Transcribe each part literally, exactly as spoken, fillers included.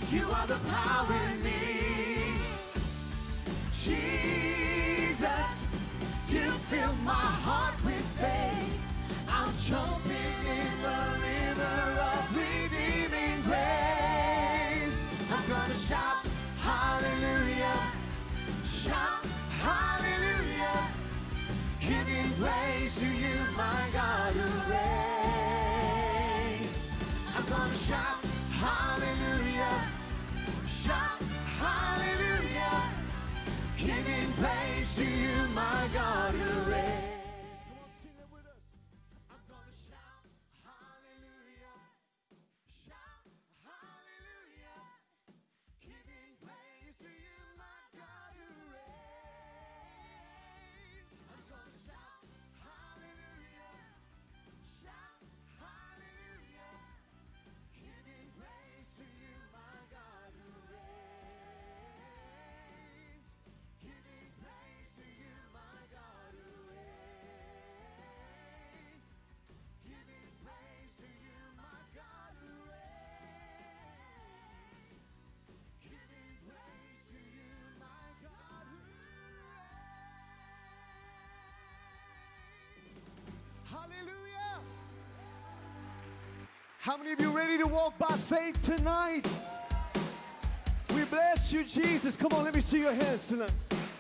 You are the power in me. Jesus, you fill my heart with faith. I'm jumping in the river of redeeming grace. I'm gonna shout hallelujah, shout hallelujah, giving praise to you, my God who reigns. I'm gonna shout hallelujah, shout hallelujah, giving praise to you, my God who reigns. Come on, sing it with us. I'm gonna shout hallelujah, shout hallelujah, giving praise to you, my God who reigns. I'm gonna shout hallelujah, shout hallelujah, giving praise to you, my God who reigns. Giving praise to you, my God who reigns. Giving praise to you, my God who reigns. Giving praise to you, my God who reigns. Hallelujah. How many of you ready to walk by faith tonight? We bless you, Jesus. Come on, let me see your hands tonight.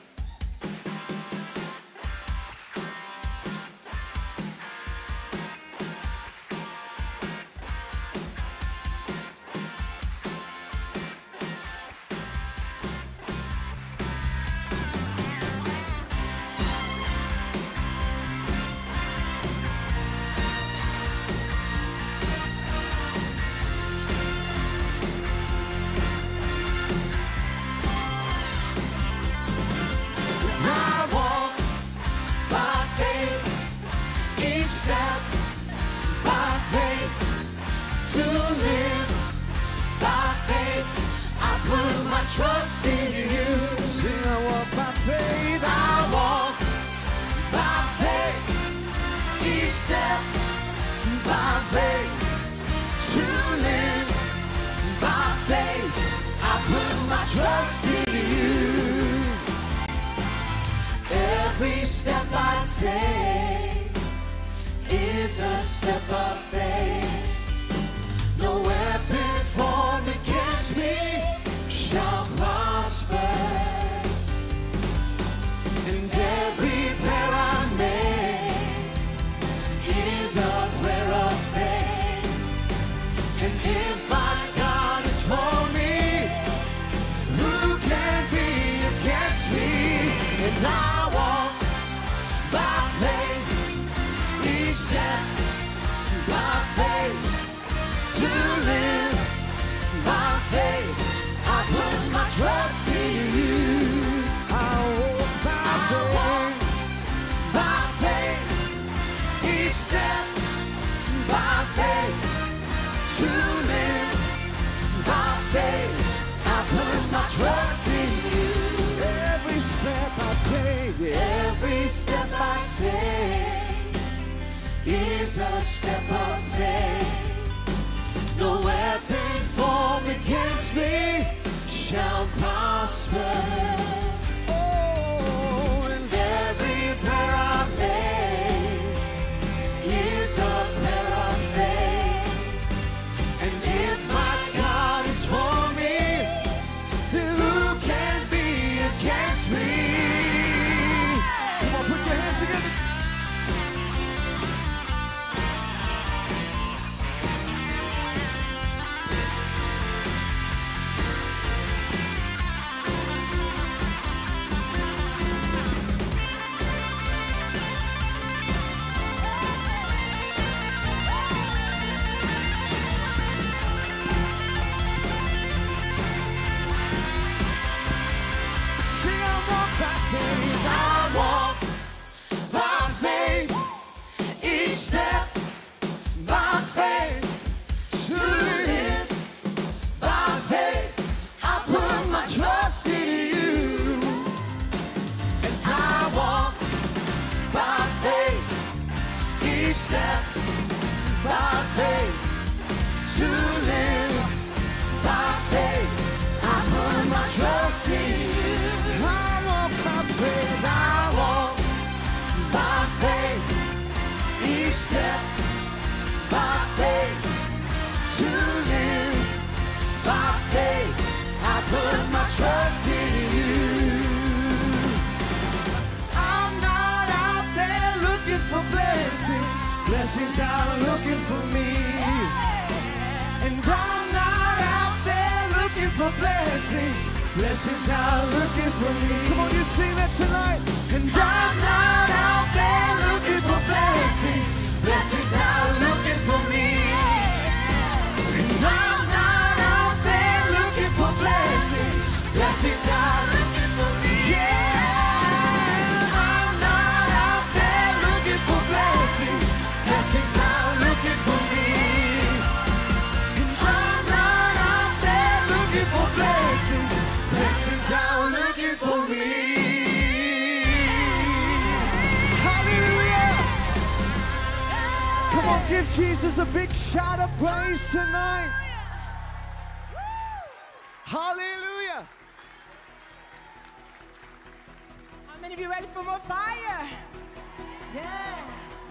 Trust in you. Sing, I walk by faith. I walk by faith. Each step by faith. To live by faith. I put my trust in you. Every step I take is a step of faith. No weapon formed against me shall prosper, and every prayer I make is a prayer of faith. And if my God is for me, who can be against me? And I walk by faith, each step by faith, to live by faith. I put my trust in you. I walk by faith, by faith, each step by faith, to live by faith. I put my trust in you. Every step I take, every step I take is a step of faith. No weapon formed against me shall prosper. Oh, and every prayer I make is a prayer of faith. And if my God is for me, then who can be against me? Come on, put your hands together. step by faith, to live by faith. Blessings are looking for me. And I'm not out there looking for blessings. Blessings are looking for me. Come on, you sing that tonight. And I'm not out there looking for blessings. Blessings are looking for me. And I'm not out there looking for blessings. Blessings are looking for me. Yeah, I'm not out there looking for blessings. Blessings are looking for me. And I'm not out there looking for blessings. Blessings are looking for me. Hallelujah. Come on, give Jesus a big shout of praise tonight. Hallelujah. How many of you ready for more fire? Yeah.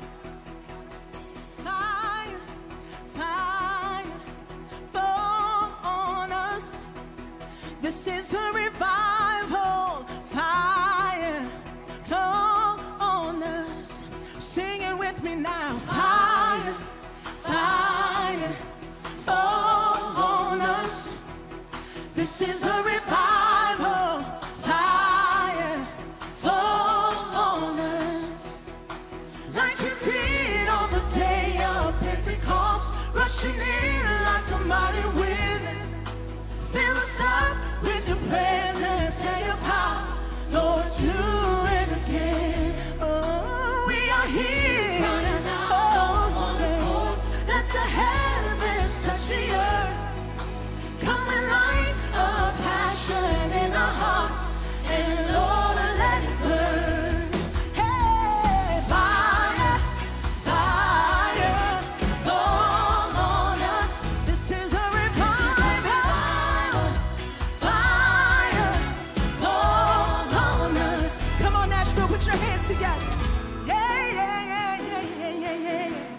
Fire, fire, fall on us. This is a revival. Fire, fall on us. Sing it with me now. Fire, fire, fall on us. This is a revival. Fire, fall on us. Like you did on the day of Pentecost, rushing in like a mighty wind. Fill us up with your presence and your power. Lord, do it again. Oh, we are here. Running out on the cold. Let the heavens touch the earth. Come and light a passion in our hearts. And Lord, let it burn. Hey, fire, fire, fall on us. This is a revival. Fire, fall on us. Come on, Nashville, put your hands together. Yeah, yeah, yeah, yeah, yeah, yeah, yeah.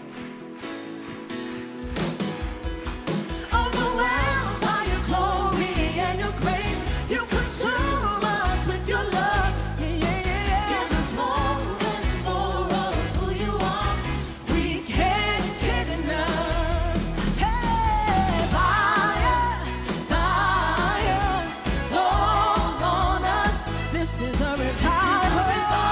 Overwhelmed by your glory and your grace, you consume us with your love. Yeah, yeah, yeah. Give us more and more of who you are. We can't get enough. Hey, fire, fire, fall on us. This is a revival.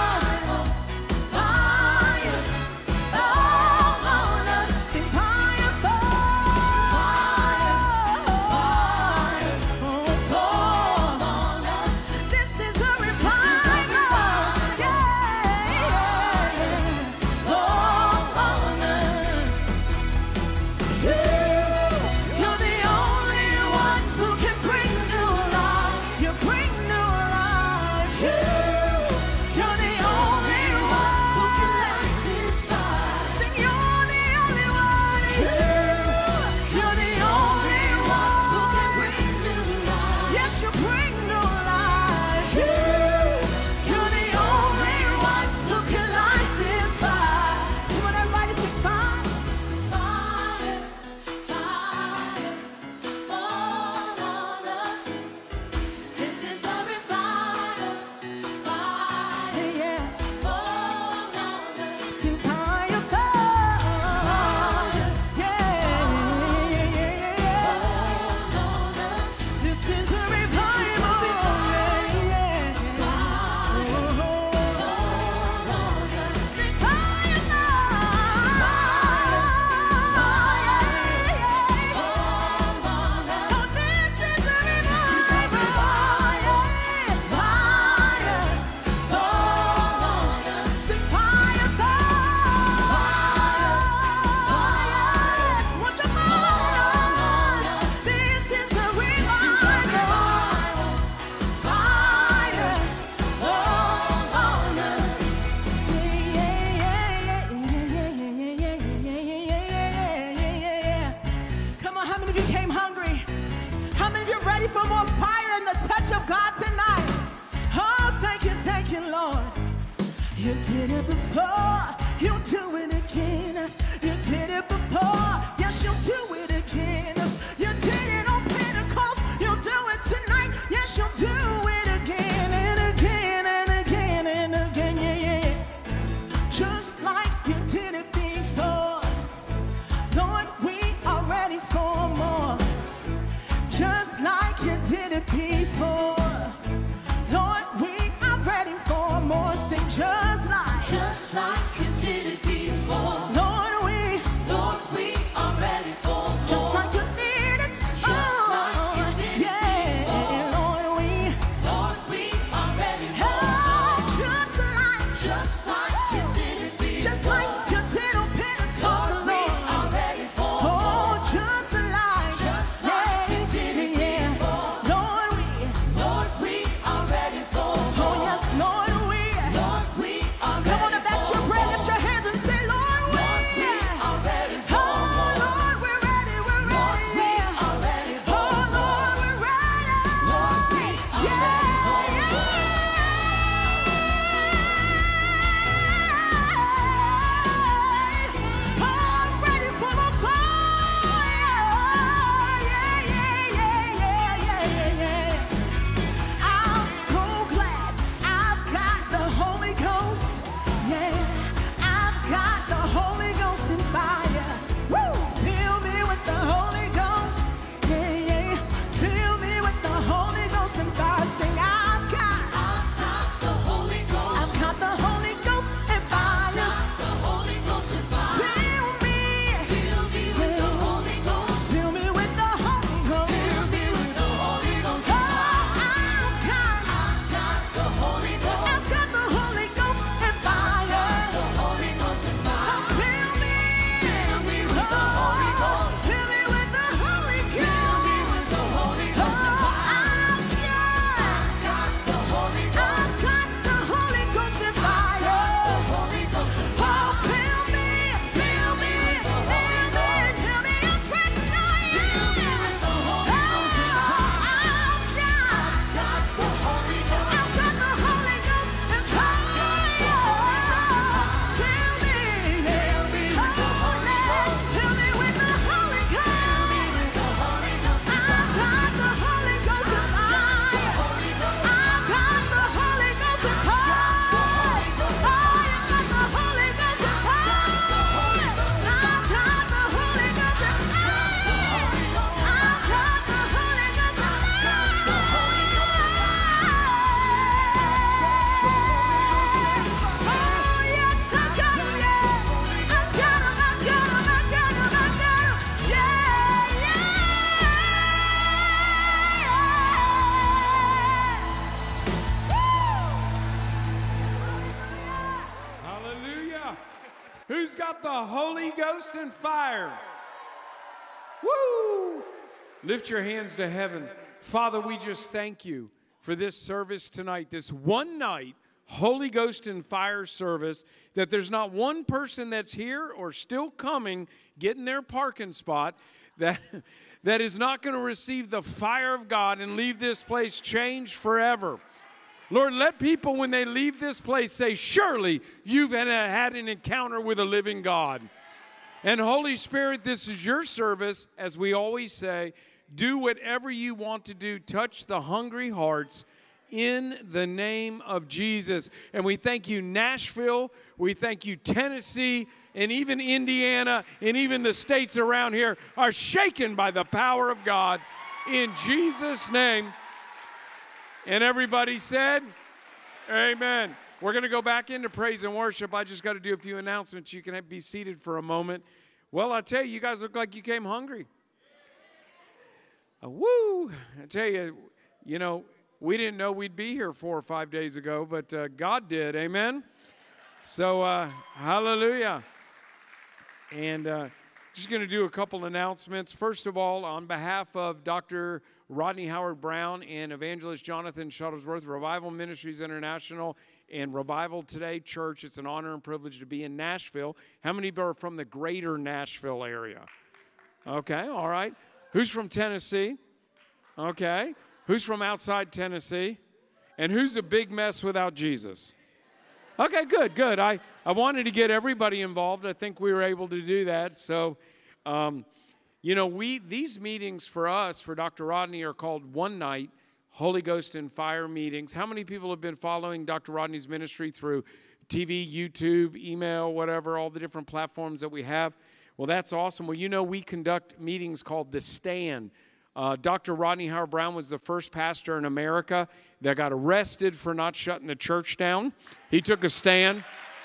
Fire, fall on us. Sing fire, fall. Fire, fire, fall on us. This is a revival. Yeah, yeah. Fall on us. You're the only one who can bring new life. You bring new life. You're the only one who can light this fire. Sing, you're the only one. You're the only one who can bring new life. Yes, you bring new life. You're the only one who can light this fire. Come on, everybody, sing fire. Fire, fire, fall on us. This is a revival. Fire, yeah, fall on us. Sing fire, fire, yeah, yeah, yeah, yeah. Fall on us. This is a revival. Yeah, yeah. Fire, fall on us. Sing fire, fire, fire, yeah, fall on us. Oh, this is a revival. Fire, fall on us. Sing fire, fire, fire, won't you fall on us? This is a revival. Fire, fall on us. Come on, how many of you came hungry? How many of you ready for more fire and the touch of God tonight? Oh, thank you, thank you, Lord. You did it before, you'll do it again. You did it before, yes, you'll do it again. You did it on Pentecost, you'll do it tonight. Yes, you'll do it again and again and again and again, yeah, yeah, yeah. Just like you did it before. did it before. Lord, we are ready for more. Sing just like, just like you did it before. Lord, we, Lord, we are ready for more. just like you did it. Just oh, like you did it yeah, before. Lord, we, Lord, we are ready for oh, more. just like, Just like you did it before. just like you did on Pentecost, Lord, we Lord. are ready for Oh, more. just like, Just like you did it yeah, before. Lord, we, Lord, we are ready for oh more. yes, Lord, we. Lord, we are Come on, ready if that's for your prayer, more. lift your hands and say, Lord, we. Lord, we are ready for Oh, more. Lord, we're ready, we're Lord, ready. we yeah. are ready Oh, for Lord, more. we're ready. Lord, we are Yeah, ready for yeah. more. I'm ready for the fire. Yeah, yeah, yeah, yeah, yeah, yeah. I'm so glad I've got the Holy Ghost. Yeah, I've got the Holy Ghost and fire. Woo! Fill me with the Holy Ghost. Yeah, yeah. Fill me with the Holy Ghost and fire. Sing, I've got, I've got the Holy Ghost. I've got the Holy Ghost and fire. Got the Holy Ghost and fire. Fill me. Fill me with the Holy Ghost. Fill me with the Holy Ghost. Fill me with the Holy Ghost Oh, and fire. I've got, I've got the Holy Ghost. I've got the Holy Ghost and fire. The Holy Ghost and fire. Fill me. Fill me with the Holy Ghost. Fill me with the Holy Ghost. Fill me with the Holy Ghost and fire. I've got, Got the Holy I've Ghost. got the Holy Ghost and The fire. Holy Ghost and Oh, fire. fill me, fill me, fill me, fill me a fresh night. Fill me with the Holy Ghost and fire. I've got, Got the Holy Ghost. I've got the Holy Ghost and fire. Fill me, fill me with the Holy Ghost. Fill me with the Holy Ghost. The Holy Ghost and I've got the Holy Ghost and fire. Holy Ghost. I've got the Holy Ghost and fire. Oh, you got the Holy Ghost and fire. I've got the Holy Ghost and fire. I've got the Holy Ghost and fire. Oh, yes, I got 'em, yeah. I got 'em, I got 'em, I got 'em, I got 'em. Yeah, yeah. Hallelujah. Who's got the Holy Ghost and fire? Woo! Lift your hands to heaven. Father, we just thank you for this service tonight, this one night Holy Ghost and fire service, that there's not one person that's here or still coming, getting their parking spot, that, that is not going to receive the fire of God and leave this place changed forever. Lord, let people, when they leave this place, say, surely you've had an encounter with a living God. And Holy Spirit, this is your service. As we always say, do whatever you want to do. Touch the hungry hearts in the name of Jesus. And we thank you, Nashville. We thank you, Tennessee, and even Indiana, and even the states around here are shaken by the power of God in Jesus' name. And everybody said, amen. We're going to go back into praise and worship. I just got to do a few announcements. You can be seated for a moment. Well, I tell you, you guys look like you came hungry. Uh, woo! I tell you, you know, we didn't know we'd be here four or five days ago, but uh, God did. Amen? So, uh, hallelujah. And uh, just going to do a couple announcements. First of all, on behalf of Doctor Rodney Howard Brown and Evangelist Jonathan Shuttlesworth, Revival Ministries International and Revival Today Church, it's an honor and privilege to be in Nashville. How many are from the greater Nashville area? Okay, all right. Who's from Tennessee? Okay. Who's from outside Tennessee? And who's a big mess without Jesus? Okay, good, good. I, I wanted to get everybody involved. I think we were able to do that. So, um, you know, we these meetings for us, for Doctor Rodney, are called One Night Holy Ghost and Fire meetings. How many people have been following Doctor Rodney's ministry through T V, YouTube, email, whatever, all the different platforms that we have? Well, that's awesome. Well, you know, we conduct meetings called The Stand. Uh, Doctor Rodney Howard-Browne was the first pastor in America that got arrested for not shutting the church down. He took a stand.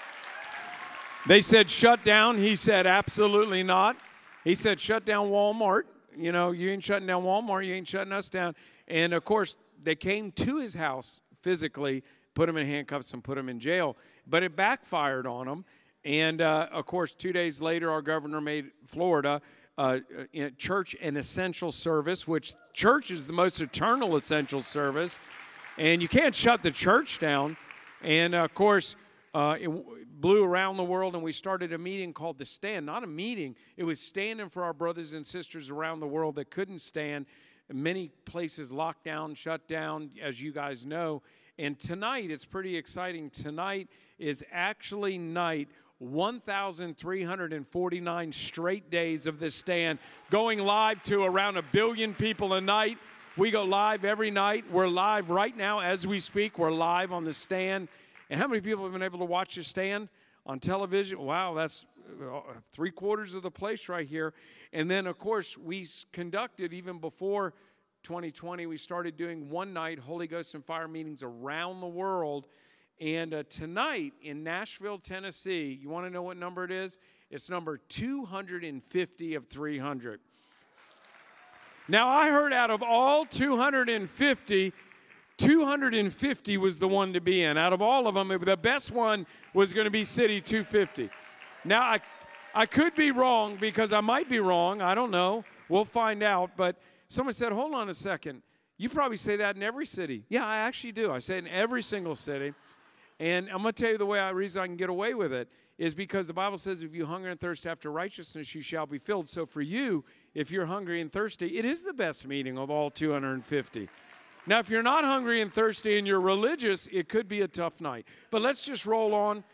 They said, shut down. He said, absolutely not. He said, shut down Walmart. You know, you ain't shutting down Walmart. You ain't shutting us down. And, of course, they came to his house physically, put him in handcuffs and put him in jail. But it backfired on him. And, uh, of course, two days later, our governor made Florida uh, church an essential service, which church is the most eternal essential service. And you can't shut the church down. And, uh, of course, uh, it blew around the world, and we started a meeting called The Stand. Not a meeting. It was standing for our brothers and sisters around the world that couldn't stand. Many places locked down, shut down, as you guys know. And tonight, it's pretty exciting. Tonight is actually night one thousand three hundred forty-nine straight days of this stand, going live to around a billion people a night. We go live every night. We're live right now as we speak. We're live on the stand. And how many people have been able to watch the stand on television? Wow, that's three quarters of the place right here. And then, of course, we conducted, even before twenty twenty, we started doing one night Holy Ghost and Fire meetings around the world. And uh, tonight in Nashville, Tennessee, you want to know what number it is? It's number two hundred fifty of three hundred. Now, I heard out of all two hundred fifty, two hundred fifty was the one to be in. Out of all of them, the best one was going to be City two fifty. Now, I, I could be wrong, because I might be wrong. I don't know. We'll find out. But someone said, hold on a second. You probably say that in every city. Yeah, I actually do. I say it in every single city. And I'm going to tell you the way I, reason I can get away with it is because the Bible says if you hunger and thirst after righteousness, you shall be filled. So for you, if you're hungry and thirsty, it is the best meeting of all two hundred fifty. Now, if you're not hungry and thirsty and you're religious, it could be a tough night. But let's just roll on.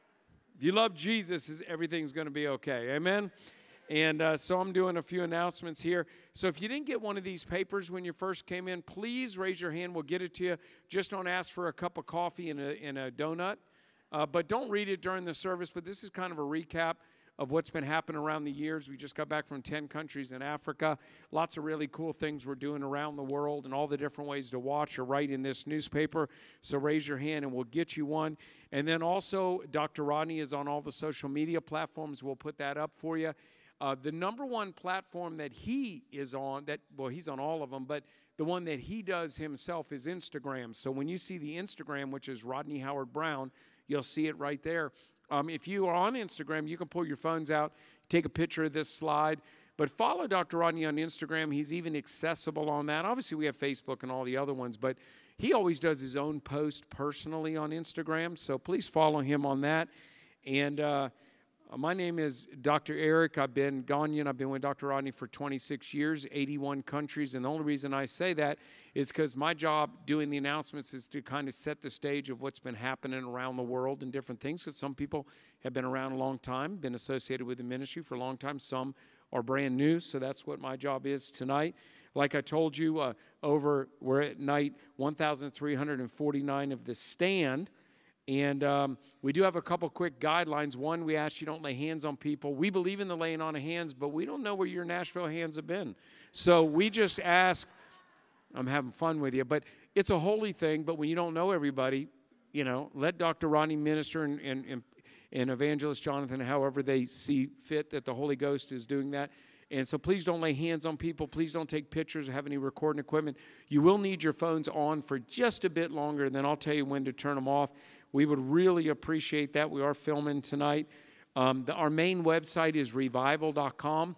If you love Jesus, everything's going to be okay. Amen? And uh, so I'm doing a few announcements here. So if you didn't get one of these papers when you first came in, please raise your hand. We'll get it to you. Just don't ask for a cup of coffee and a, and a donut. Uh, but don't read it during the service. But this is kind of a recap of what's been happening around the years. We just got back from ten countries in Africa. Lots of really cool things we're doing around the world, and all the different ways to watch or write in this newspaper. So raise your hand and we'll get you one. And then also, Doctor Rodney is on all the social media platforms. We'll put that up for you. Uh, the number one platform that he is on, that well, he's on all of them, but the one that he does himself is Instagram. So when you see the Instagram, which is Rodney Howard-Browne, you'll see it right there. Um, if you are on Instagram, you can pull your phones out, take a picture of this slide. But follow Doctor Rodney on Instagram. He's even accessible on that. Obviously, we have Facebook and all the other ones, but he always does his own post personally on Instagram. So please follow him on that. And uh, my name is Doctor Eric. I've been Ghanaian. I've been with Doctor Rodney for twenty-six years, eighty-one countries. And the only reason I say that is because my job doing the announcements is to kind of set the stage of what's been happening around the world and different things. Because some people have been around a long time, been associated with the ministry for a long time. Some are brand new. So that's what my job is tonight. Like I told you, uh, over we're at night one thousand three hundred forty-nine of the stand. And um, we do have a couple quick guidelines. One, we ask you don't lay hands on people. We believe in the laying on of hands, but we don't know where your Nashville hands have been. So we just ask, I'm having fun with you, but it's a holy thing. But when you don't know everybody, you know, let Doctor Rodney minister and, and, and, and Evangelist Jonathan, however they see fit that the Holy Ghost is doing that. And so please don't lay hands on people. Please don't take pictures or have any recording equipment. You will need your phones on for just a bit longer, and then I'll tell you when to turn them off. We would really appreciate that. We are filming tonight. Um, the, our main website is revival dot com,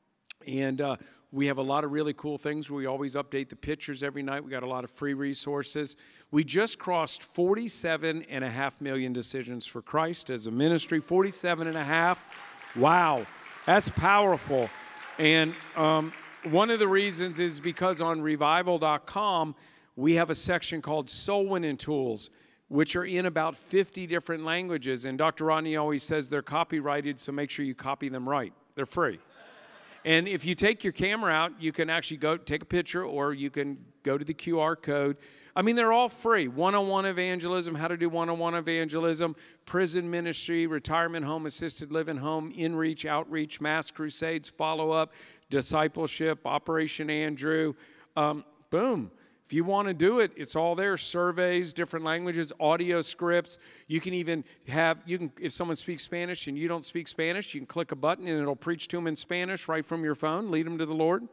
and uh, we have a lot of really cool things. We always update the pictures every night. We got a lot of free resources. We just crossed forty-seven and a half million decisions for Christ as a ministry. forty-seven and a half. Wow, that's powerful. And um, one of the reasons is because on revival dot com, we have a section called Soul Winning Tools, which are in about fifty different languages. And Doctor Rodney always says they're copyrighted, so make sure you copy them right. They're free. And if you take your camera out, you can actually go take a picture, or you can go to the Q R code. I mean, they're all free. one-on-one evangelism, how to do one-on-one evangelism, prison ministry, retirement home, assisted living home, in-reach, outreach, mass crusades, follow-up, discipleship, Operation Andrew. Um, boom. If you want to do it, it's all there. Surveys, different languages, audio scripts. You can even have, you can, if someone speaks Spanish and you don't speak Spanish, you can click a button and it'll preach to them in Spanish right from your phone, lead them to the Lord.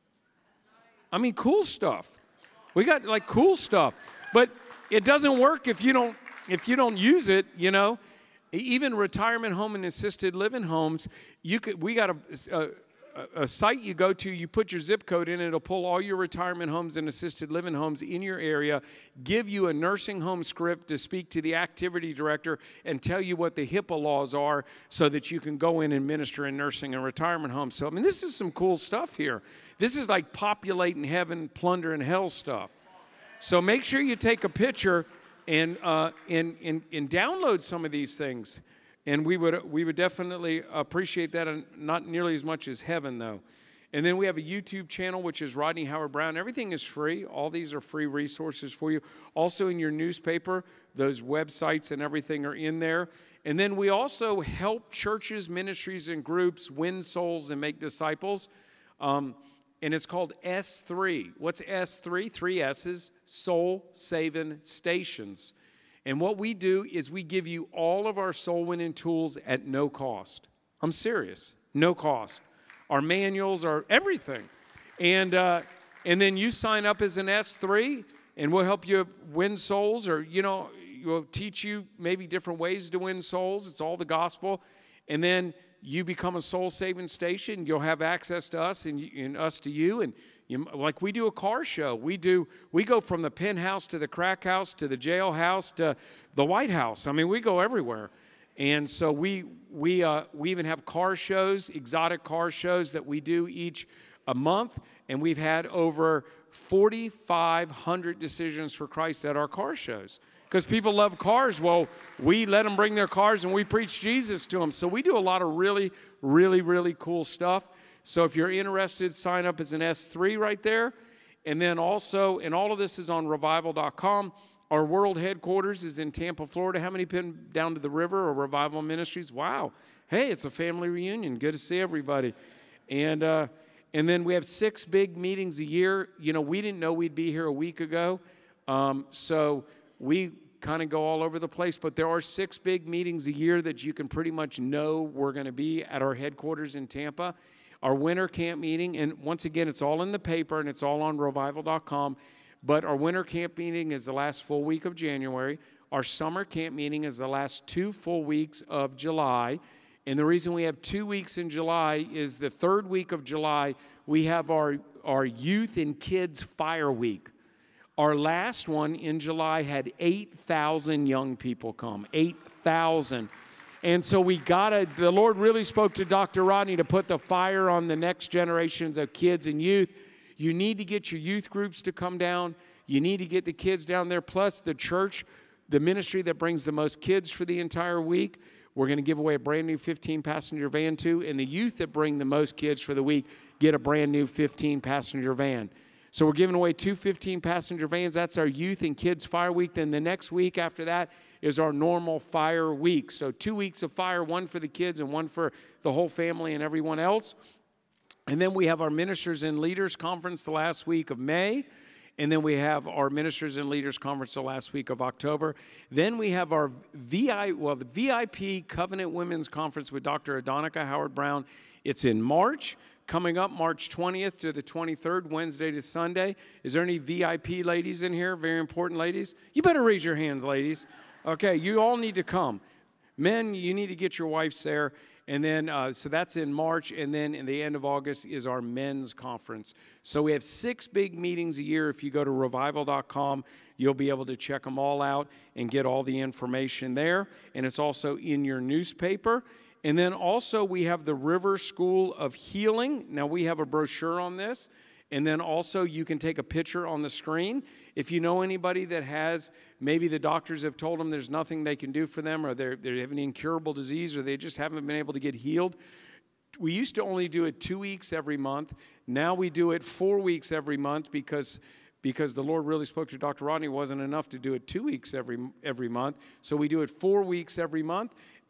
I mean, cool stuff. We got like cool stuff. But it doesn't work if you don't, if you don't use it, you know. Even retirement home and assisted living homes, you could, we got a, a a site you go to, you put your zip code in, it'll pull all your retirement homes and assisted living homes in your area, give you a nursing home script to speak to the activity director and tell you what the HIPAA laws are so that you can go in and minister in nursing and retirement homes. So, I mean, this is some cool stuff here. This is like populating heaven, plundering hell stuff. So make sure you take a picture and, uh, and, and, and download some of these things. And we would we would definitely appreciate that, and not nearly as much as heaven, though. And then we have a YouTube channel, which is Rodney Howard-Browne. Everything is free. All these are free resources for you. Also in your newspaper, those websites and everything are in there. And then we also help churches, ministries, and groups win souls and make disciples. Um, and it's called S three. What's S three? Three S's, Soul Saving Stations. And what we do is we give you all of our soul winning tools at no cost. I'm serious, no cost. Our manuals, our everything. And, uh, and then you sign up as an S three, and we'll help you win souls, or, you know, we'll teach you maybe different ways to win souls. It's all the gospel. And then you become a soul-saving station. You'll have access to us and, and us to you. And you, like we do a car show. We do. We go from the penthouse to the crack house to the jailhouse to the White House. I mean, we go everywhere. And so we we uh, we even have car shows, exotic car shows that we do each a month. And we've had over forty-five hundred decisions for Christ at our car shows. Because people love cars. Well, we let them bring their cars and we preach Jesus to them. So we do a lot of really, really, really cool stuff. So if you're interested, sign up as an S three right there. And then also, and all of this is on revival dot com. Our world headquarters is in Tampa, Florida. How many been down to the river or Revival Ministries? Wow. Hey, it's a family reunion. Good to see everybody. And, uh, and then we have six big meetings a year. You know, we didn't know we'd be here a week ago. Um, so we kind of go all over the place, but there are six big meetings a year that you can pretty much know we're going to be at our headquarters in Tampa. Our winter camp meeting, and once again, it's all in the paper and it's all on revival dot com, but our winter camp meeting is the last full week of January. Our summer camp meeting is the last two full weeks of July, and the reason we have two weeks in July is the third week of July, we have our, our youth and kids fire week. Our last one in July had eight thousand young people come, eight thousand. And so we got to, the Lord really spoke to Doctor Rodney to put the fire on the next generations of kids and youth. You need to get your youth groups to come down. You need to get the kids down there. Plus the church, the ministry that brings the most kids for the entire week, we're going to give away a brand new fifteen passenger van too. And the youth that bring the most kids for the week get a brand new fifteen passenger van. So we're giving away two fifteen passenger vans. That's our youth and kids fire week. Then the next week after that is our normal fire week. So two weeks of fire, one for the kids and one for the whole family and everyone else. And then we have our Ministers and Leaders Conference the last week of May. And then we have our Ministers and Leaders Conference the last week of October. Then we have our V I, well, the V I P Covenant Women's Conference with Doctor Adonica Howard-Browne. It's in March. Coming up March twentieth to the twenty-third, Wednesday to Sunday. Is there any V I P ladies in here? Very important ladies? You better raise your hands, ladies. Okay, you all need to come. Men, you need to get your wives there. And then, uh, so that's in March. And then in the end of August is our men's conference. So we have six big meetings a year. If you go to revival dot com, you'll be able to check them all out and get all the information there. And it's also in your newspaper. And then also we have the River School of Healing. Now we have a brochure on this. And then also you can take a picture on the screen. If you know anybody that has, maybe the doctors have told them there's nothing they can do for them, or they're, they have an incurable disease, or they just haven't been able to get healed. We used to only do it two weeks every month. Now we do it four weeks every month because because the Lord really spoke to Doctor Rodney. It wasn't enough to do it two weeks every every month. So we do it four weeks every month.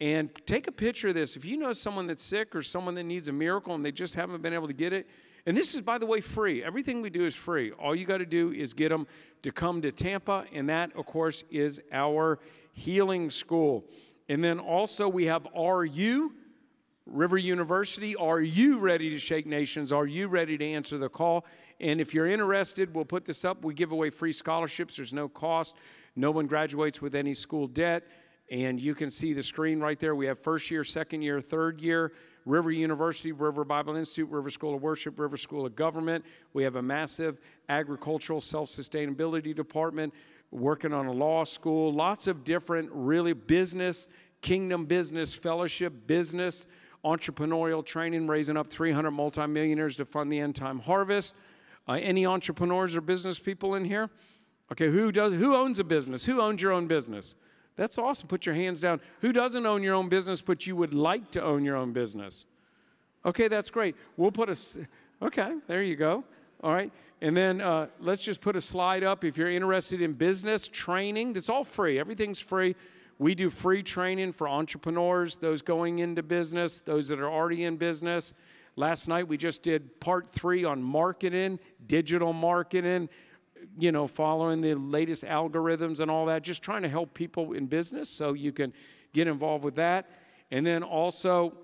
And take a picture of this. If you know someone that's sick or someone that needs a miracle and they just haven't been able to get it, and this is, by the way, free. Everything we do is free. All you got to do is get them to come to Tampa, and that, of course, is our healing school. And then also we have R U, River University. Are you ready to shake nations? Are you ready to answer the call? And if you're interested, we'll put this up. We give away free scholarships. There's no cost. No one graduates with any school debt. And you can see the screen right there. We have first year, second year, third year, River University, River Bible Institute, River School of Worship, River School of Government. We have a massive agricultural self-sustainability department, working on a law school, lots of different really business, kingdom business, fellowship, business, entrepreneurial training, raising up three hundred multimillionaires to fund the end-time harvest. Uh, any entrepreneurs or business people in here? Okay, who does? Who owns a business? Who owns your own business? That's awesome. Put your hands down. Who doesn't own your own business, but you would like to own your own business? Okay, that's great. We'll put a, okay, there you go. All right. And then uh, let's just put a slide up. If you're interested in business training, it's all free. Everything's free. We do free training for entrepreneurs, those going into business, those that are already in business. Last night we just did part three on marketing, digital marketing, you know, following the latest algorithms and all that, just trying to help people in business so you can get involved with that. And then also,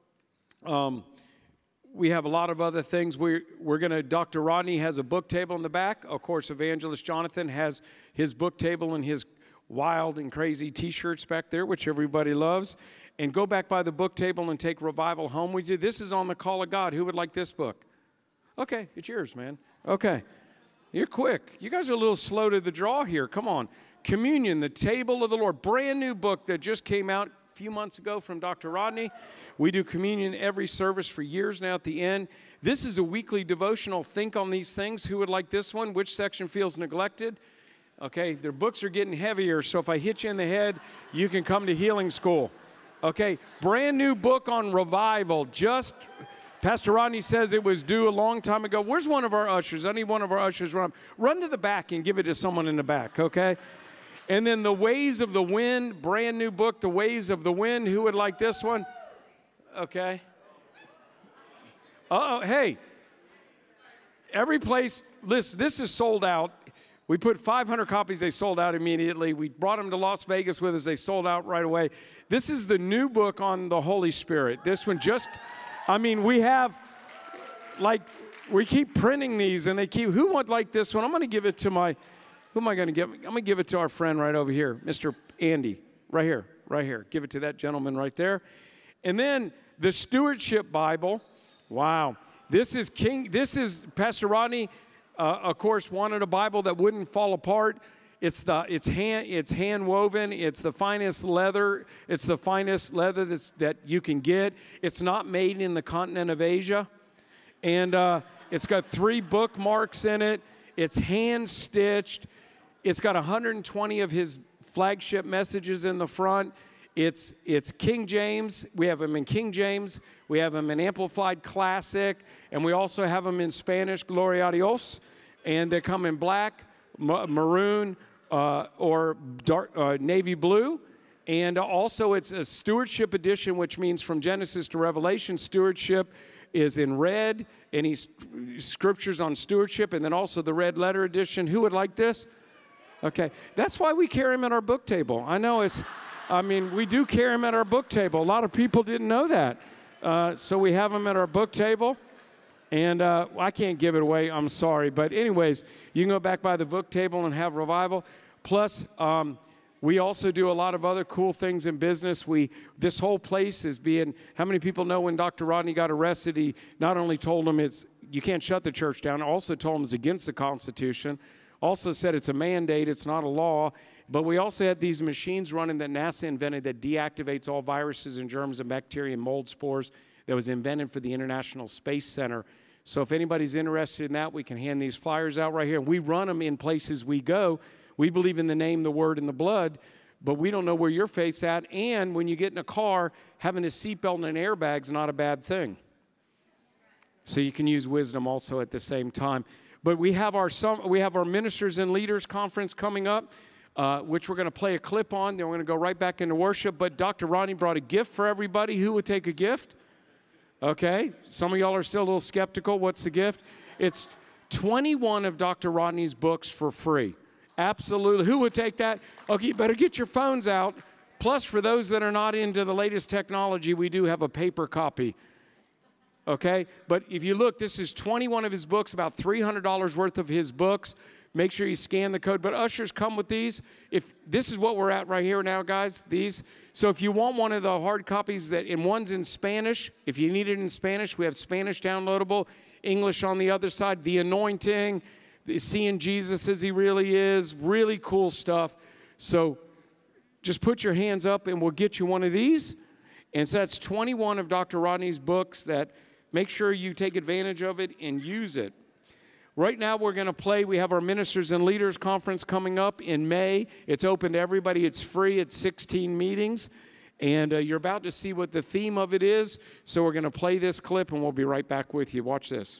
um, we have a lot of other things. We're, we're going to, Doctor Rodney has a book table in the back. Of course, Evangelist Jonathan has his book table and his wild and crazy T-shirts back there, which everybody loves. And go back by the book table and take Revival home with you. This is on the Call of God. Who would like this book? Okay, it's yours, man. Okay. You're quick. You guys are a little slow to the draw here. Come on. Communion, the Table of the Lord. Brand new book that just came out a few months ago from Doctor Rodney. We do communion every service for years now at the end. This is a weekly devotional. Think on these things. Who would like this one? Which section feels neglected? Okay, their books are getting heavier, so if I hit you in the head, you can come to healing school. Okay, brand new book on revival. Just... Pastor Rodney says it was due a long time ago. Where's one of our ushers? I need one of our ushers. Run, run to the back and give it to someone in the back, okay? And then The Ways of the Wind, brand new book, The Ways of the Wind. Who would like this one? Okay. Uh-oh, hey. Every place, listen, this is sold out. We put five hundred copies. They sold out immediately. We brought them to Las Vegas with us. They sold out right away. This is the new book on the Holy Spirit. This one just... I mean, we have, like, we keep printing these, and they keep, who would like this one? I'm going to give it to my, who am I going to give? I'm going to give it to our friend right over here, Mister Andy, right here, right here. Give it to that gentleman right there. And then the Stewardship Bible. Wow. This is King, this is, Pastor Rodney, uh, of course, wanted a Bible that wouldn't fall apart. It's the it's hand it's hand woven. It's the finest leather. It's the finest leather that's, that you can get. It's not made in the continent of Asia, and uh, it's got three bookmarks in it. It's hand stitched. It's got one hundred twenty of his flagship messages in the front. It's it's King James. We have them in King James. We have them in Amplified Classic, and we also have them in Spanish, Gloria a Dios, and they come in black, ma maroon. Uh, or dark, uh, navy blue, and also it's a stewardship edition, which means from Genesis to Revelation, stewardship is in red, any scriptures on stewardship, and then also the red letter edition. Who would like this? Okay, that's why we carry them at our book table. I know it's, I mean, we do carry them at our book table. A lot of people didn't know that, uh, so we have them at our book table. And uh, I can't give it away, I'm sorry. But anyways, you can go back by the book table and have revival. Plus, um, we also do a lot of other cool things in business. We, this whole place is being, how many people know when Doctor Rodney got arrested, he not only told them it's, you can't shut the church down, also told them it's against the Constitution, also said it's a mandate, it's not a law. But we also had these machines running that NASA invented that deactivates all viruses and germs and bacteria and mold spores that was invented for the International Space Center. So if anybody's interested in that, we can hand these flyers out right here. We run them in places we go. We believe in the name, the word, and the blood, but we don't know where your faith's at. And when you get in a car, having a seatbelt and an airbag is not a bad thing. So you can use wisdom also at the same time. But we have our, some, we have our Ministers and Leaders Conference coming up. uh, which we're going to play a clip on. Then we're going to go right back into worship. But Doctor Rodney brought a gift for everybody. Who would take a gift? Okay. Some of y'all are still a little skeptical. What's the gift? It's twenty-one of Doctor Rodney's books for free. Absolutely. Who would take that? Okay, you better get your phones out. Plus, for those that are not into the latest technology, we do have a paper copy. Okay? But if you look, this is twenty-one of his books, about three hundred dollars worth of his books. Make sure you scan the code. But ushers come with these. If this is what we're at right here now, guys, these. So if you want one of the hard copies, that and one's in Spanish, if you need it in Spanish, we have Spanish downloadable, English on the other side, the anointing, seeing Jesus as he really is, really cool stuff. So just put your hands up and we'll get you one of these. And so that's twenty-one of Doctor Rodney's books that make sure you take advantage of it and use it. Right now we're going to play. We have our Ministers and Leaders Conference coming up in May. It's open to everybody. It's free. It's sixteen meetings. And uh, you're about to see what the theme of it is. So we're going to play this clip and we'll be right back with you. Watch this.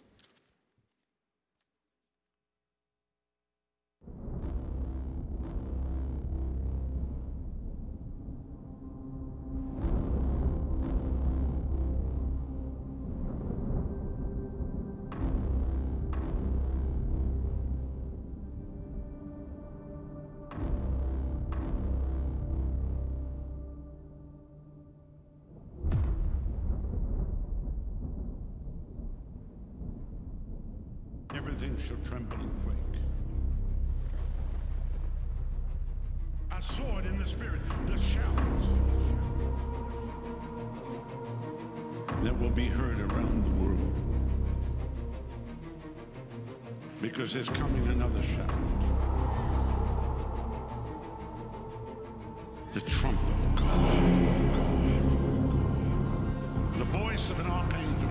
Everything shall tremble and quake. I saw it in the spirit, the shouts that will be heard around the world. Because there's coming another shout. The trump of God. The voice of an archangel.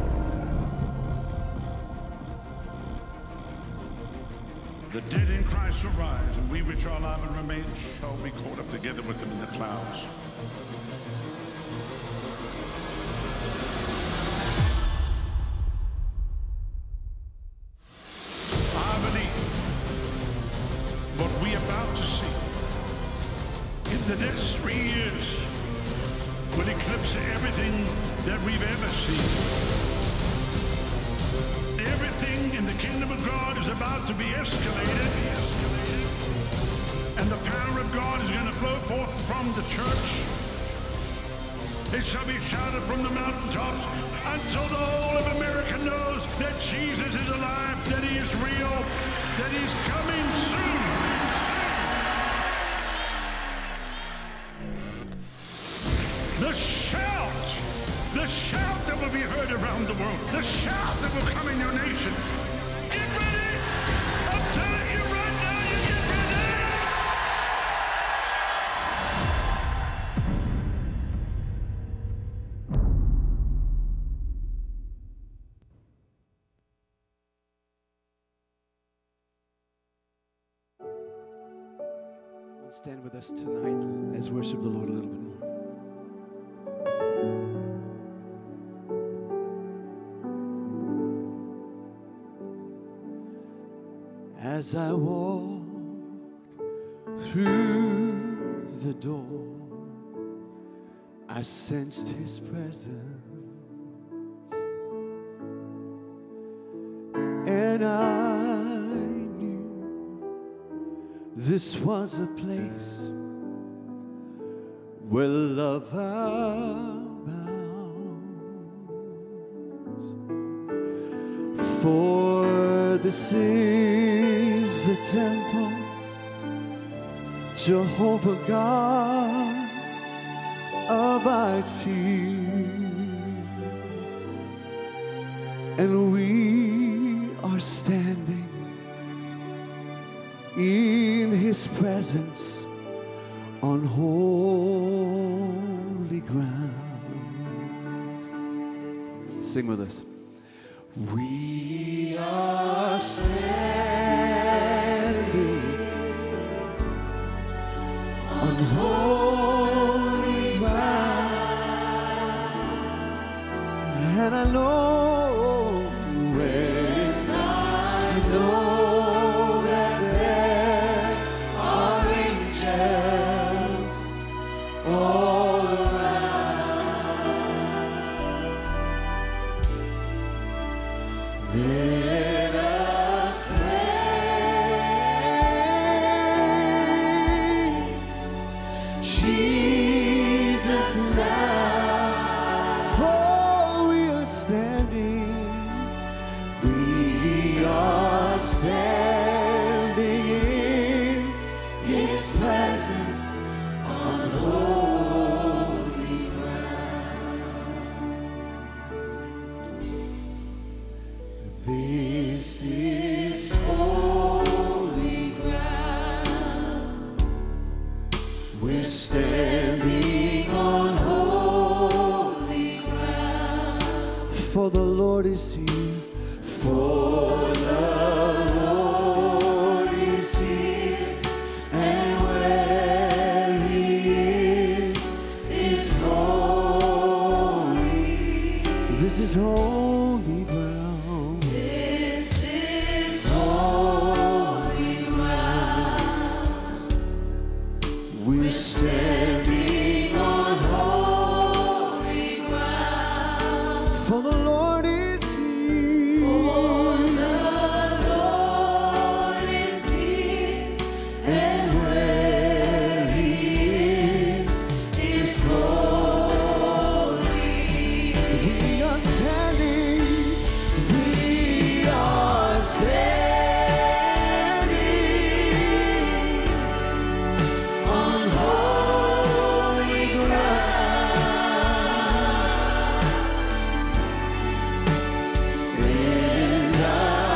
The dead in Christ shall rise, and we which are alive and remain shall be caught up together with them in the clouds. I believe what we are about to see in the next three years will eclipse everything that we've ever seen. Everything in the kingdom of God is about to be escalated, and the power of God is going to flow forth from the church. It shall be shouted from the mountaintops until the whole of America knows that Jesus is alive, that he is real, that he's coming soon. The shout, the shout that will be heard around the world, the shout that will come in your nation. Get ready! I'm telling you right now, you get ready! Stand with us tonight as we worship the Lord a little bit more. As I walked through the door, I sensed his presence, and I knew this was a place where love abounds. For this is the temple, Jehovah God Almighty, and we are standing in his presence on holy ground. Sing with us. We are standing on holy ground, and I know, and I know that there are angels We're standing on holy ground. For the Lord is here. For the Lord is here. And where He is, is holy. This is holy ground. This is holy ground. We're standing on holy ground. For the Lord is here. For the Lord is here. And where He is, is holy. We are standing. We are standing on holy ground. And I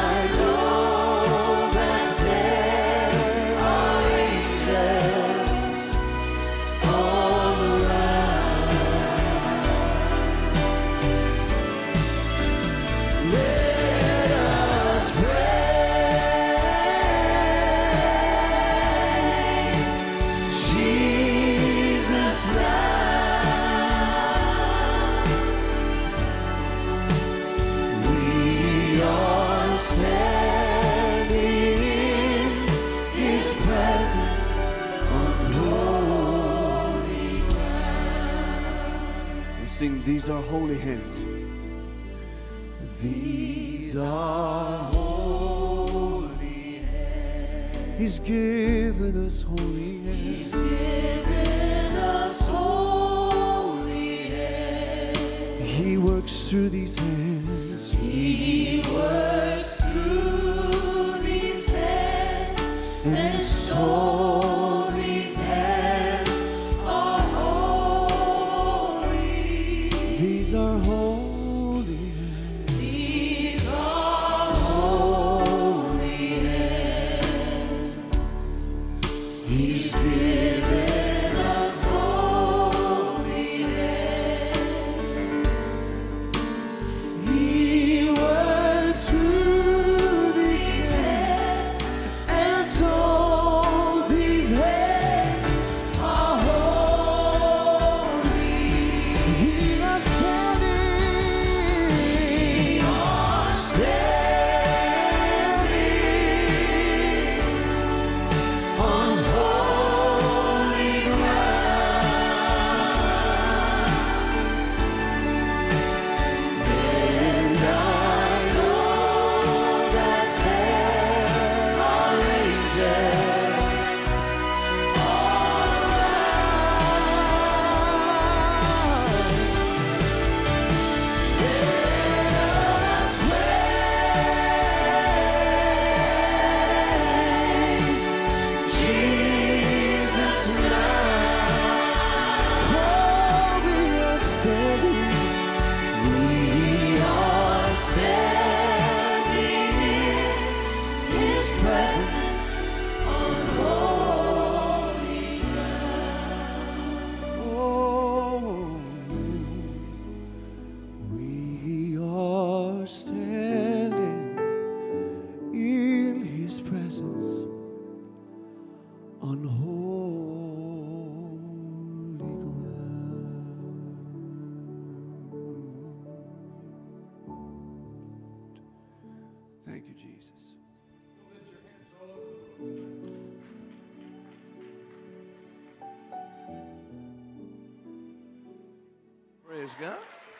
know that there are angels all around. Let us praise Jesus now. We are standing in His presence on holy ground. We sing, these are holy hands. These are holy hands. He's given us holy hands. He's given us holy hands. He works through these hands. He works through these hands. And so these hands are holy. These are holy hands. These are holy hands. He's given us holy hands. He works through these hands, and so these hands are holy. We are standing. We are standing on holy ground. And I know that there are angels all around. Let us praise Jesus now. For we are standing. We are standing in His presence on holy ground. Oh, we are standing in His presence on holy ground. Thank you, Jesus. Praise God.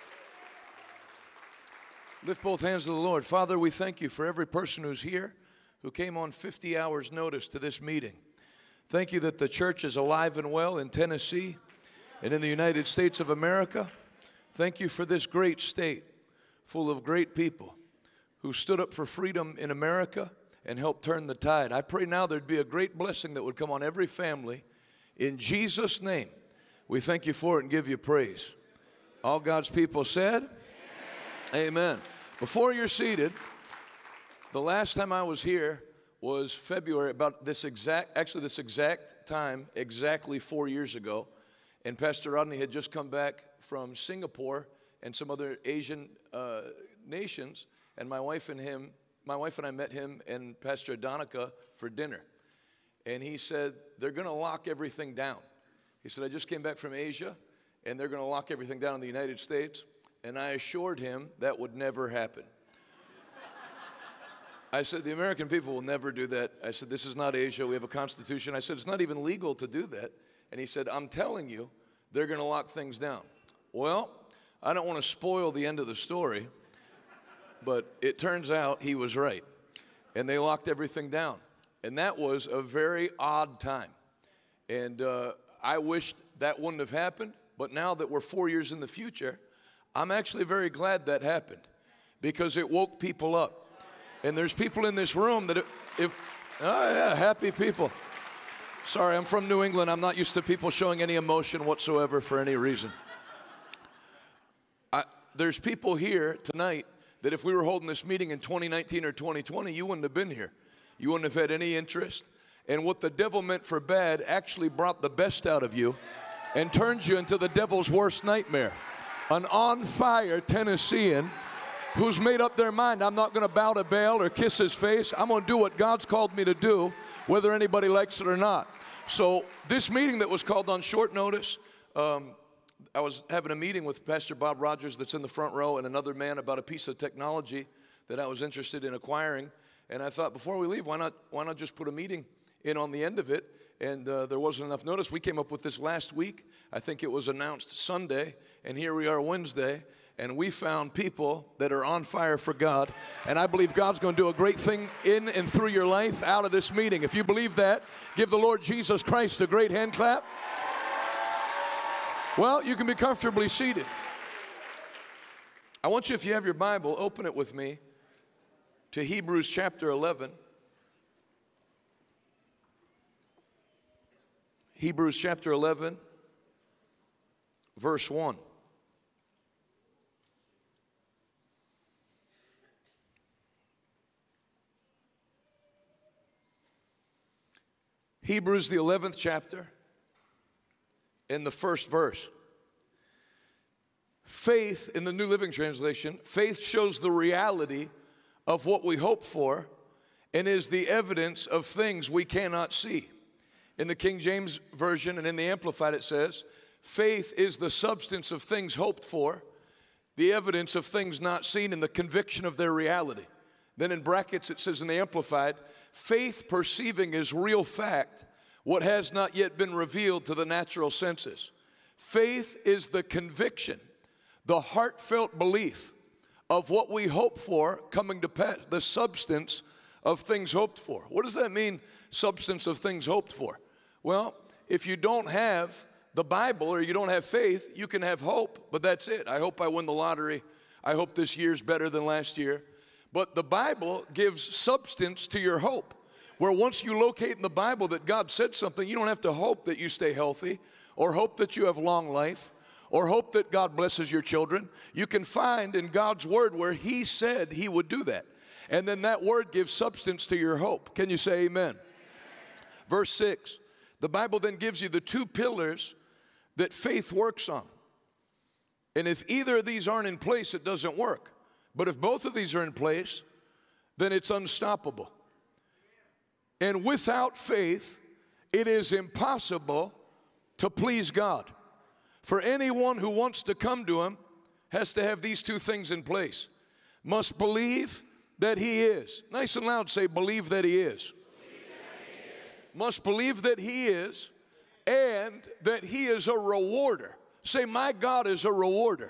Lift both hands to the Lord. Father, we thank you for every person who's here who came on fifty hours notice to this meeting. Thank you that the church is alive and well in Tennessee and in the United States of America. Thank you for this great state full of great people who stood up for freedom in America and helped turn the tide. I pray now there'd be a great blessing that would come on every family. In Jesus' name, we thank you for it and give you praise. All God's people said, Amen. Amen. Before you're seated, the last time I was here was February, about this exact, actually this exact time, exactly four years ago. And Pastor Rodney had just come back from Singapore and some other Asian uh, nations. And my wife and him, my wife and I met him and Pastor Adonica for dinner. And he said, they're going to lock everything down. He said, I just came back from Asia, and they're going to lock everything down in the United States. And I assured him that would never happen. I said, the American people will never do that. I said, this is not Asia. We have a constitution. I said, it's not even legal to do that. And he said, I'm telling you, they're going to lock things down. Well, I don't want to spoil the end of the story, but it turns out he was right. And they locked everything down. And that was a very odd time. And uh, I wished that wouldn't have happened. But now that we're four years in the future, I'm actually very glad that happened, because it woke people up. And there's people in this room that, if, if oh yeah, happy people. Sorry, I'm from New England. I'm not used to people showing any emotion whatsoever for any reason. I, there's people here tonight that if we were holding this meeting in twenty nineteen or twenty twenty, you wouldn't have been here. You wouldn't have had any interest. And what the devil meant for bad actually brought the best out of you and turned you into the devil's worst nightmare. An on-fire Tennessean who's made up their mind, I'm not going to bow to Baal or kiss his face. I'm going to do what God's called me to do, whether anybody likes it or not. So this meeting that was called on short notice, um, I was having a meeting with Pastor Bob Rogers that's in the front row and another man about a piece of technology that I was interested in acquiring. And I thought, before we leave, why not, why not just put a meeting in on the end of it? And uh, there wasn't enough notice. We came up with this last week. I think it was announced Sunday, and here we are Wednesday. And we found people that are on fire for God. And I believe God's going to do a great thing in and through your life out of this meeting. If you believe that, give the Lord Jesus Christ a great hand clap. Well, you can be comfortably seated. I want you, if you have your Bible, open it with me to Hebrews chapter eleven. Hebrews chapter eleven, verse one. Hebrews, the eleventh chapter, in the first verse. Faith, in the New Living Translation, faith shows the reality of what we hope for and is the evidence of things we cannot see. In the King James Version and in the Amplified it says, faith is the substance of things hoped for, the evidence of things not seen, and the conviction of their reality. Then in brackets it says in the Amplified, faith perceiving as real fact what has not yet been revealed to the natural senses. Faith is the conviction, the heartfelt belief of what we hope for coming to pass, the substance of things hoped for. What does that mean, substance of things hoped for? Well, if you don't have the Bible or you don't have faith, you can have hope, but that's it. I hope I win the lottery. I hope this year's better than last year. But the Bible gives substance to your hope, where once you locate in the Bible that God said something, you don't have to hope that you stay healthy or hope that you have long life or hope that God blesses your children. You can find in God's word where he said he would do that. And then that word gives substance to your hope. Can you say amen? Amen. Verse six, the Bible then gives you the two pillars that faith works on. And if either of these aren't in place, it doesn't work. But if both of these are in place, then it's unstoppable. And without faith, it is impossible to please God. For anyone who wants to come to him has to have these two things in place. Must believe that he is. Nice and loud, say, believe that he is. Believe that he is. Must believe that he is, and that he is a rewarder. Say, my God is a rewarder.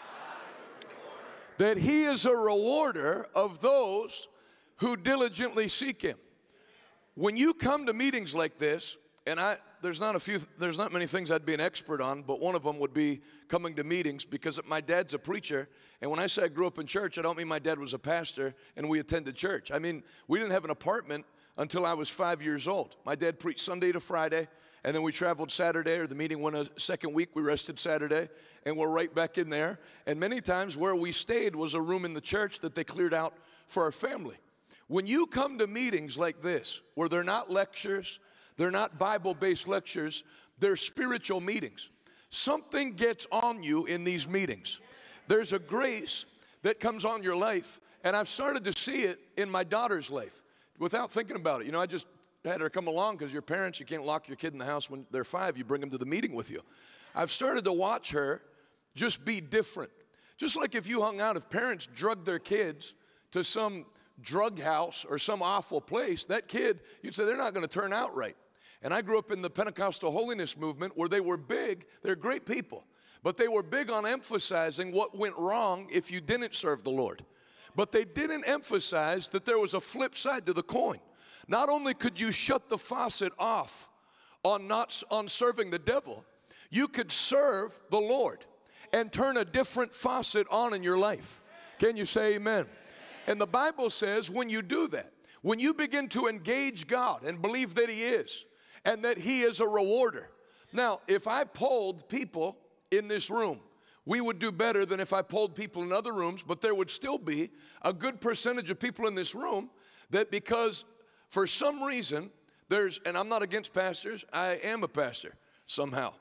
That he is a rewarder of those who diligently seek him. When you come to meetings like this, and I, there's not a few, there's not many things I'd be an expert on, but one of them would be coming to meetings, because my dad's a preacher. And when I say I grew up in church, I don't mean my dad was a pastor and we attended church. I mean, we didn't have an apartment until I was five years old. My dad preached Sunday to Friday, and then we traveled Saturday, or the meeting went a second week, we rested Saturday, and we're right back in there. And many times where we stayed was a room in the church that they cleared out for our family. When you come to meetings like this, where they're not lectures, they're not Bible-based lectures, they're spiritual meetings, something gets on you in these meetings. There's a grace that comes on your life, and I've started to see it in my daughter's life without thinking about it. You know, I just had her come along because your parents, you can't lock your kid in the house when they're five. You bring them to the meeting with you. I've started to watch her just be different. Just like if you hung out, if parents drugged their kids to some drug house or some awful place, that kid, you'd say they're not going to turn out right. And I grew up in the Pentecostal holiness movement where they were big. They're great people. But they were big on emphasizing what went wrong if you didn't serve the Lord. But they didn't emphasize that there was a flip side to the coin. Not only could you shut the faucet off on not on serving the devil, you could serve the Lord and turn a different faucet on in your life. Can you say amen? And the Bible says when you do that, when you begin to engage God and believe that He is, and that He is a rewarder. Now, if I polled people in this room, we would do better than if I polled people in other rooms, but there would still be a good percentage of people in this room that because for some reason, there's, and I'm not against pastors, I am a pastor somehow.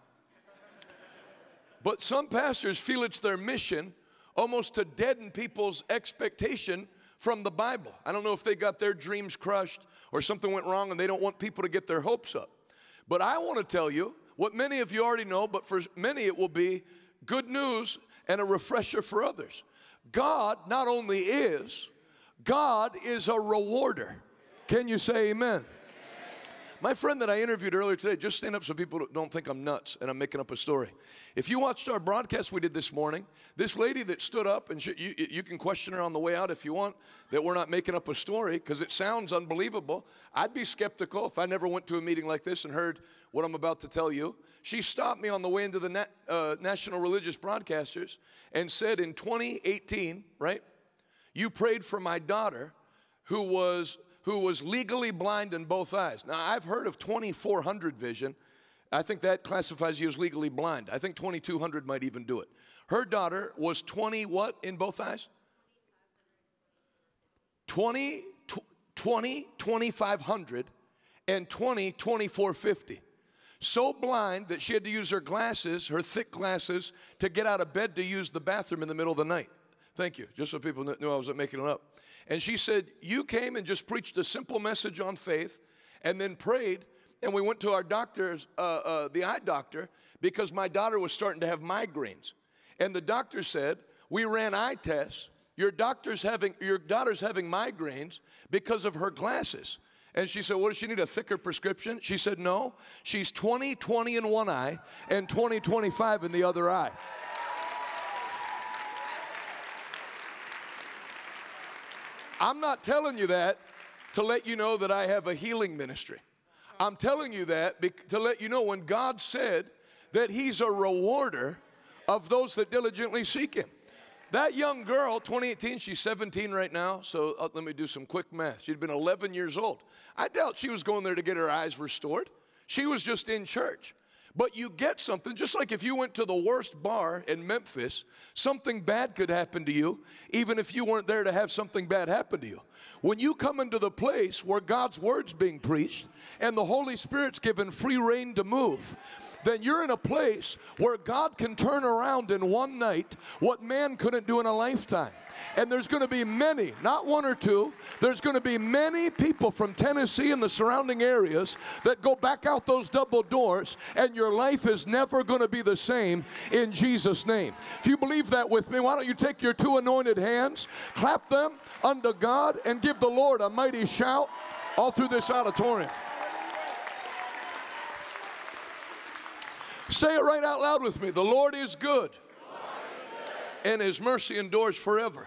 But some pastors feel it's their mission almost to deaden people's expectation from the Bible. I don't know if they got their dreams crushed or something went wrong and they don't want people to get their hopes up. But I want to tell you what many of you already know, but for many it will be good news and a refresher for others. God not only is, God is a rewarder. Can you say amen? My friend that I interviewed earlier today, just stand up so people don't think I'm nuts and I'm making up a story. If you watched our broadcast we did this morning, this lady that stood up, and she, you, you can question her on the way out if you want, that we're not making up a story because it sounds unbelievable. I'd be skeptical if I never went to a meeting like this and heard what I'm about to tell you. She stopped me on the way into the na uh, National Religious Broadcasters and said in twenty eighteen, right, you prayed for my daughter who was... who was legally blind in both eyes. Now, I've heard of twenty-four hundred vision. I think that classifies you as legally blind. I think twenty-two hundred might even do it. Her daughter was twenty what in both eyes? twenty, twenty, twenty-five hundred, and twenty, twenty-four fifty. So blind that she had to use her glasses, her thick glasses, to get out of bed to use the bathroom in the middle of the night. Thank you, just so people knew I wasn't making it up. And she said, you came and just preached a simple message on faith and then prayed, and we went to our doctor's, uh, uh, the eye doctor, because my daughter was starting to have migraines. And the doctor said, we ran eye tests. Your, doctor's having, your daughter's having migraines because of her glasses. And she said, what, does she need a thicker prescription? She said, no. She's twenty twenty in one eye and twenty twenty-five in the other eye. I'm not telling you that to let you know that I have a healing ministry. I'm telling you that to let you know when God said that He's a rewarder of those that diligently seek Him. That young girl, twenty eighteen, she's seventeen right now, so uh, let me do some quick math. She'd been eleven years old. I doubt she was going there to get her eyes restored. She was just in church. But you get something, just like if you went to the worst bar in Memphis, something bad could happen to you, even if you weren't there to have something bad happen to you. When you come into the place where God's word's being preached and the Holy Spirit's given free rein to move, then you're in a place where God can turn around in one night what man couldn't do in a lifetime. And there's going to be many, not one or two, there's going to be many people from Tennessee and the surrounding areas that go back out those double doors, and your life is never going to be the same in Jesus' name. If you believe that with me, why don't you take your two anointed hands, clap them unto God, and give the Lord a mighty shout all through this auditorium. Say it right out loud with me. The Lord is good, and His mercy endures forever.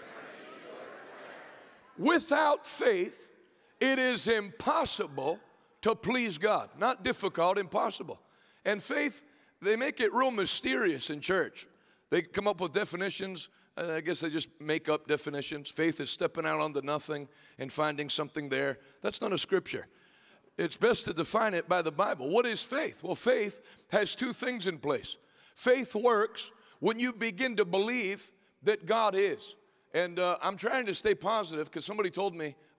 Without faith, it is impossible to please God. Not difficult, impossible. And faith, they make it real mysterious in church. They come up with definitions. I guess they just make up definitions. Faith is stepping out onto nothing and finding something there. That's not a scripture. It's best to define it by the Bible. What is faith? Well, faith has two things in place. Faith works when you begin to believe that God is. And uh, I'm trying to stay positive because somebody told me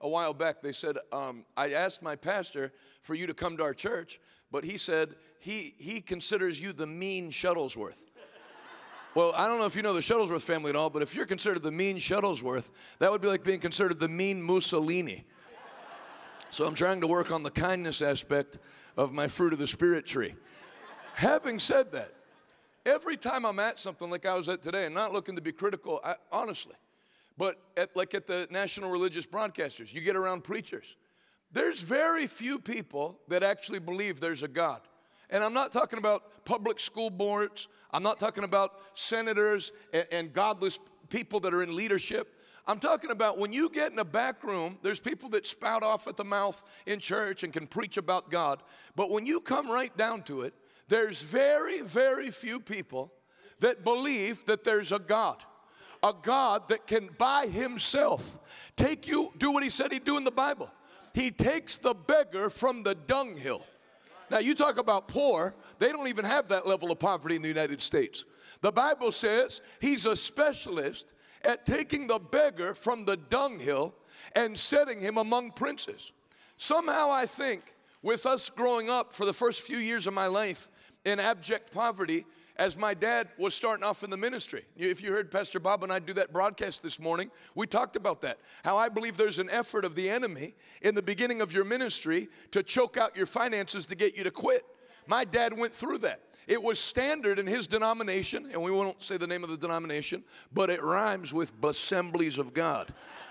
a while back. They said, um, I asked my pastor for you to come to our church, but he said he, he considers you the mean Shuttlesworth. Well, I don't know if you know the Shuttlesworth family at all, but if you're considered the mean Shuttlesworth, that would be like being considered the mean Mussolini. So I'm trying to work on the kindness aspect of my fruit of the Spirit tree. Having said that, every time I'm at something like I was at today, and not looking to be critical, I, honestly, but at, like at the National Religious Broadcasters, you get around preachers. There's very few people that actually believe there's a God. And I'm not talking about public school boards. I'm not talking about senators and, and godless people that are in leadership. I'm talking about when you get in a back room, there's people that spout off at the mouth in church and can preach about God. But when you come right down to it, there's very, very few people that believe that there's a God. A God that can by himself take you, do what he said he'd do in the Bible. He takes the beggar from the dunghill. Now, you talk about poor, they don't even have that level of poverty in the United States. The Bible says he's a specialist at taking the beggar from the dunghill and setting him among princes. Somehow I think with us growing up for the first few years of my life in abject poverty, as my dad was starting off in the ministry. If you heard Pastor Bob and I do that broadcast this morning, we talked about that. How I believe there's an effort of the enemy in the beginning of your ministry to choke out your finances to get you to quit. My dad went through that. It was standard in his denomination, and we won't say the name of the denomination, but it rhymes with Assemblies of God.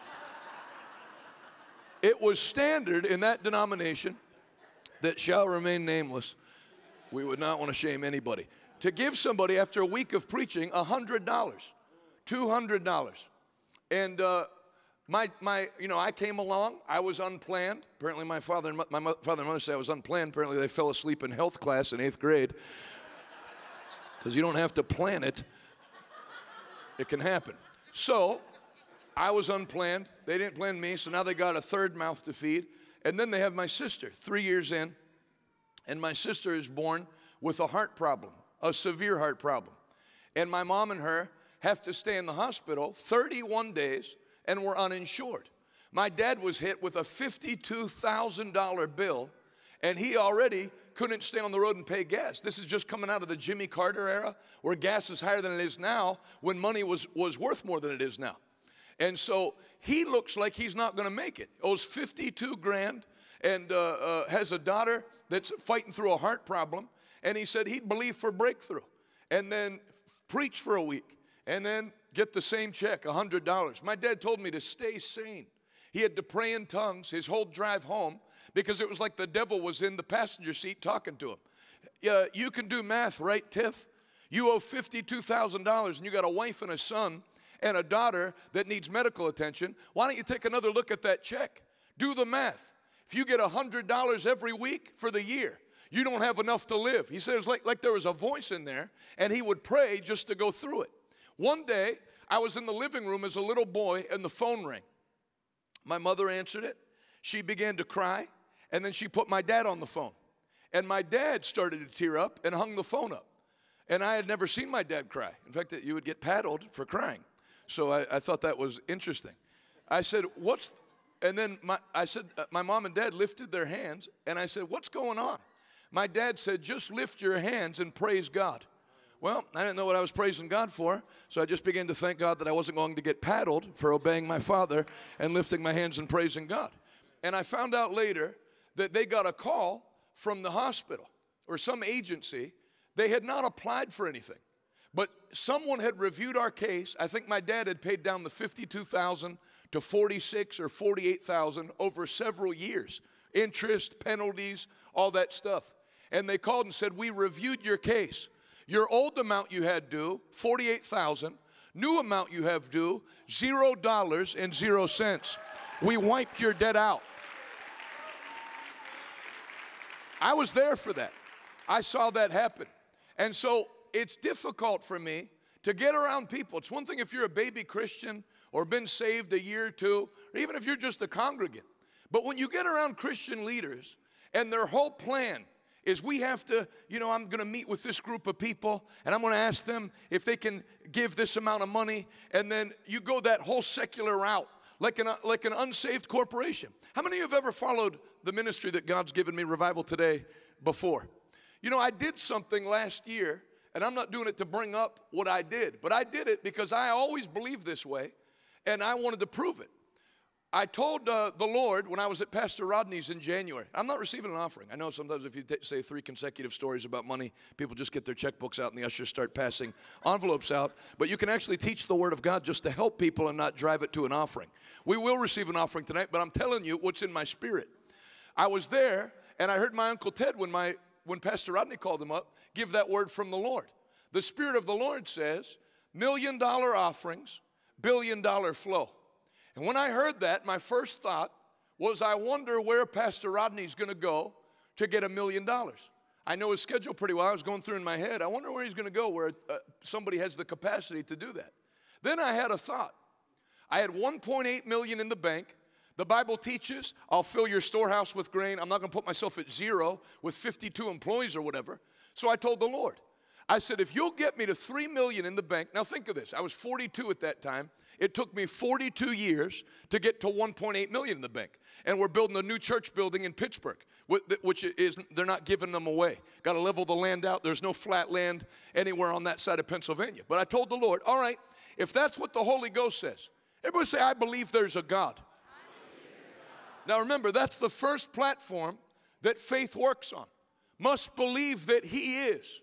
It was standard in that denomination that shall remain nameless. We would not want to shame anybody. To give somebody, after a week of preaching, one hundred dollars, two hundred dollars. And uh, my, my, you know, I came along. I was unplanned. Apparently my father and my, my father and mother say I was unplanned. Apparently they fell asleep in health class in eighth grade. Because you don't have to plan it. It can happen. So I was unplanned. They didn't plan me, so now they got a third mouth to feed. And then they have my sister, three years in. And my sister is born with a heart problem. A severe heart problem. And my mom and her have to stay in the hospital thirty-one days and were uninsured. My dad was hit with a fifty-two thousand dollar bill, and he already couldn't stay on the road and pay gas. This is just coming out of the Jimmy Carter era where gas is higher than it is now when money was, was worth more than it is now. And so he looks like he's not going to make it. Owes fifty-two grand and uh, uh, has a daughter that's fighting through a heart problem. And he said he'd believe for breakthrough and then preach for a week and then get the same check, one hundred dollars. My dad told me to stay sane. He had to pray in tongues his whole drive home because it was like the devil was in the passenger seat talking to him. Uh, you can do math, right, Tiff? You owe fifty-two thousand dollars and you got a wife and a son and a daughter that needs medical attention. Why don't you take another look at that check? Do the math. If you get one hundred dollars every week for the year, you don't have enough to live. He said it was like, like there was a voice in there, and he would pray just to go through it. One day, I was in the living room as a little boy, and the phone rang. My mother answered it. She began to cry, and then she put my dad on the phone. And my dad started to tear up and hung the phone up. And I had never seen my dad cry. In fact, you would get paddled for crying. So I, I thought that was interesting. I said, what's, and then my, I said, uh, my mom and dad lifted their hands, and I said, what's going on? My dad said, just lift your hands and praise God. Well, I didn't know what I was praising God for, so I just began to thank God that I wasn't going to get paddled for obeying my father and lifting my hands and praising God. And I found out later that they got a call from the hospital or some agency. They had not applied for anything, but someone had reviewed our case. I think my dad had paid down the fifty-two thousand dollars to forty-six thousand or forty-eight thousand dollars over several years. Interest, penalties, all that stuff. And they called and said, we reviewed your case. Your old amount you had due, forty-eight thousand dollars. New amount you have due, zero dollars and zero cents. We wiped your debt out. I was there for that. I saw that happen. And so it's difficult for me to get around people. It's one thing if you're a baby Christian or been saved a year or two, or even if you're just a congregant. But when you get around Christian leaders and their whole plan is we have to, you know, I'm going to meet with this group of people and I'm going to ask them if they can give this amount of money, and then you go that whole secular route like an, like an unsaved corporation. How many of you have ever followed the ministry that God's given me, Revival Today, before? You know, I did something last year, and I'm not doing it to bring up what I did, but I did it because I always believed this way, and I wanted to prove it. I told uh, the Lord when I was at Pastor Rodney's in January, I'm not receiving an offering. I know sometimes if you t- say three consecutive stories about money, people just get their checkbooks out and the ushers start passing envelopes out. But you can actually teach the Word of God just to help people and not drive it to an offering. We will receive an offering tonight, but I'm telling you what's in my spirit. I was there, and I heard my Uncle Ted, when, my, when Pastor Rodney called him up, give that word from the Lord. The Spirit of the Lord says, million dollar offerings, billion dollar flow. And when I heard that, my first thought was, I wonder where Pastor Rodney's going to go to get a million dollars. I know his schedule pretty well. I was going through in my head. I wonder where he's going to go where uh, somebody has the capacity to do that. Then I had a thought. I had one point eight million dollars in the bank. The Bible teaches, I'll fill your storehouse with grain. I'm not going to put myself at zero with fifty-two employees or whatever. So I told the Lord, I said, if you'll get me to three million dollars in the bank. Now think of this. I was forty-two at that time. It took me forty-two years to get to one point eight million dollars in the bank. And we're building a new church building in Pittsburgh, which is, they're not giving them away. Got to level the land out. There's no flat land anywhere on that side of Pennsylvania. But I told the Lord, all right, if that's what the Holy Ghost says, everybody say, I believe there's a God. Now remember, that's the first platform that faith works on. Must believe that He is.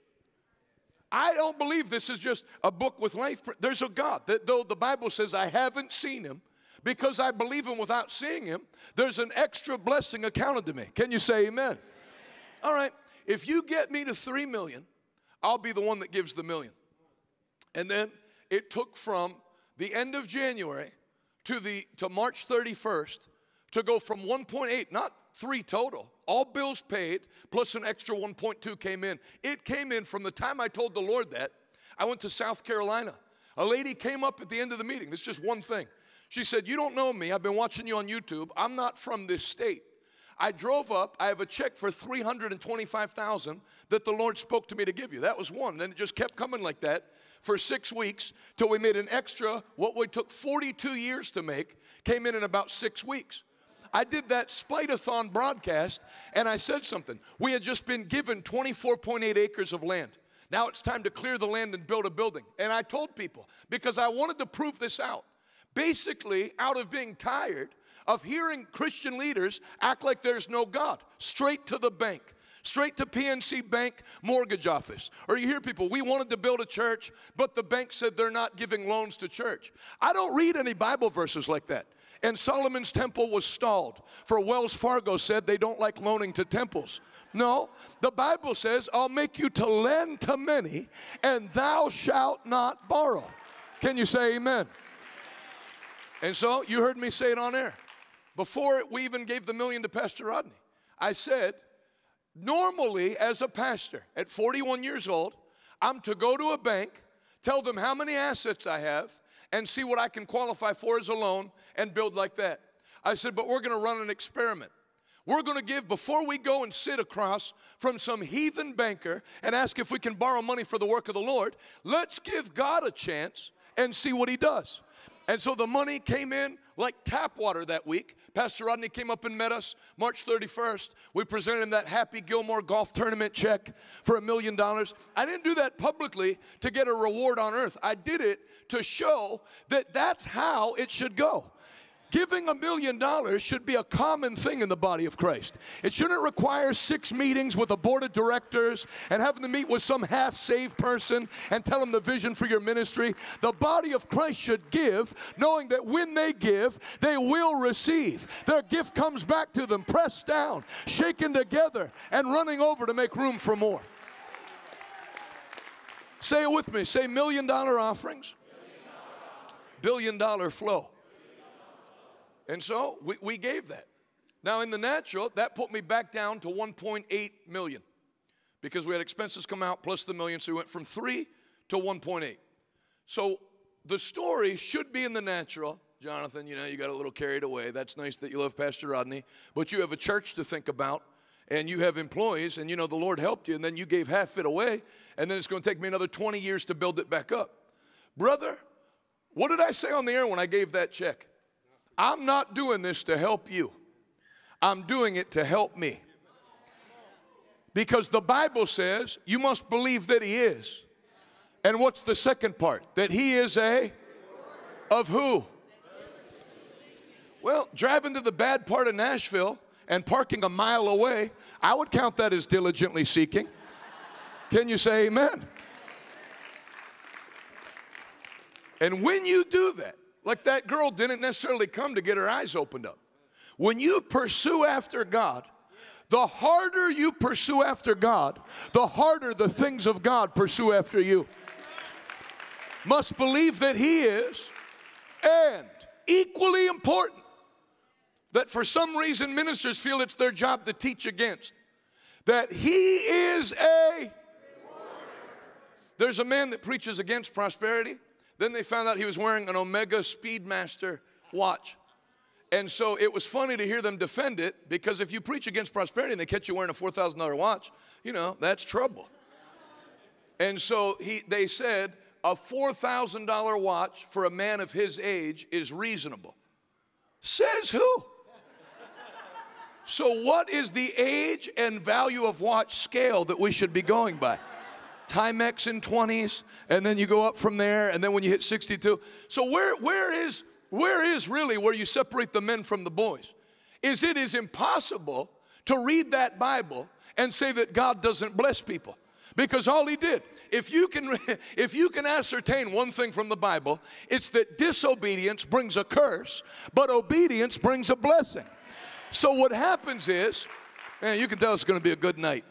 I don't believe this is just a book with life. There's a God. That though the Bible says I haven't seen Him, because I believe Him without seeing Him, there's an extra blessing accounted to me. Can you say amen? Amen. All right, if you get me to three million, I'll be the one that gives the million. And then it took from the end of January to, the, to March thirty-first to go from one point eight, not three total, all bills paid, plus an extra one point two came in. It came in from the time I told the Lord that. I went to South Carolina. A lady came up at the end of the meeting. This is just one thing. She said, you don't know me. I've been watching you on YouTube. I'm not from this state. I drove up. I have a check for three hundred twenty-five thousand dollars that the Lord spoke to me to give you. That was one. Then it just kept coming like that for six weeks till we made an extra, what we took forty-two years to make, came in in about six weeks. I did that Spite-a-thon broadcast, and I said something. We had just been given twenty-four point eight acres of land. Now it's time to clear the land and build a building. And I told people, because I wanted to prove this out, basically out of being tired of hearing Christian leaders act like there's no God, straight to the bank. Straight to P N C Bank mortgage office. Or you hear people, we wanted to build a church, but the bank said they're not giving loans to church. I don't read any Bible verses like that. And Solomon's temple was stalled, for Wells Fargo said they don't like loaning to temples. No, the Bible says, I'll make you to lend to many, and thou shalt not borrow. Can you say amen? And so you heard me say it on air. Before we even gave the million to Pastor Rodney, I said, normally as a pastor at forty-one years old, I'm to go to a bank, tell them how many assets I have, and see what I can qualify for as a loan and build like that. I said, but we're going to run an experiment. We're going to give, before we go and sit across from some heathen banker and ask if we can borrow money for the work of the Lord, let's give God a chance and see what He does. And so the money came in like tap water that week. Pastor Rodney came up and met us March thirty-first. We presented him that Happy Gilmore golf tournament check for a million dollars. I didn't do that publicly to get a reward on earth. I did it to show that that's how it should go. Giving a million dollars should be a common thing in the body of Christ. It shouldn't require six meetings with a board of directors and having to meet with some half-saved person and tell them the vision for your ministry. The body of Christ should give, knowing that when they give, they will receive. Their gift comes back to them, pressed down, shaken together, and running over to make room for more. Say it with me. Say million dollar offerings, billion dollar flow. And so we, we gave that. Now in the natural, that put me back down to one point eight million because we had expenses come out plus the million, so we went from three to one point eight. So the story should be in the natural. Jonathan, you know, you got a little carried away. That's nice that you love Pastor Rodney, but you have a church to think about, and you have employees, and you know the Lord helped you, and then you gave half it away, and then it's going to take me another twenty years to build it back up. Brother, what did I say on the air when I gave that check? I'm not doing this to help you. I'm doing it to help me. Because the Bible says you must believe that he is. And what's the second part? That he is a, of who? Well, driving to the bad part of Nashville and parking a mile away, I would count that as diligently seeking. Can you say amen? And when you do that, like that girl didn't necessarily come to get her eyes opened up. When you pursue after God, the harder you pursue after God, the harder the things of God pursue after you. Must believe that he is, and equally important, that for some reason ministers feel it's their job to teach against, that he is a, there's a man that preaches against prosperity. Then they found out he was wearing an Omega Speedmaster watch. And so it was funny to hear them defend it, because if you preach against prosperity and they catch you wearing a four thousand dollar watch, you know, that's trouble. And so he, they said a four thousand dollar watch for a man of his age is reasonable. Says who? So what is the age and value of watch scale that we should be going by? Timex in twenties, and then you go up from there, and then when you hit sixty-two. So where, where is, where is really where you separate the men from the boys? Is it is impossible to read that Bible and say that God doesn't bless people. Because all he did, if you can, if you can ascertain one thing from the Bible, it's that disobedience brings a curse, but obedience brings a blessing. So what happens is, man, you can tell it's going to be a good night.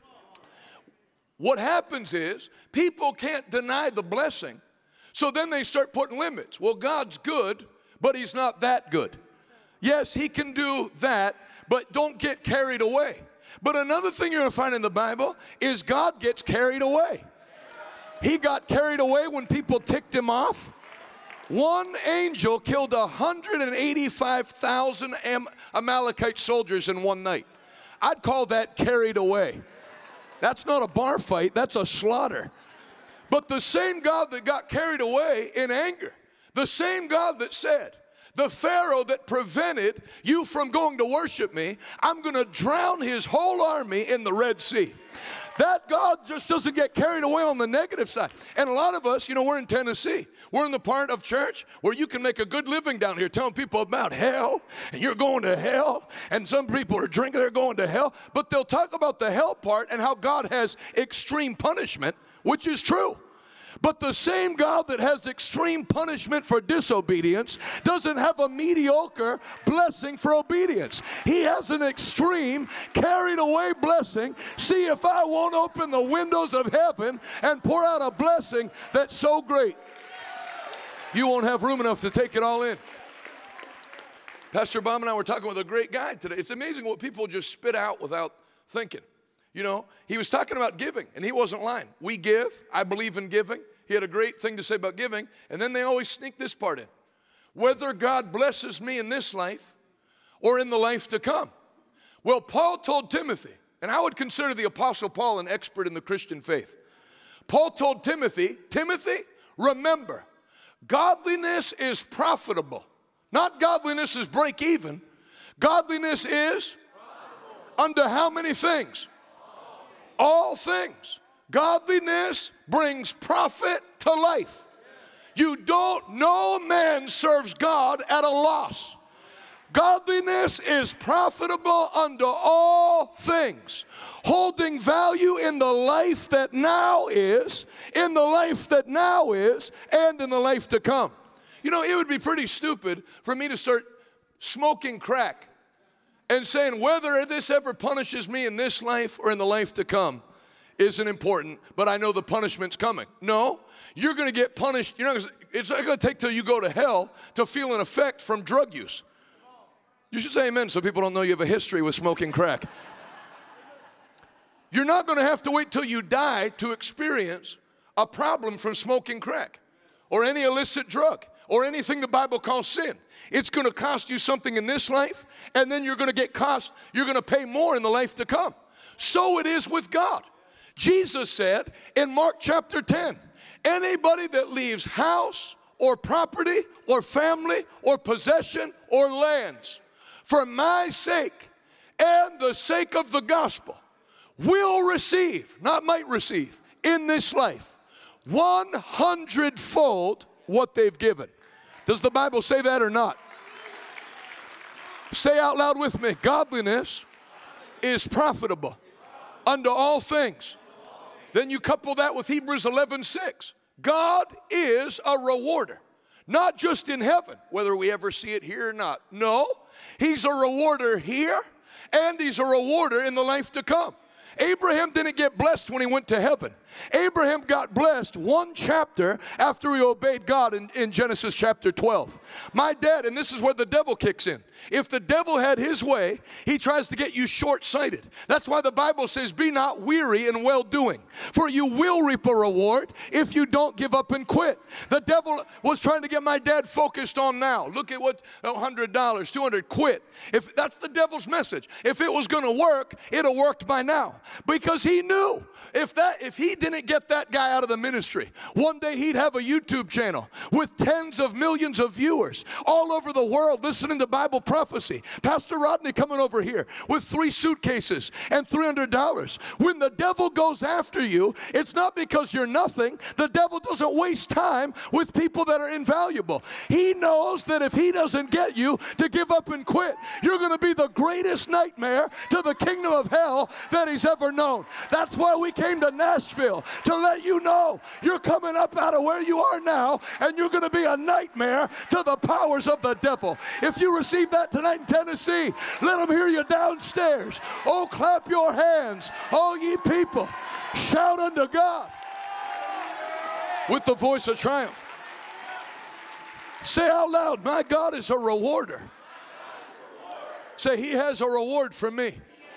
What happens is, people can't deny the blessing, so then they start putting limits. Well, God's good, but he's not that good. Yes, he can do that, but don't get carried away. But another thing you're going to find in the Bible is God gets carried away. He got carried away when people ticked him off. One angel killed one hundred eighty-five thousand Am- Amalekite soldiers in one night. I'd call that carried away. That's not a bar fight, that's a slaughter. But the same God that got carried away in anger, the same God that said, the Pharaoh that prevented you from going to worship me, I'm going to drown his whole army in the Red Sea. That God just doesn't get carried away on the negative side. And a lot of us, you know, we're in Tennessee. We're in the part of church where you can make a good living down here telling people about hell, and you're going to hell, and some people are drinking, they're going to hell. But they'll talk about the hell part and how God has extreme punishment, which is true. But the same God that has extreme punishment for disobedience doesn't have a mediocre blessing for obedience. He has an extreme, carried away blessing. See if I won't open the windows of heaven and pour out a blessing that's so great, you won't have room enough to take it all in. Pastor Bob and I were talking with a great guy today. It's amazing what people just spit out without thinking. You know, he was talking about giving, and he wasn't lying. We give. I believe in giving. He had a great thing to say about giving, and then they always sneak this part in. Whether God blesses me in this life or in the life to come. Well, Paul told Timothy, and I would consider the Apostle Paul an expert in the Christian faith. Paul told Timothy, Timothy, remember, godliness is profitable. Not godliness is break even. Godliness is unto how many things? All things. Godliness brings profit to life. You don't, no man serves God at a loss. Godliness is profitable unto all things, holding value in the life that now is, in the life that now is, and in the life to come. You know, it would be pretty stupid for me to start smoking crack and saying whether this ever punishes me in this life or in the life to come isn't important, but I know the punishment's coming. No, you're going to get punished. You're not gonna, it's not going to take till you go to hell to feel an effect from drug use. You should say amen so people don't know you have a history with smoking crack. You're not going to have to wait till you die to experience a problem from smoking crack or any illicit drug or anything the Bible calls sin. It's going to cost you something in this life, and then you're going to get cost, you're going to pay more in the life to come. So it is with God. Jesus said in Mark chapter ten, anybody that leaves house or property or family or possession or lands for my sake and the sake of the gospel will receive, not might receive, in this life, one hundredfold what they've given. Does the Bible say that or not? Say out loud with me, godliness is profitable unto all things. Then you couple that with Hebrews eleven six. God is a rewarder, not just in heaven, whether we ever see it here or not. No, he's a rewarder here, and he's a rewarder in the life to come. Abraham didn't get blessed when he went to heaven. Abraham got blessed one chapter after he obeyed God in, in Genesis chapter twelve. My dad, and this is where the devil kicks in. If the devil had his way, he tries to get you short-sighted. That's why the Bible says, be not weary in well-doing, for you will reap a reward if you don't give up and quit. The devil was trying to get my dad focused on now. Look at what, one hundred dollars, two hundred dollars, quit. If that's the devil's message. If it was going to work, it'd have worked by now. Because he knew if that if he didn't get that guy out of the ministry, one day he'd have a YouTube channel with tens of millions of viewers all over the world listening to Bible prophecy. Pastor Rodney coming over here with three suitcases and three hundred dollars. When the devil goes after you, it's not because you're nothing. The devil doesn't waste time with people that are invaluable. He knows that if he doesn't get you to give up and quit, you're going to be the greatest nightmare to the kingdom of hell that he's ever known. That's why we came to Nashville, to let you know you're coming up out of where you are now, and you're going to be a nightmare to the powers of the devil. If you receive that tonight in Tennessee, let them hear you downstairs. Oh, clap your hands, all ye people. Shout unto God with the voice of triumph. Say out loud, my God is a rewarder. Say, he has a reward for me.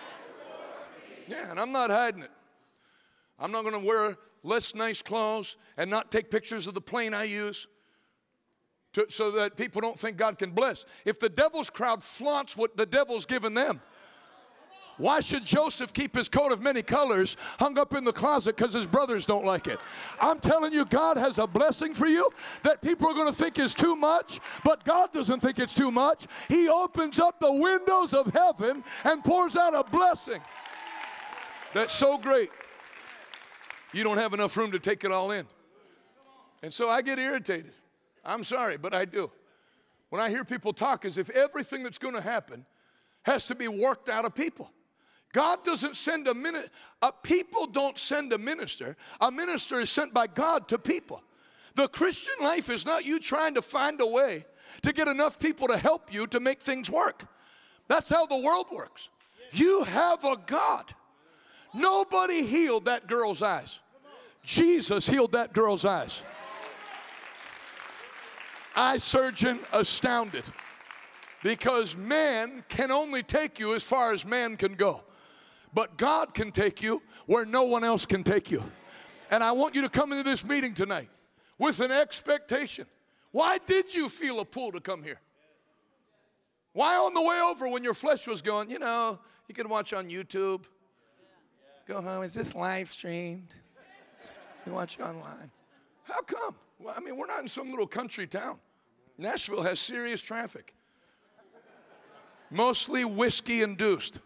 Yeah, and I'm not hiding it. I'm not going to wear less nice clothes and not take pictures of the plane I use to, so that people don't think God can bless. If the devil's crowd flaunts what the devil's given them, why should Joseph keep his coat of many colors hung up in the closet because his brothers don't like it? I'm telling you, God has a blessing for you that people are going to think is too much, but God doesn't think it's too much. He opens up the windows of heaven and pours out a blessing that's so great, you don't have enough room to take it all in. And so I get irritated. I'm sorry, but I do. When I hear people talk as if everything that's going to happen has to be worked out of people. God doesn't send a minister. Uh, people don't send a minister. A minister is sent by God to people. The Christian life is not you trying to find a way to get enough people to help you to make things work. That's how the world works. You have a God. Nobody healed that girl's eyes. Jesus healed that girl's eyes. Eye surgeon astounded. Because man can only take you as far as man can go. But God can take you where no one else can take you. And I want you to come into this meeting tonight with an expectation. Why did you feel a pull to come here? Why on the way over when your flesh was going, you know, you can watch on YouTube. Go home, is this live streamed? You watch it online. How come? Well, I mean, we're not in some little country town. Nashville has serious traffic. Mostly whiskey-induced.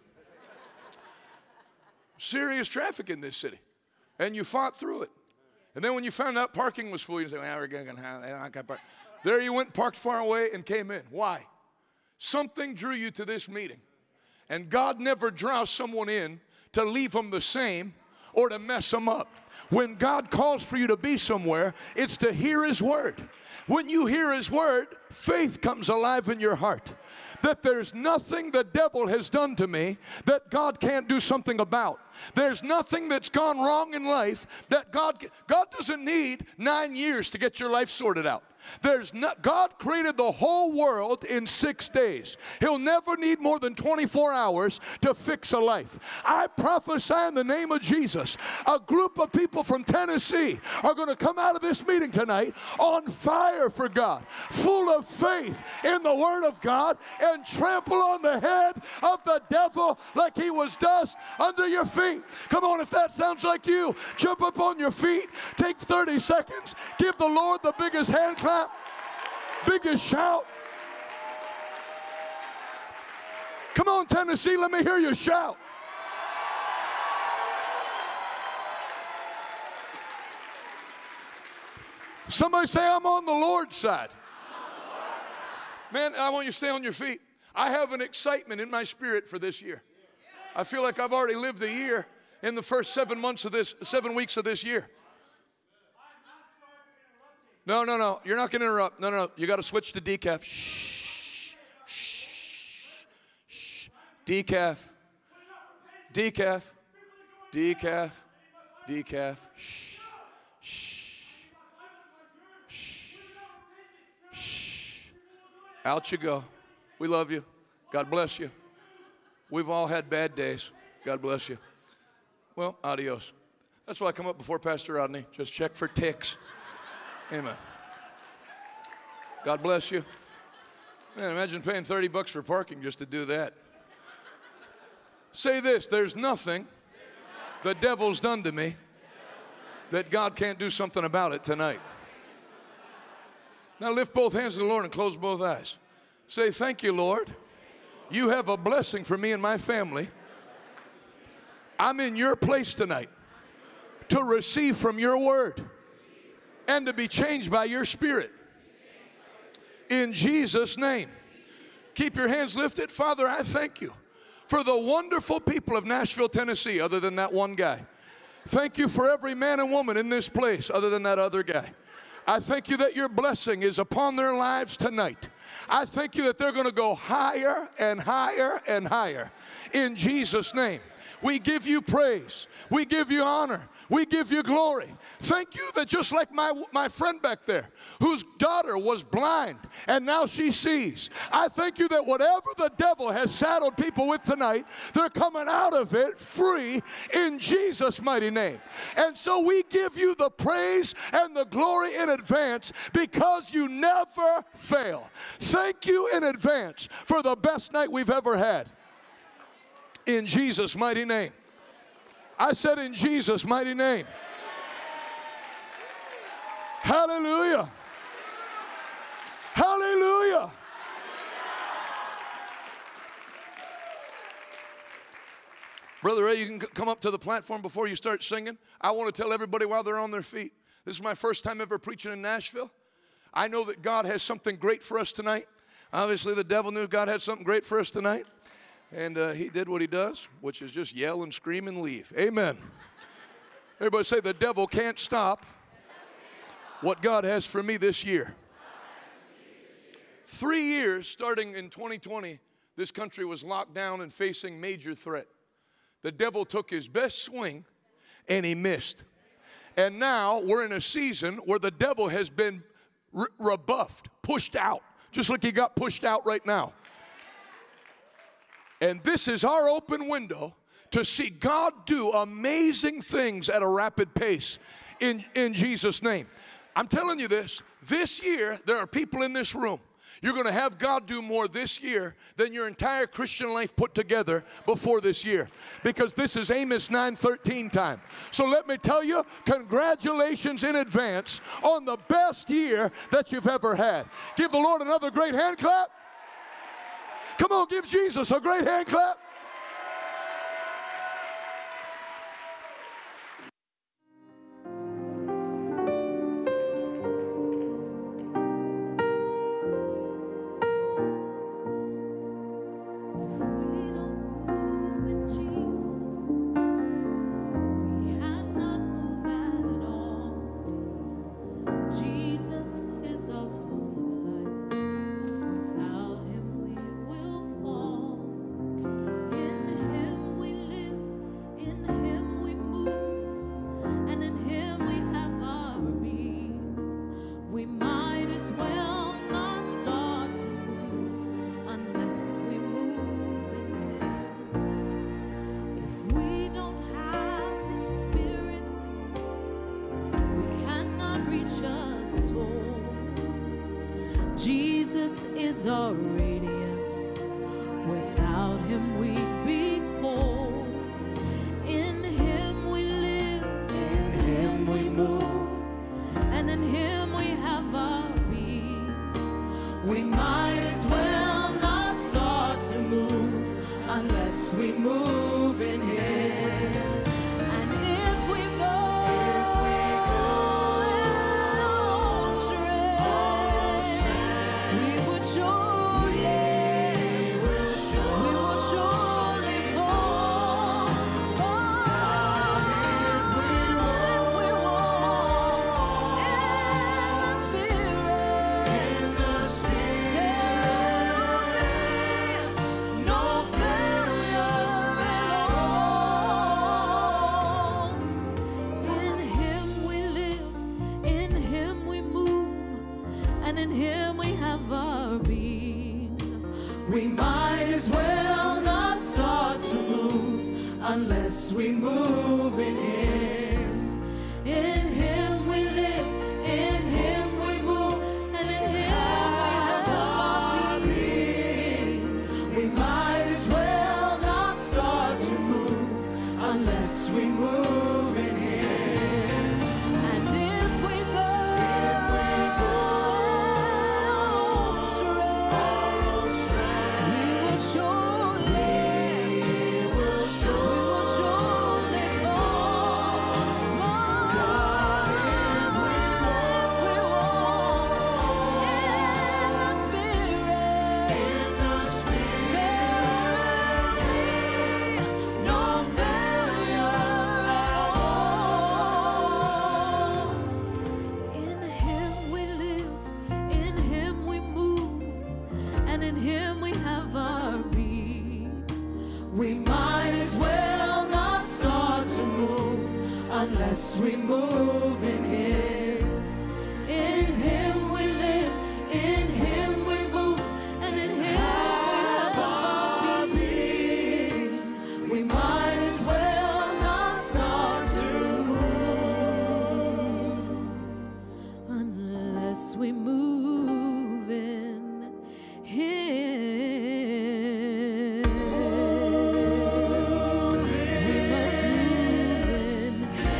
Serious traffic in this city. And you fought through it. And then when you found out parking was full, you say, well, we're going to have I park. There you went, parked far away, and came in. Why? Something drew you to this meeting. And God never draws someone in to leave them the same or to mess them up. When God calls for you to be somewhere, it's to hear His word. When you hear His word, faith comes alive in your heart. That there's nothing the devil has done to me that God can't do something about. There's nothing that's gone wrong in life that God, God doesn't need nine years to get your life sorted out. There's not, God created the whole world in six days. He'll never need more than twenty-four hours to fix a life. I prophesy in the name of Jesus, a group of people from Tennessee are going to come out of this meeting tonight on fire for God, full of faith in the Word of God, and trample on the head of the devil like he was dust under your feet. Come on, if that sounds like you, jump up on your feet, take thirty seconds, give the Lord the biggest hand clap clap, biggest shout. Come on, Tennessee, let me hear you shout. Somebody say, I'm on the Lord's side. Man, I want you to stay on your feet. I have an excitement in my spirit for this year. I feel like I've already lived the year in the first seven months of this, seven weeks of this year. No, no, no. You're not going to interrupt. No, no, no. You got to switch to decaf. Shh. Shh. Shh. Decaf. Decaf. Decaf. Decaf. Shh. Shh. Shh. Shh. Out you go. We love you. God bless you. We've all had bad days. God bless you. Well, adios. That's why I come up before Pastor Rodney. Just check for ticks. Amen. God bless you. Man, imagine paying thirty bucks for parking just to do that. Say this, there's nothing the devil's done to me that God can't do something about it tonight. Now lift both hands to the Lord and close both eyes. Say, thank you, Lord. You have a blessing for me and my family. I'm in your place tonight to receive from your word and to be changed by your spirit. In Jesus' name. Keep your hands lifted. Father, I thank you for the wonderful people of Nashville, Tennessee, other than that one guy. Thank you for every man and woman in this place, other than that other guy. I thank you that your blessing is upon their lives tonight. I thank you that they're going to go higher and higher and higher. In Jesus' name. We give you praise. We give you honor. We give you glory. Thank you that just like my, my friend back there, whose daughter was blind and now she sees. I thank you that whatever the devil has saddled people with tonight, they're coming out of it free in Jesus' mighty name. And so we give you the praise and the glory in advance because you never fail. Thank you in advance for the best night we've ever had. In Jesus' mighty name. I said in Jesus' mighty name. Hallelujah. Hallelujah. Brother Ray, you can come up to the platform before you start singing. I want to tell everybody while they're on their feet. This is my first time ever preaching in Nashville. I know that God has something great for us tonight. Obviously, the devil knew God had something great for us tonight. And uh, he did what he does, which is just yell and scream and leave. Amen. Everybody say, the devil can't stop what God has for me this year. Three years, starting in twenty twenty, this country was locked down and facing major threat. The devil took his best swing, and he missed. And now we're in a season where the devil has been re- rebuffed, pushed out, just like he got pushed out right now. And this is our open window to see God do amazing things at a rapid pace in, in Jesus' name. I'm telling you this, this year there are people in this room. You're going to have God do more this year than your entire Christian life put together before this year. Because this is Amos nine thirteen time. So let me tell you, congratulations in advance on the best year that you've ever had. Give the Lord another great hand clap. Come on, give Jesus a great hand clap. Jesus is our radiance. Without him we'd be cold. In him we live, in him we move, and in him we have our being. in him we have our being. We might as well not start to move unless we move in him. In him we live, in him we move, and in him we have our being. We might as well not start to move unless we move in him. And if we go, if we go astray, we will surely, we will surely, surely fall. If we walk, in the Spirit, in the Spirit, there will be no failure at all. In him we live, in him we move, and in him we have our being. We might as well not start to move unless we move in him. In him we live, in him we move, and in him we have our being. We might as well not start to move unless we move in him. We must move in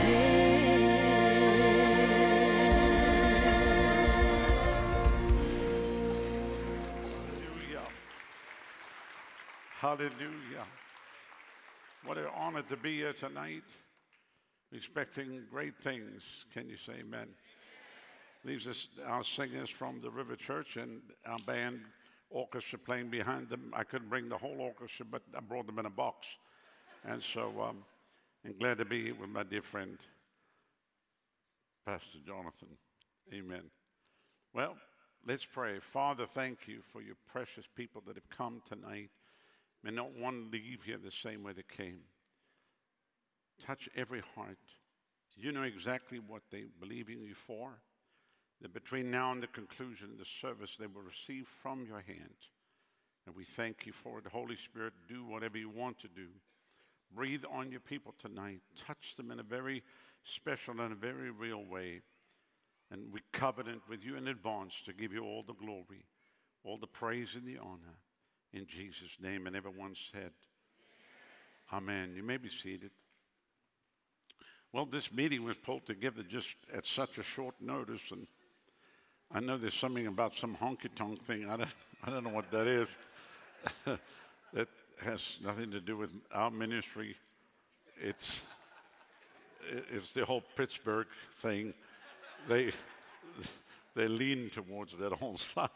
Hallelujah. Hallelujah. What an honor to be here tonight. Expecting great things. Can you say amen? These are our singers from the River Church and our band orchestra playing behind them. I couldn't bring the whole orchestra, but I brought them in a box. And so um, I'm glad to be here with my dear friend, Pastor Jonathan. Amen. Well, let's pray. Father, thank you for your precious people that have come tonight. May not one leave here the same way they came. Touch every heart. You know exactly what they believe in you for. That between now and the conclusion of the service, they will receive from your hand. And we thank you for it. Holy Spirit, do whatever you want to do. Breathe on your people tonight. Touch them in a very special and a very real way. And we covenant with you in advance to give you all the glory, all the praise and the honor. In Jesus' name. And everyone said, amen. Amen. You may be seated. Well, this meeting was pulled together just at such a short notice, and I know there's something about some honky-tonk thing. I don't, I don't know what that is. That has nothing to do with our ministry. It's, it's the whole Pittsburgh thing. They, they lean towards that whole side.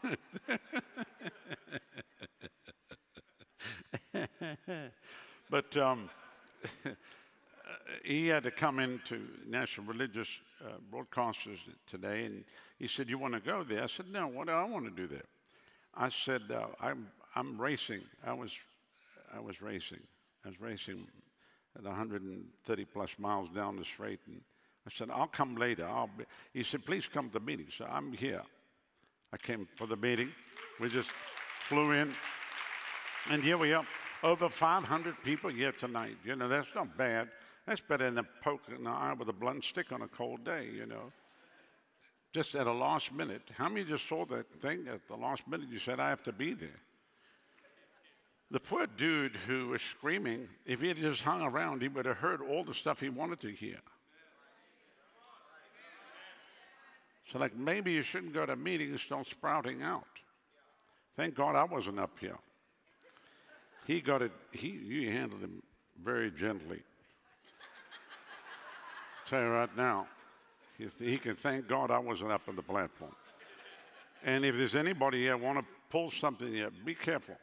But um, he had to come into National Religious uh, Broadcasters today, and he said, "You want to go there?" I said, "No, what do I want to do there?" I said, uh, "I'm I'm racing. I was I was racing. I was racing at one hundred thirty plus miles down the straight." And I said, "I'll come later." I'll be. He said, "Please come to the meeting." So I'm here. I came for the meeting. We just flew in, and here we are. Over five hundred people here tonight. You know, that's not bad. That's better than a poke in the eye with a blunt stick on a cold day, you know. Just at a last minute. How many just saw that thing at the last minute? You said, "I have to be there." The poor dude who was screaming, if he had just hung around, he would have heard all the stuff he wanted to hear. So, like, maybe you shouldn't go to meetings and start sprouting out. Thank God I wasn't up here. He got it, he, you handled him very gently. I'll tell you right now, he, he can thank God I wasn't up on the platform. And if there's anybody here want to pull something here, be careful.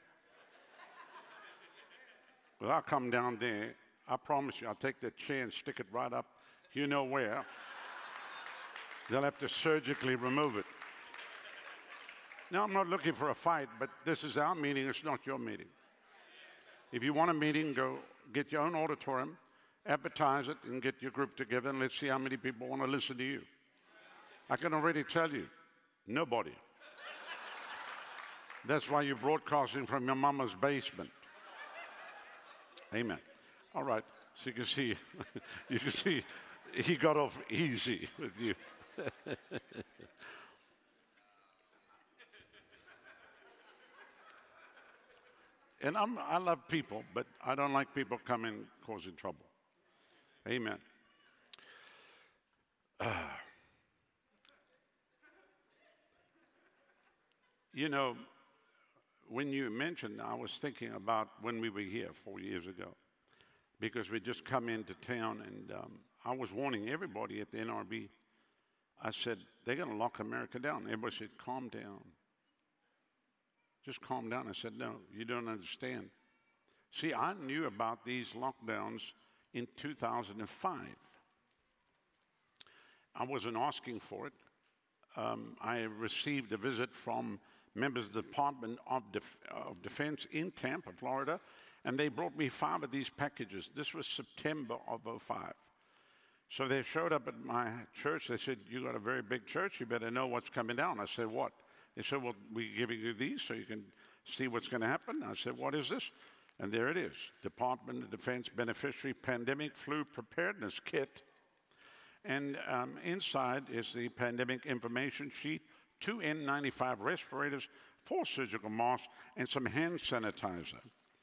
Well, I'll come down there. I promise you, I'll take that chair and stick it right up, you know where. They'll have to surgically remove it. Now, I'm not looking for a fight, but this is our meeting, it's not your meeting. If you want a meeting, go get your own auditorium, advertise it, and get your group together, and let's see how many people want to listen to you. I can already tell you, nobody. That's why you're broadcasting from your mama's basement. Amen. All right. So you can see, you can see he got off easy with you. And I'm, I love people, but I don't like people coming causing trouble. Amen. Uh, you know, when you mentioned, I was thinking about when we were here four years ago, because we just come into town, and um, I was warning everybody at the N R B. I said, they're going to lock America down. Everybody said, calm down. Just calm down. I said, no, you don't understand. See, I knew about these lockdowns in two thousand five. I wasn't asking for it. Um, I received a visit from members of the Department of, Def of Defense in Tampa, Florida, and they brought me five of these packages. This was September of oh five. So they showed up at my church. They said, you got a very big church. You better know what's coming down. I said, what? They said, well, we're giving you these so you can see what's going to happen. I said, what is this? And there it is, Department of Defense Beneficiary Pandemic Flu Preparedness Kit. And um, inside is the pandemic information sheet, two N ninety-five respirators, four surgical masks, and some hand sanitizer.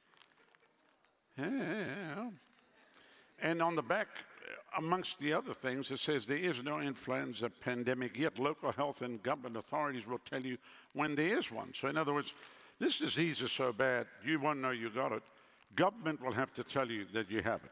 Yeah. And on the back, amongst the other things, it says there is no influenza pandemic yet. Local health and government authorities will tell you when there is one. So in other words, this disease is so bad, you won't know you got it. Government will have to tell you that you have it.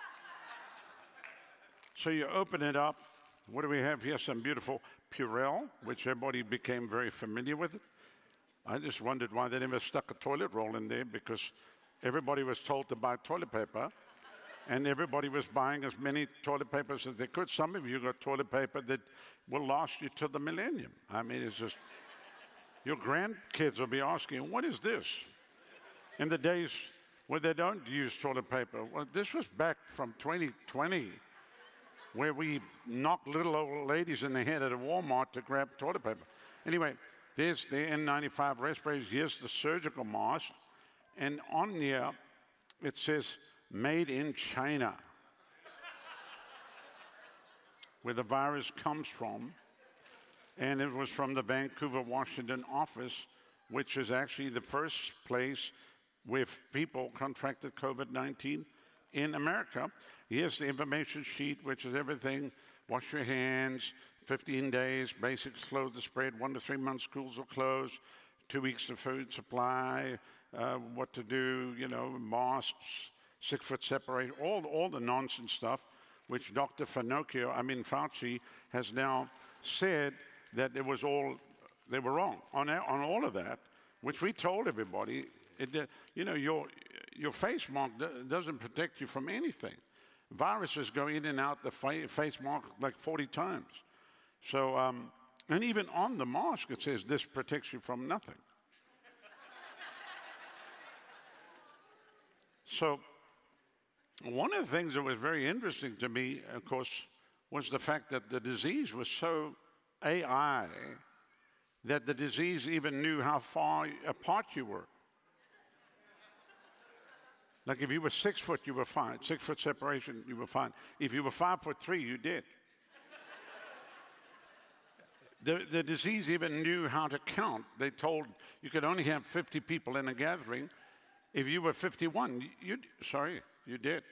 So you open it up. What do we have here? Some beautiful Purell, which everybody became very familiar with it. I just wondered why they never stuck a toilet roll in there, because everybody was told to buy toilet paper. And everybody was buying as many toilet papers as they could. Some of you got toilet paper that will last you till the millennium. I mean, it's just, your grandkids will be asking, what is this? In the days where they don't use toilet paper. Well, this was back from twenty twenty, where we knocked little old ladies in the head at a Walmart to grab toilet paper. Anyway, there's the N ninety-five respirators. Here's the surgical mask. And on there, it says, made in China, where the virus comes from. And it was from the Vancouver, Washington office, which is actually the first place where people contracted COVID nineteen in America. Here's the information sheet, which is everything. Wash your hands, fifteen days, basic slow the spread, one to three months, schools will close, two weeks of food supply, uh, what to do, you know, masks, six foot separation, all, all the nonsense stuff, which Doctor Finocchio, I mean Fauci, has now said that it was all, they were wrong on, on all of that, which we told everybody. It, uh, you know, your, your face mark doesn't protect you from anything. Viruses go in and out the fa face mark like forty times. So, um, and even on the mask, it says this protects you from nothing. So, one of the things that was very interesting to me, of course, was the fact that the disease was so A I that the disease even knew how far apart you were. Like if you were six foot, you were fine. Six foot separation, you were fine. If you were five foot three, you did. The, the disease even knew how to count. They told you could only have fifty people in a gathering. If you were fifty-one, you, sorry, you did.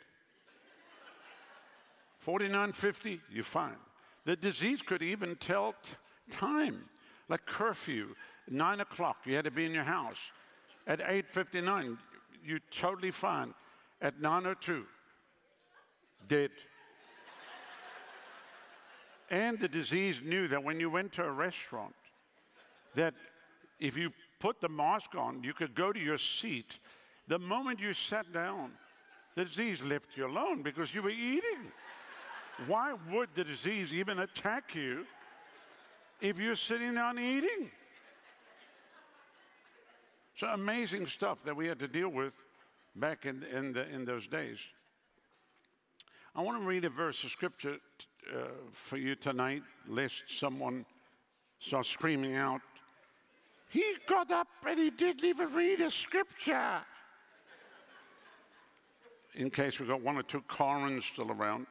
forty-nine, fifty, you're fine. The disease could even tell t time, like curfew, nine o'clock, you had to be in your house. At eight fifty-nine, you're totally fine. At nine oh two, dead. And the disease knew that when you went to a restaurant, that if you put the mask on, you could go to your seat. The moment you sat down, the disease left you alone because you were eating. Why would the disease even attack you if you're sitting down eating? So amazing stuff that we had to deal with back in, in, the, in those days. I want to read a verse of scripture uh, for you tonight, lest someone starts screaming out he got up and he didn't even read a scripture. In case we've got one or two Corans still around.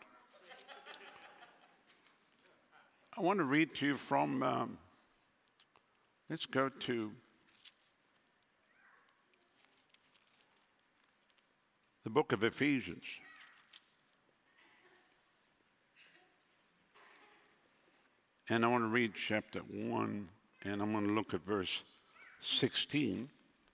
I want to read to you from, um, let's go to the book of Ephesians. And I want to read chapter one, and I'm going to look at verse sixteen.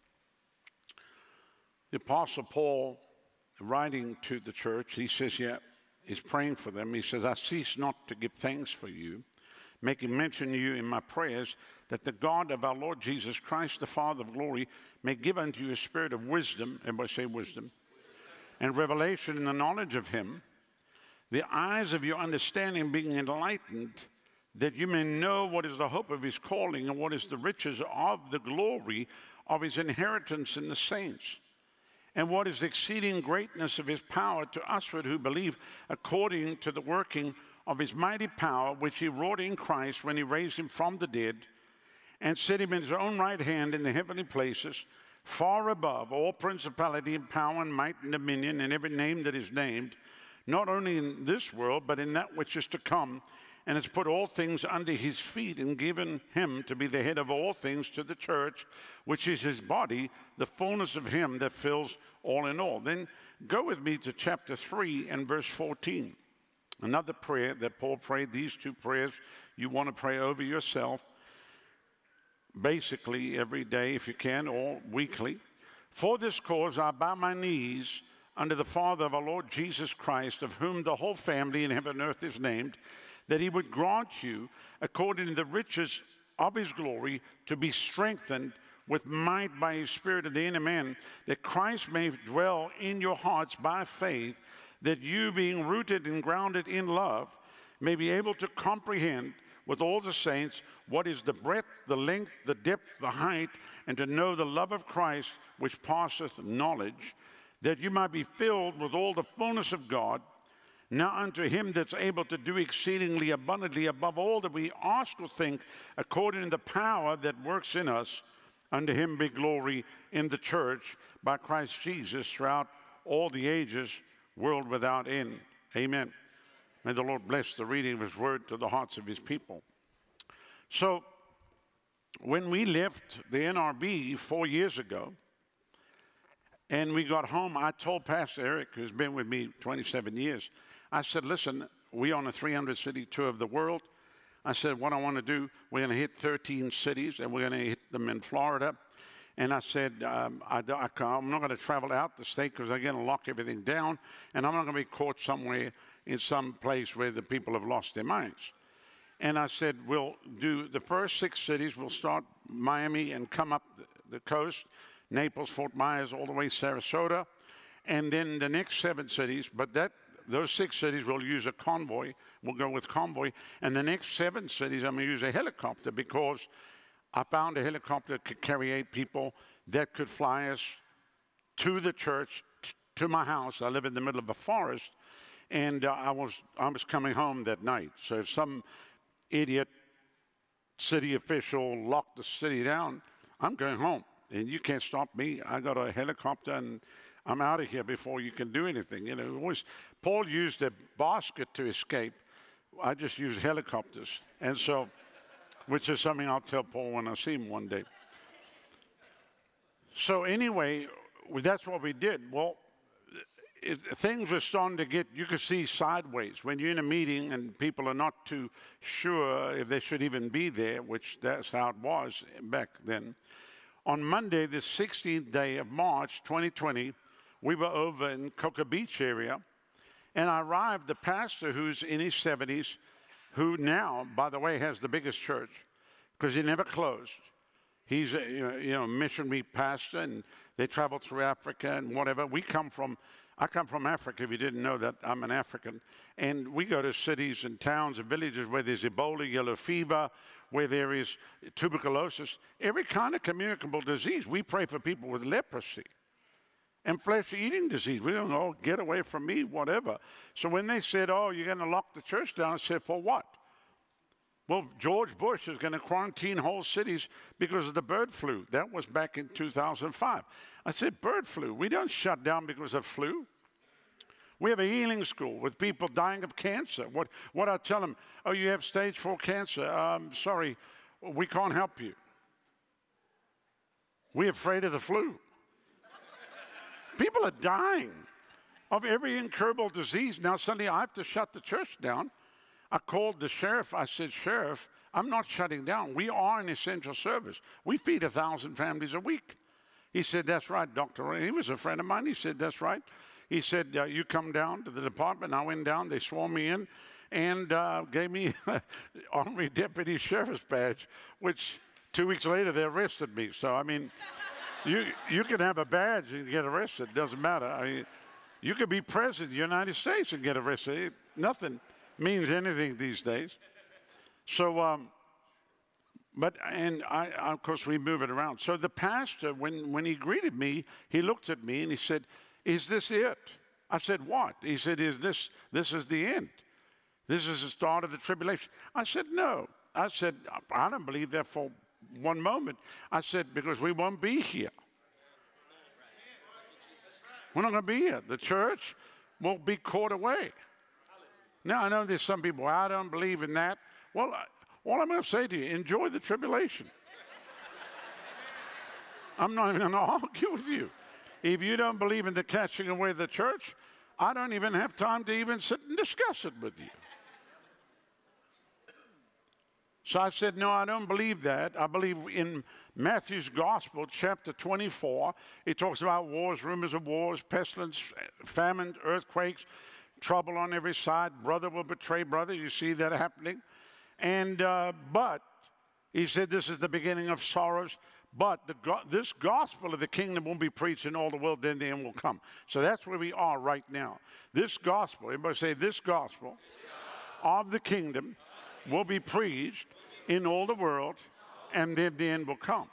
The Apostle Paul, writing to the church, he says, yeah, he's praying for them. He says, I cease not to give thanks for you, making mention to you in my prayers, that the God of our Lord Jesus Christ, the Father of glory, may give unto you a spirit of wisdom, everybody say wisdom, and revelation in the knowledge of him, the eyes of your understanding being enlightened, that you may know what is the hope of his calling and what is the riches of the glory of his inheritance in the saints, and what is the exceeding greatness of his power to usward who believe, according to the working of his mighty power, which he wrought in Christ when he raised him from the dead and set him in his own right hand in the heavenly places, far above all principality and power and might and dominion and every name that is named, not only in this world, but in that which is to come, and has put all things under his feet and given him to be the head of all things to the church, which is his body, the fullness of him that fills all in all. Then go with me to chapter three and verse fourteen. Another prayer that Paul prayed, these two prayers you want to pray over yourself, basically every day if you can, or weekly. For this cause I bow my knees under the Father of our Lord Jesus Christ, of whom the whole family in heaven and earth is named, that he would grant you, according to the riches of his glory, to be strengthened with might by his Spirit in the inner man, that Christ may dwell in your hearts by faith, that you, being rooted and grounded in love, may be able to comprehend with all the saints what is the breadth, the length, the depth, the height, and to know the love of Christ, which passeth knowledge, that you might be filled with all the fullness of God. Now unto him that's able to do exceedingly abundantly above all that we ask or think, according to the power that works in us, unto him be glory in the church by Christ Jesus throughout all the ages, world without end. Amen. May the Lord bless the reading of his word to the hearts of his people. So when we left the N R B four years ago, and we got home, I told Pastor Eric, who's been with me twenty-seven years, I said, listen, we're on a three hundred city tour of the world. I said, what I want to do, we're going to hit thirteen cities, and we're going to hit them in Florida. And I said, um, I, I, I'm not going to travel out the state because I'm going to lock everything down, and I'm not going to be caught somewhere in some place where the people have lost their minds. And I said, we'll do the first six cities. We'll start Miami and come up the, the coast, Naples, Fort Myers, all the way Sarasota, and then the next seven cities, but that those six cities will use a convoy. We'll go with convoy. And the next seven cities, I'm going to use a helicopter because I found a helicopter that could carry eight people that could fly us to the church, t- to my house. I live in the middle of a forest, and uh, I was I was coming home that night. So if some idiot city official locked the city down, I'm going home, and you can't stop me. I got a helicopter, and I'm out of here before you can do anything. You know, always, Paul used a basket to escape. I just used helicopters. And so, which is something I'll tell Paul when I see him one day. So anyway, that's what we did. Well, it, things were starting to get, you could see sideways. When you're in a meeting and people are not too sure if they should even be there, which that's how it was back then. On Monday, the sixteenth day of March, twenty twenty, we were over in Cocoa Beach area, and I arrived, the pastor who's in his seventies, who now, by the way, has the biggest church, because he never closed. He's a you know, you know, missionary pastor, and they travel through Africa and whatever. We come from, I come from Africa, if you didn't know that, I'm an African. And we go to cities and towns and villages where there's Ebola, yellow fever, where there is tuberculosis, every kind of communicable disease. We pray for people with leprosy and flesh-eating disease. We don't know, get away from me, whatever. So when they said, oh, you're going to lock the church down, I said, for what? Well, George Bush is going to quarantine whole cities because of the bird flu. That was back in two thousand five. I said, bird flu. We don't shut down because of flu. We have a healing school with people dying of cancer. What, what I tell them, oh, you have stage four cancer. Um, sorry, we can't help you. We're afraid of the flu. People are dying of every incurable disease. Now suddenly I have to shut the church down. I called the sheriff. I said, Sheriff, I'm not shutting down. We are an essential service. We feed a thousand families a week. He said, that's right, Doctor He was a friend of mine. He said, that's right. He said, uh, you come down to the department. I went down. They swore me in and uh, gave me an Army Deputy Sheriff's badge, which two weeks later they arrested me. So, I mean, you, you can have a badge and get arrested. It doesn't matter. I mean, you could be president of the United States and get arrested. It, nothing means anything these days. So, um, but, and I, of course, we move it around. So the pastor, when, when he greeted me, he looked at me and he said, is this it? I said, what? He said, is this, this is the end. This is the start of the tribulation. I said, no. I said, I don't believe that for one moment. I said, because we won't be here. We're not going to be here. The church will be caught away. Now, I know there's some people, I don't believe in that. Well, all I'm going to say to you, enjoy the tribulation. I'm not even going to argue with you. If you don't believe in the catching away of the church, I don't even have time to even sit and discuss it with you. So I said, no, I don't believe that. I believe in Matthew's Gospel, chapter twenty-four, it talks about wars, rumors of wars, pestilence, famine, earthquakes, trouble on every side. Brother will betray brother. You see that happening. And, uh, but, he said this is the beginning of sorrows. But the go this gospel of the kingdom won't be preached in all the world, then the end will come. So that's where we are right now. This gospel, everybody say, this gospel of the kingdom will be preached in all the world, and then the end will come.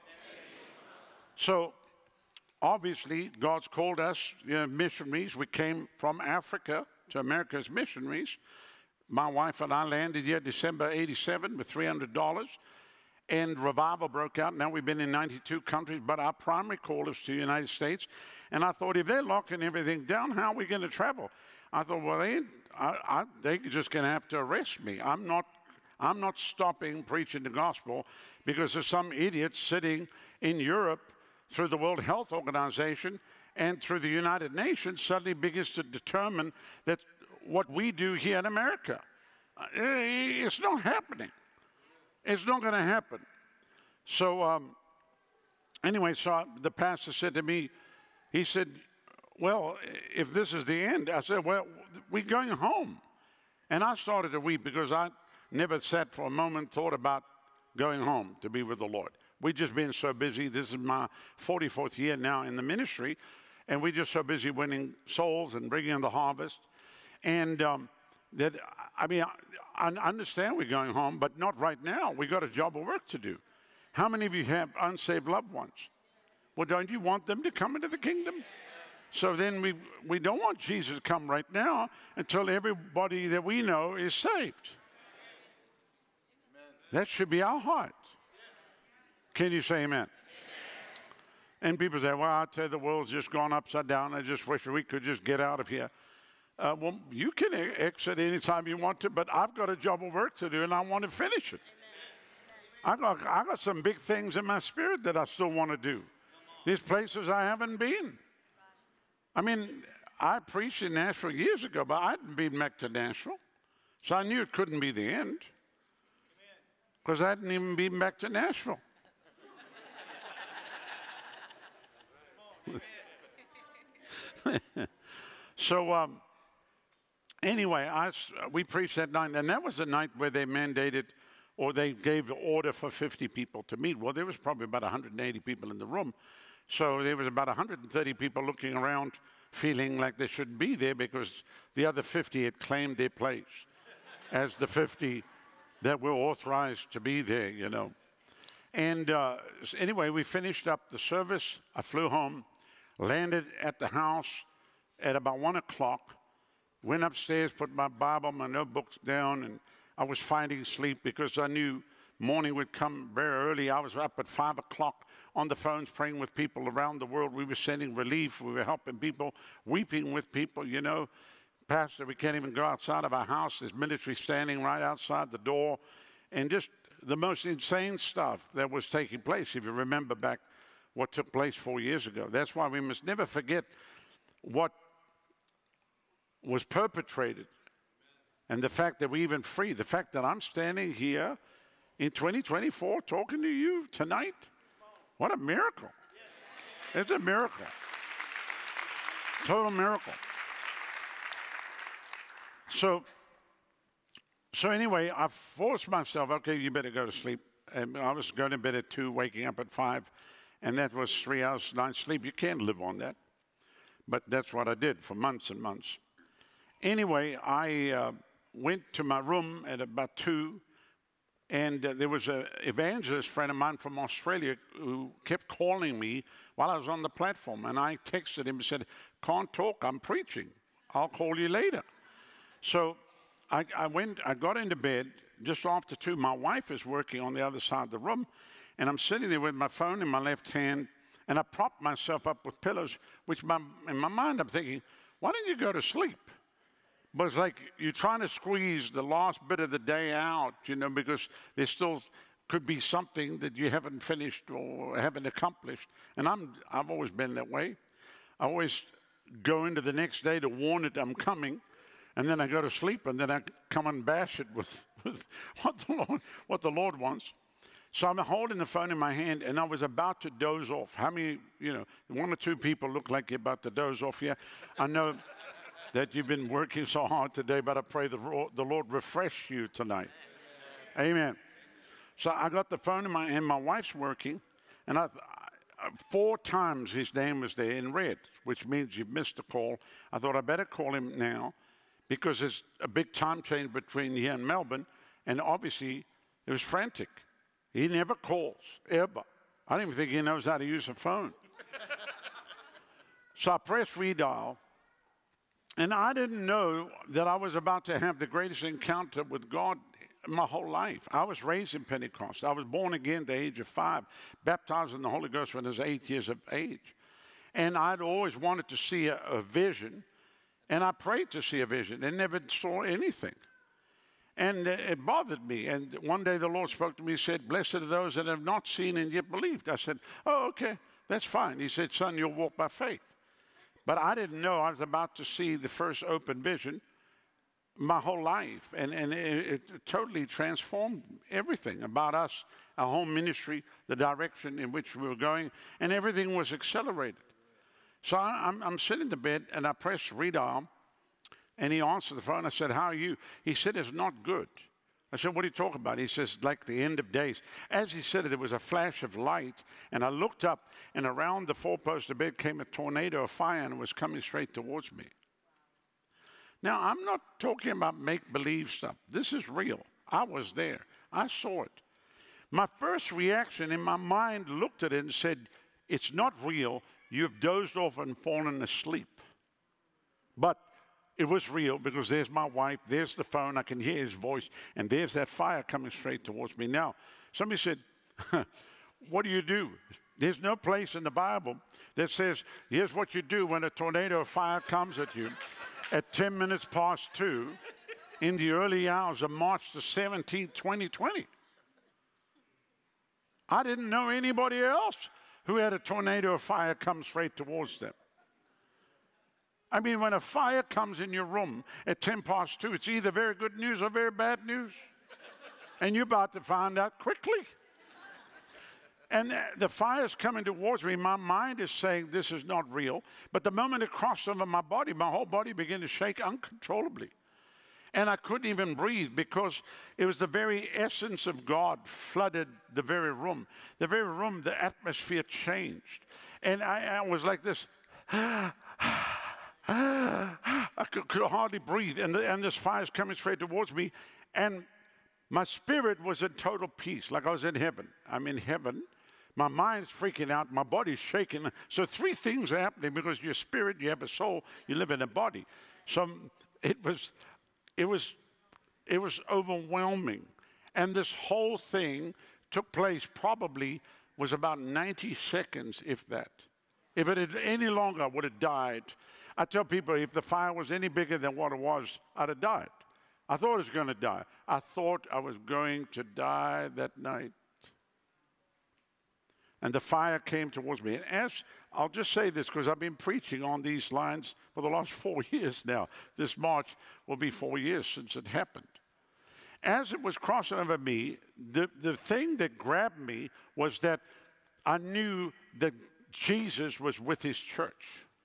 So, obviously, God's called us, you know, missionaries. We came from Africa to America as missionaries. My wife and I landed here December eighty-seven with three hundred dollars. And revival broke out. Now we've been in ninety-two countries, but our primary call is to the United States. And I thought, if they're locking everything down, how are we going to travel? I thought, well, they, I, I, they're just going to have to arrest me. I'm not, I'm not stopping preaching the gospel because there's some idiots sitting in Europe through the World Health Organization and through the United Nations suddenly begins to determine that what we do here in America, it's not happening. It's not going to happen. So um, anyway, so the pastor said to me, he said, well, if this is the end, I said, well, we're going home. And I started to weep because I never sat for a moment, thought about going home to be with the Lord. We've just been so busy. This is my forty-fourth year now in the ministry, and we're just so busy winning souls and bringing in the harvest. And um, that, I mean, I understand we're going home, but not right now. We've got a job of work to do. How many of you have unsaved loved ones? Well, don't you want them to come into the kingdom? So then we, we don't want Jesus to come right now until everybody that we know is saved. That should be our heart. Can you say amen? And people say, well, I tell you, the world's just gone upside down. I just wish we could just get out of here. Uh, well, you can exit anytime you want to, but I've got a job of work to do, and I want to finish it. I got, I got some big things in my spirit that I still want to do. These places I haven't been. I mean, I preached in Nashville years ago, but I hadn't been back to Nashville. So I knew it couldn't be the end, because I hadn't even been back to Nashville. So, um, anyway, I, we preached that night, and that was the night where they mandated, or they gave the order for fifty people to meet. Well, there was probably about one hundred eighty people in the room. So there was about one hundred thirty people looking around, feeling like they shouldn't be there because the other fifty had claimed their place as the fifty that were authorized to be there, you know. And uh, anyway, we finished up the service. I flew home, landed at the house at about one o'clock, went upstairs, put my Bible, my notebooks down, and I was fighting sleep because I knew morning would come very early. I was up at five o'clock on the phones praying with people around the world. We were sending relief. We were helping people, weeping with people, you know. Pastor, we can't even go outside of our house. There's military standing right outside the door. And just the most insane stuff that was taking place, if you remember back what took place four years ago. That's why we must never forget what was perpetrated. And the fact that we're even free, the fact that I'm standing here in twenty twenty-four talking to you tonight, what a miracle. It's a miracle. Total miracle. So, so anyway, I forced myself, okay, you better go to sleep. And I was going to bed at two, waking up at five, and that was three hours night's sleep. You can't live on that. But that's what I did for months and months. Anyway, I uh, went to my room at about two, and uh, there was an evangelist friend of mine from Australia who kept calling me while I was on the platform. And I texted him and said, can't talk, I'm preaching. I'll call you later. So I, I went, I got into bed just after two. My wife is working on the other side of the room, and I'm sitting there with my phone in my left hand, and I propped myself up with pillows, which my, in my mind I'm thinking, why don't you go to sleep? But it's like you're trying to squeeze the last bit of the day out, you know, because there still could be something that you haven't finished or haven't accomplished. And I'm, I've always been that way. I always go into the next day to warn it I'm coming, and then I go to sleep, and then I come and bash it with, with what, the Lord, what the Lord wants. So I'm holding the phone in my hand, and I was about to doze off. How many, you know, one or two people look like you're about to doze off here? I know that you've been working so hard today, but I pray the, the Lord refresh you tonight. Amen. Amen. So I got the phone in my hand. My wife's working, and I, four times his name was there in red, which means you've missed a call. I thought I better call him now, because there's a big time change between here and Melbourne, and obviously it was frantic. He never calls, ever. I don't even think he knows how to use a phone. So I pressed redial, and I didn't know that I was about to have the greatest encounter with God my whole life. I was raised in Pentecost. I was born again at the age of five, baptized in the Holy Ghost when I was eight years of age. And I'd always wanted to see a, a vision, and I prayed to see a vision and never saw anything. And uh, it bothered me. And one day the Lord spoke to me and said, blessed are those that have not seen and yet believed. I said, oh, okay, that's fine. He said, son, you'll walk by faith. But I didn't know I was about to see the first open vision my whole life. And, and it, it totally transformed everything about us, our home ministry, the direction in which we were going, and everything was accelerated. So I, I'm, I'm sitting in the bed, and I pressed redial, and he answered the phone. I said, how are you? He said, it's not good. I said, what are you talking about? He says, like the end of days. As he said it, there was a flash of light, and I looked up, and around the four-post of bed came a tornado of fire, and it was coming straight towards me. Now, I'm not talking about make-believe stuff. This is real. I was there. I saw it. My first reaction in my mind looked at it and said, it's not real. You've dozed off and fallen asleep. But it was real, because there's my wife, there's the phone, I can hear his voice, and there's that fire coming straight towards me. Now, somebody said, what do you do? There's no place in the Bible that says, here's what you do when a tornado of fire comes at you at ten minutes past two in the early hours of March the seventeenth, twenty twenty. I didn't know anybody else who had a tornado of fire come straight towards them. I mean, when a fire comes in your room at ten past two, it's either very good news or very bad news. And you're about to find out quickly. And the fire's coming towards me. My mind is saying this is not real. But the moment it crossed over my body, my whole body began to shake uncontrollably. And I couldn't even breathe, because it was the very essence of God flooded the very room. The very room, the atmosphere changed. And I, I was like this. I could, could hardly breathe, and, the, and this fire's coming straight towards me, and my spirit was in total peace, like I was in heaven. I'm in heaven. My mind's freaking out. My body's shaking. So three things are happening, because your spirit, you have a soul, you live in a body. So it was, it was, it was overwhelming. And this whole thing took place probably was about ninety seconds, if that. If it had any longer, I would have died. I tell people, if the fire was any bigger than what it was, I'd have died. I thought I was going to die. I thought I was going to die that night. And the fire came towards me. And as, I'll just say this because I've been preaching on these lines for the last four years now. This March will be four years since it happened. As it was crossing over me, the, the thing that grabbed me was that I knew that Jesus was with his church.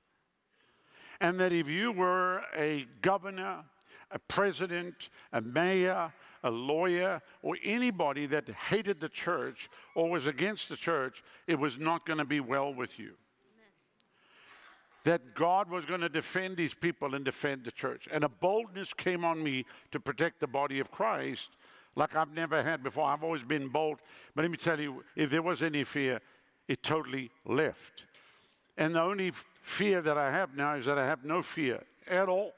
And that if you were a governor, a president, a mayor, a lawyer, or anybody that hated the church or was against the church, it was not going to be well with you. Amen. That God was going to defend his people and defend the church. And a boldness came on me to protect the body of Christ like I've never had before. I've always been bold. But let me tell you, if there was any fear, it totally left. And the only fear that I have now is that I have no fear at all.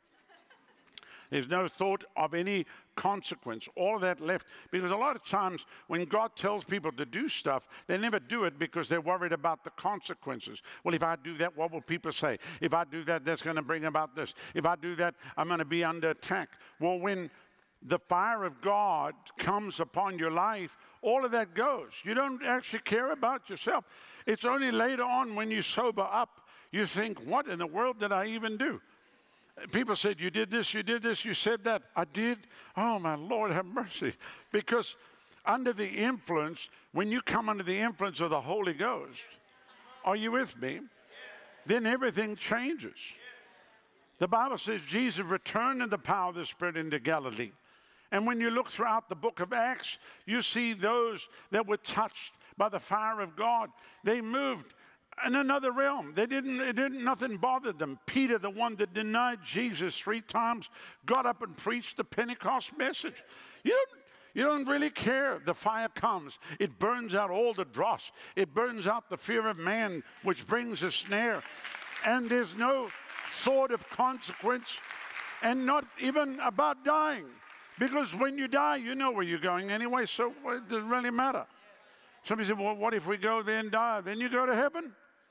There's no thought of any consequence. All of that left. Because a lot of times when God tells people to do stuff, they never do it because they're worried about the consequences. Well, if I do that, what will people say? If I do that, that's going to bring about this. If I do that, I'm going to be under attack. Well, when the fire of God comes upon your life, all of that goes. You don't actually care about yourself. It's only later on when you sober up, you think, what in the world did I even do? People said, you did this, you did this, you said that. I did. Oh, my Lord, have mercy. Because under the influence, when you come under the influence of the Holy Ghost, are you with me? Yes. Then everything changes. Yes. The Bible says Jesus returned in the power of the Spirit into Galilee. And when you look throughout the book of Acts, you see those that were touched by the fire of God. They moved in another realm. They didn't, it didn't, nothing bothered them. Peter, the one that denied Jesus three times, got up and preached the Pentecost message. You don't, you don't really care. The fire comes. It burns out all the dross. It burns out the fear of man, which brings a snare. And there's no thought of consequence and not even about dying. Because when you die, you know where you're going anyway, so it doesn't really matter. Somebody said, well, what if we go there and die? Then you go to heaven?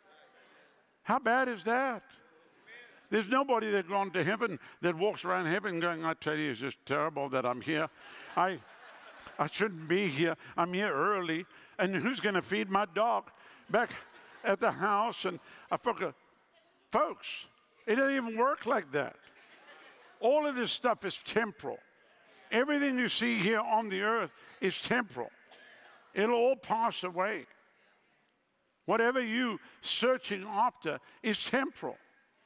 How bad is that? There's nobody that's gone to heaven that walks around heaven going, I tell you, it's just terrible that I'm here. I, I shouldn't be here. I'm here early. And who's going to feed my dog back at the house? And I forgot. Folks, it doesn't even work like that. All of this stuff is temporal. Everything you see here on the earth is temporal. It'll all pass away. Whatever you searching after is temporal.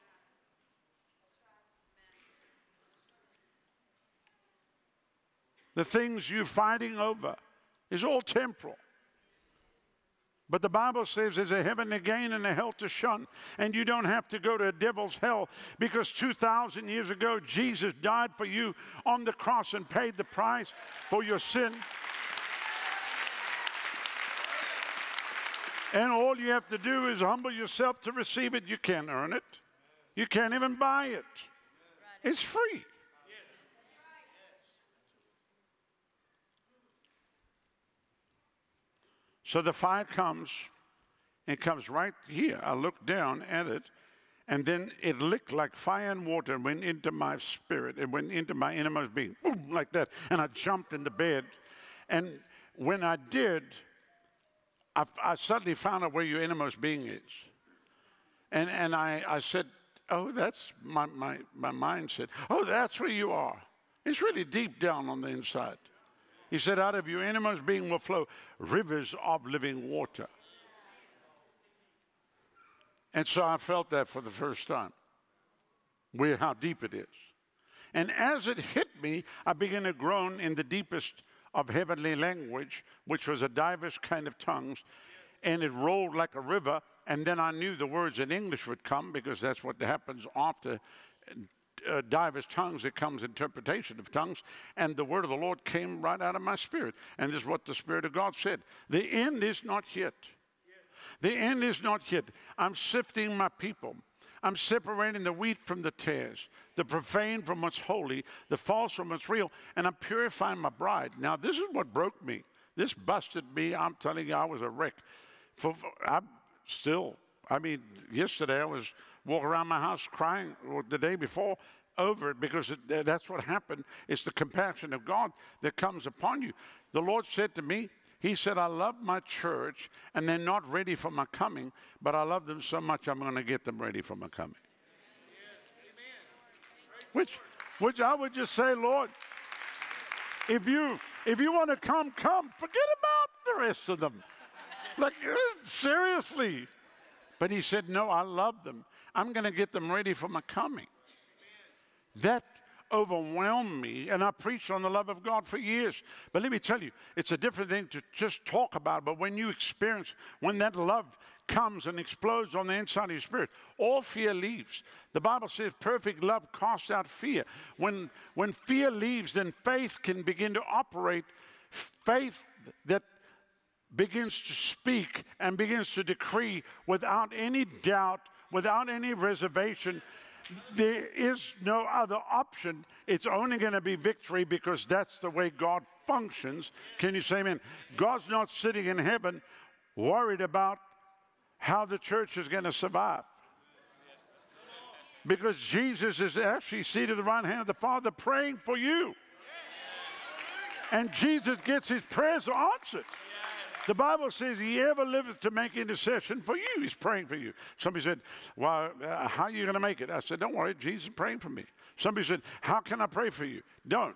The things you're fighting over is all temporal. But the Bible says there's a heaven to gain and a hell to shun. And you don't have to go to a devil's hell because two thousand years ago, Jesus died for you on the cross and paid the price for your sin. And all you have to do is humble yourself to receive it. You can't earn it. You can't even buy it. It's free. So the fire comes, and it comes right here. I looked down at it, and then it licked like fire and water and went into my spirit. It went into my innermost being, boom, like that. And I jumped in the bed. And when I did, I, I suddenly found out where your innermost being is. And, and I, I said, oh, that's, my, my, my mind said, oh, that's where you are. It's really deep down on the inside. He said, out of your innermost being will flow rivers of living water. And so I felt that for the first time, where how deep it is. And as it hit me, I began to groan in the deepest of heavenly language, which was a diverse kind of tongues, and it rolled like a river, and then I knew the words in English would come, because that's what happens after uh, diverse tongues. It comes interpretation of tongues, and the word of the Lord came right out of my spirit, and this is what the Spirit of God said. The end is not yet. The end is not yet. I'm sifting my people. I'm separating the wheat from the tares, the profane from what's holy, the false from what's real, and I'm purifying my bride. Now, this is what broke me. This busted me. I'm telling you, I was a wreck. For, for I'm still, I mean, yesterday I was walking around my house crying, or the day before, over it, because it, that's what happened. It's the compassion of God that comes upon you. The Lord said to me, He said, I love my church, and they're not ready for my coming, but I love them so much I'm going to get them ready for my coming. Which, which I would just say, Lord, if you, if you want to come, come. Forget about the rest of them. Like, seriously. But He said, no, I love them. I'm going to get them ready for my coming. That overwhelmed me, and I preached on the love of God for years. But let me tell you, it's a different thing to just talk about, but when you experience, when that love comes and explodes on the inside of your spirit, all fear leaves. The Bible says perfect love casts out fear. When, when fear leaves, then faith can begin to operate, faith that begins to speak and begins to decree without any doubt, without any reservation. There is no other option. It's only going to be victory, because that's the way God functions. Can you say amen? God's not sitting in heaven worried about how the church is going to survive. Because Jesus is actually seated at the right hand of the Father praying for you. And Jesus gets his prayers answered. The Bible says He ever liveth to make intercession for you. He's praying for you. Somebody said, well, uh, how are you going to make it? I said, don't worry, Jesus is praying for me. Somebody said, how can I pray for you? Don't.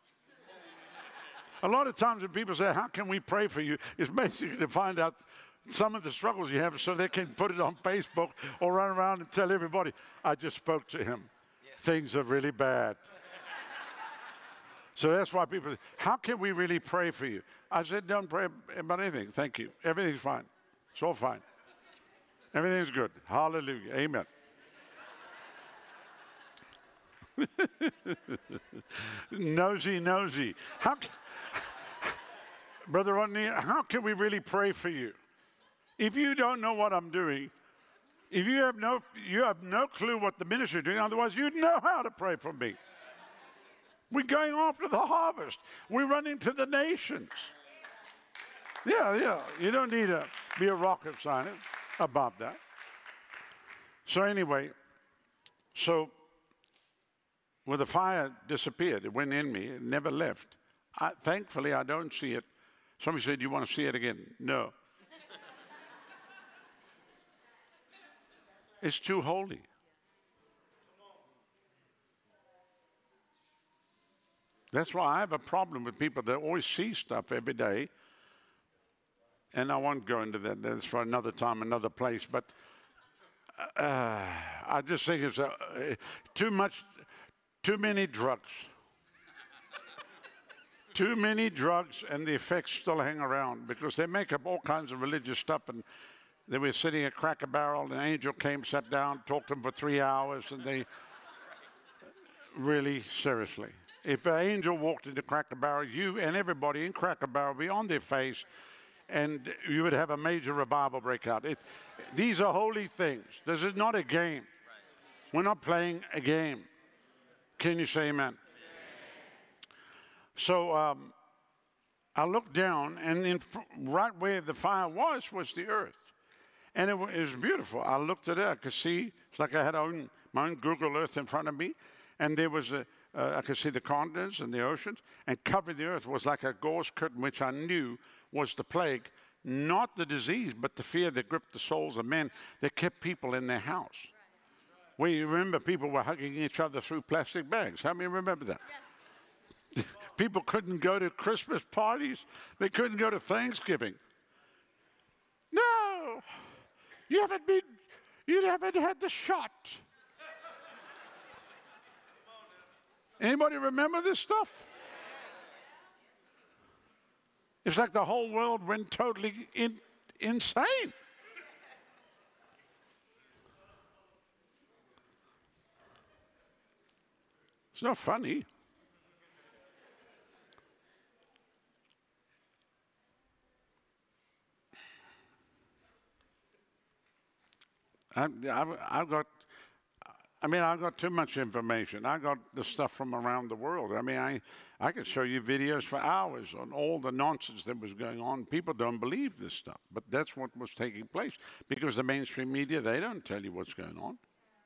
A lot of times when people say, how can we pray for you? It's basically to find out some of the struggles you have so they can put it on Facebook or run around and tell everybody, I just spoke to him. Yeah. Things are really bad. So that's why people say, how can we really pray for you? I said, don't pray about anything. Thank you. Everything's fine. It's all fine. Everything's good. Hallelujah. Amen. Nosy, nosy. How, Brother Rodney, how can we really pray for you? If you don't know what I'm doing, if you have no, you have no clue what the ministry is doing, otherwise you'd know how to pray for me. We're going after the harvest. We're running to the nations. Yeah, yeah. You don't need to be a rocket scientist about that. So anyway, so when the fire disappeared, it went in me, it never left. I, thankfully, I don't see it. Somebody said, do you want to see it again? No. It's too holy. That's why I have a problem with people that always see stuff every day. And I won't go into that. That's for another time, another place. But uh, I just think it's a, uh, too much, too many drugs. Too many drugs, and the effects still hang around, because they make up all kinds of religious stuff. And they were sitting at Cracker Barrel, and an angel came, sat down, talked to them for three hours, and they really, seriously. If an angel walked into Cracker Barrel, you and everybody in Cracker Barrel would be on their face, and you would have a major revival break out. It, these are holy things. This is not a game. We're not playing a game. Can you say amen? So um, I looked down, and in right where the fire was, was the earth. And it was, it was beautiful. I looked at it. I could see, it's like I had own, my own Google Earth in front of me, and there was a, Uh, I could see the continents and the oceans, and covering the earth was like a gauze curtain, which I knew was the plague, not the disease, but the fear that gripped the souls of men that kept people in their house. Well, you remember people were hugging each other through plastic bags. How many remember that? Yeah. People couldn't go to Christmas parties. They couldn't go to Thanksgiving. No, you haven't been, you haven't had the shot. Anybody remember this stuff? It's like the whole world went totally in, insane. It's not funny. I've, I've, I've got I mean, I got too much information. I got the stuff from around the world. I mean, I, I could show you videos for hours on all the nonsense that was going on. People don't believe this stuff, but that's what was taking place because the mainstream media, they don't tell you what's going on.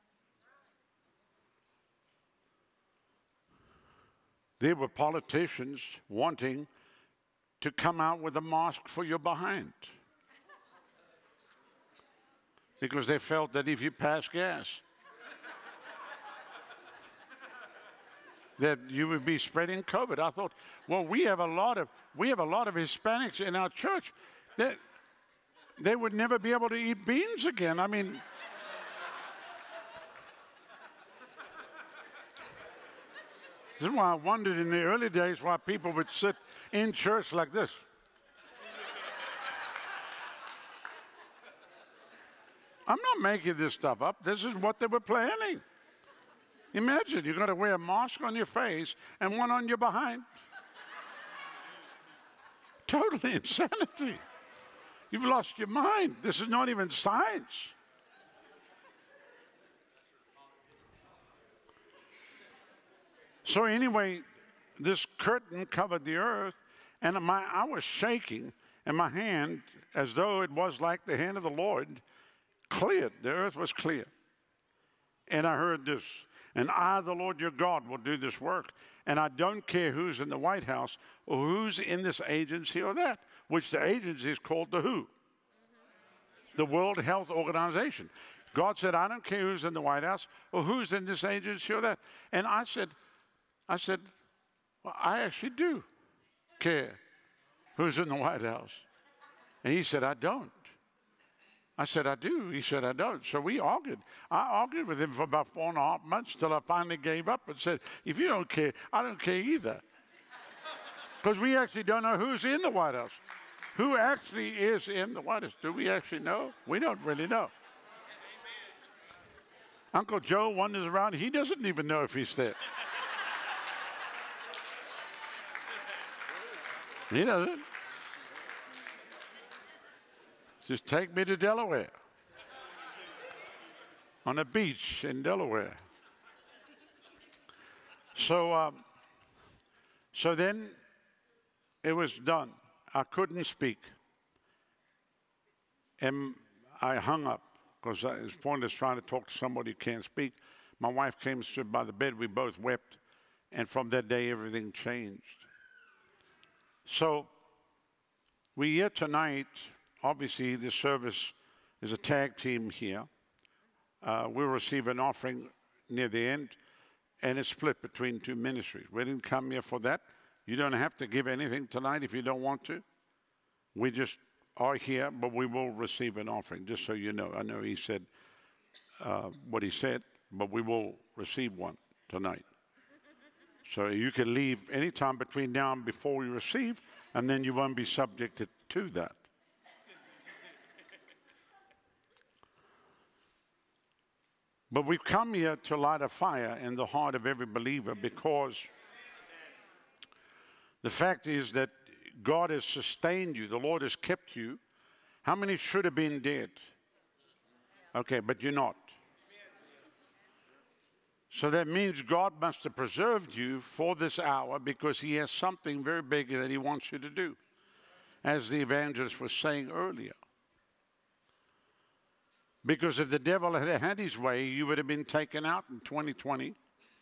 There were politicians wanting to come out with a mask for your behind because they felt that if you pass gas, that you would be spreading COVID. I thought, well, we have a lot of we have a lot of Hispanics in our church that they would never be able to eat beans again. I mean, this is why I wondered in the early days why people would sit in church like this. I'm not making this stuff up. This is what they were planning. Imagine you've got to wear a mask on your face and one on your behind. Totally insanity. You've lost your mind. This is not even science. So anyway, this curtain covered the earth, and my, I was shaking, and my hand, as though it was like the hand of the Lord, cleared. The earth was clear. And I heard this. And I, the Lord your God, will do this work. And I don't care who's in the White House or who's in this agency or that, which the agency is called the W H O, the World Health Organization. God said, I don't care who's in the White House or who's in this agency or that. And I said, I said, well, I actually do care who's in the White House. And he said, I don't. I said, I do. He said, I don't. So we argued. I argued with him for about four and a half months till I finally gave up and said, if you don't care, I don't care either. Because we actually don't know who's in the White House. Who actually is in the White House? Do we actually know? We don't really know. Uncle Joe wanders around. He doesn't even know if he's there. He doesn't. Just take me to Delaware, on a beach in Delaware. So, um, so then it was done. I couldn't speak. And I hung up because it's pointless trying to talk to somebody who can't speak. My wife came and stood by the bed. We both wept. And from that day, everything changed. So we're here tonight. Obviously, this service is a tag team here. Uh, we'll receive an offering near the end, and it's split between two ministries. We didn't come here for that. You don't have to give anything tonight if you don't want to. We just are here, but we will receive an offering, just so you know. I know he said uh, what he said, but we will receive one tonight. So you can leave anytime between now and before we receive, and then you won't be subjected to that. But we've come here to light a fire in the heart of every believer because the fact is that God has sustained you. The Lord has kept you. How many should have been dead? Okay, but you're not. So that means God must have preserved you for this hour because he has something very big that he wants you to do, as the evangelist was saying earlier. Because if the devil had had his way, you would have been taken out in twenty twenty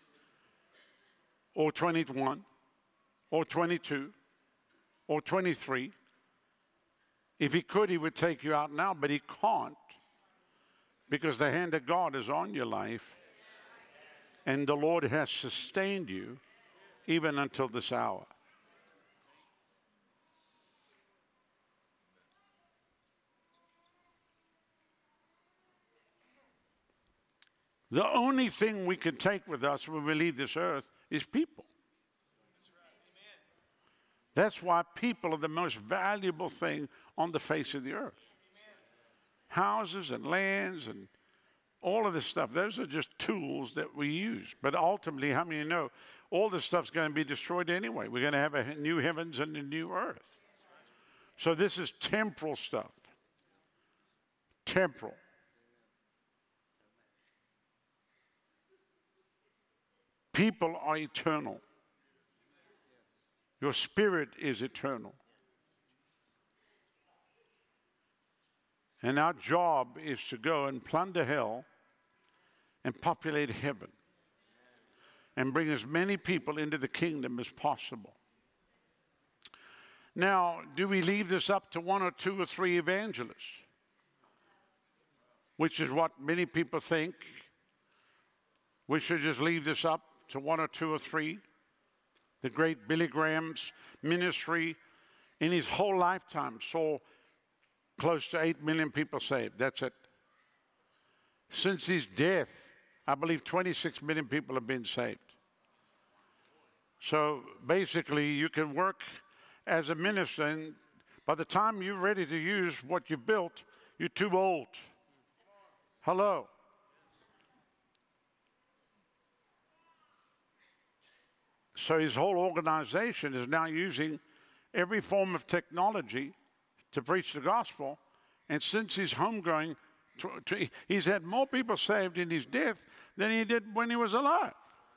or twenty-one or twenty-two or twenty-three. If he could, he would take you out now, but he can't because the hand of God is on your life and the Lord has sustained you even until this hour. The only thing we can take with us when we leave this earth is people. That's why people are the most valuable thing on the face of the earth. Houses and lands and all of this stuff, those are just tools that we use. But ultimately, how many know all this stuff's going to be destroyed anyway? We're going to have a new heavens and a new earth. So this is temporal stuff. Temporal. People are eternal. Your spirit is eternal. And our job is to go and plunder hell and populate heaven and bring as many people into the kingdom as possible. Now, do we leave this up to one or two or three evangelists? Which is what many people think. We should just leave this up to one or two or three. The great Billy Graham's ministry in his whole lifetime saw close to eight million people saved. That's it. Since his death, I believe twenty-six million people have been saved. So basically, you can work as a minister, and by the time you're ready to use what you built, you're too old. Hello. So his whole organization is now using every form of technology to preach the gospel. And since he's homegoing, he's had more people saved in his death than he did when he was alive.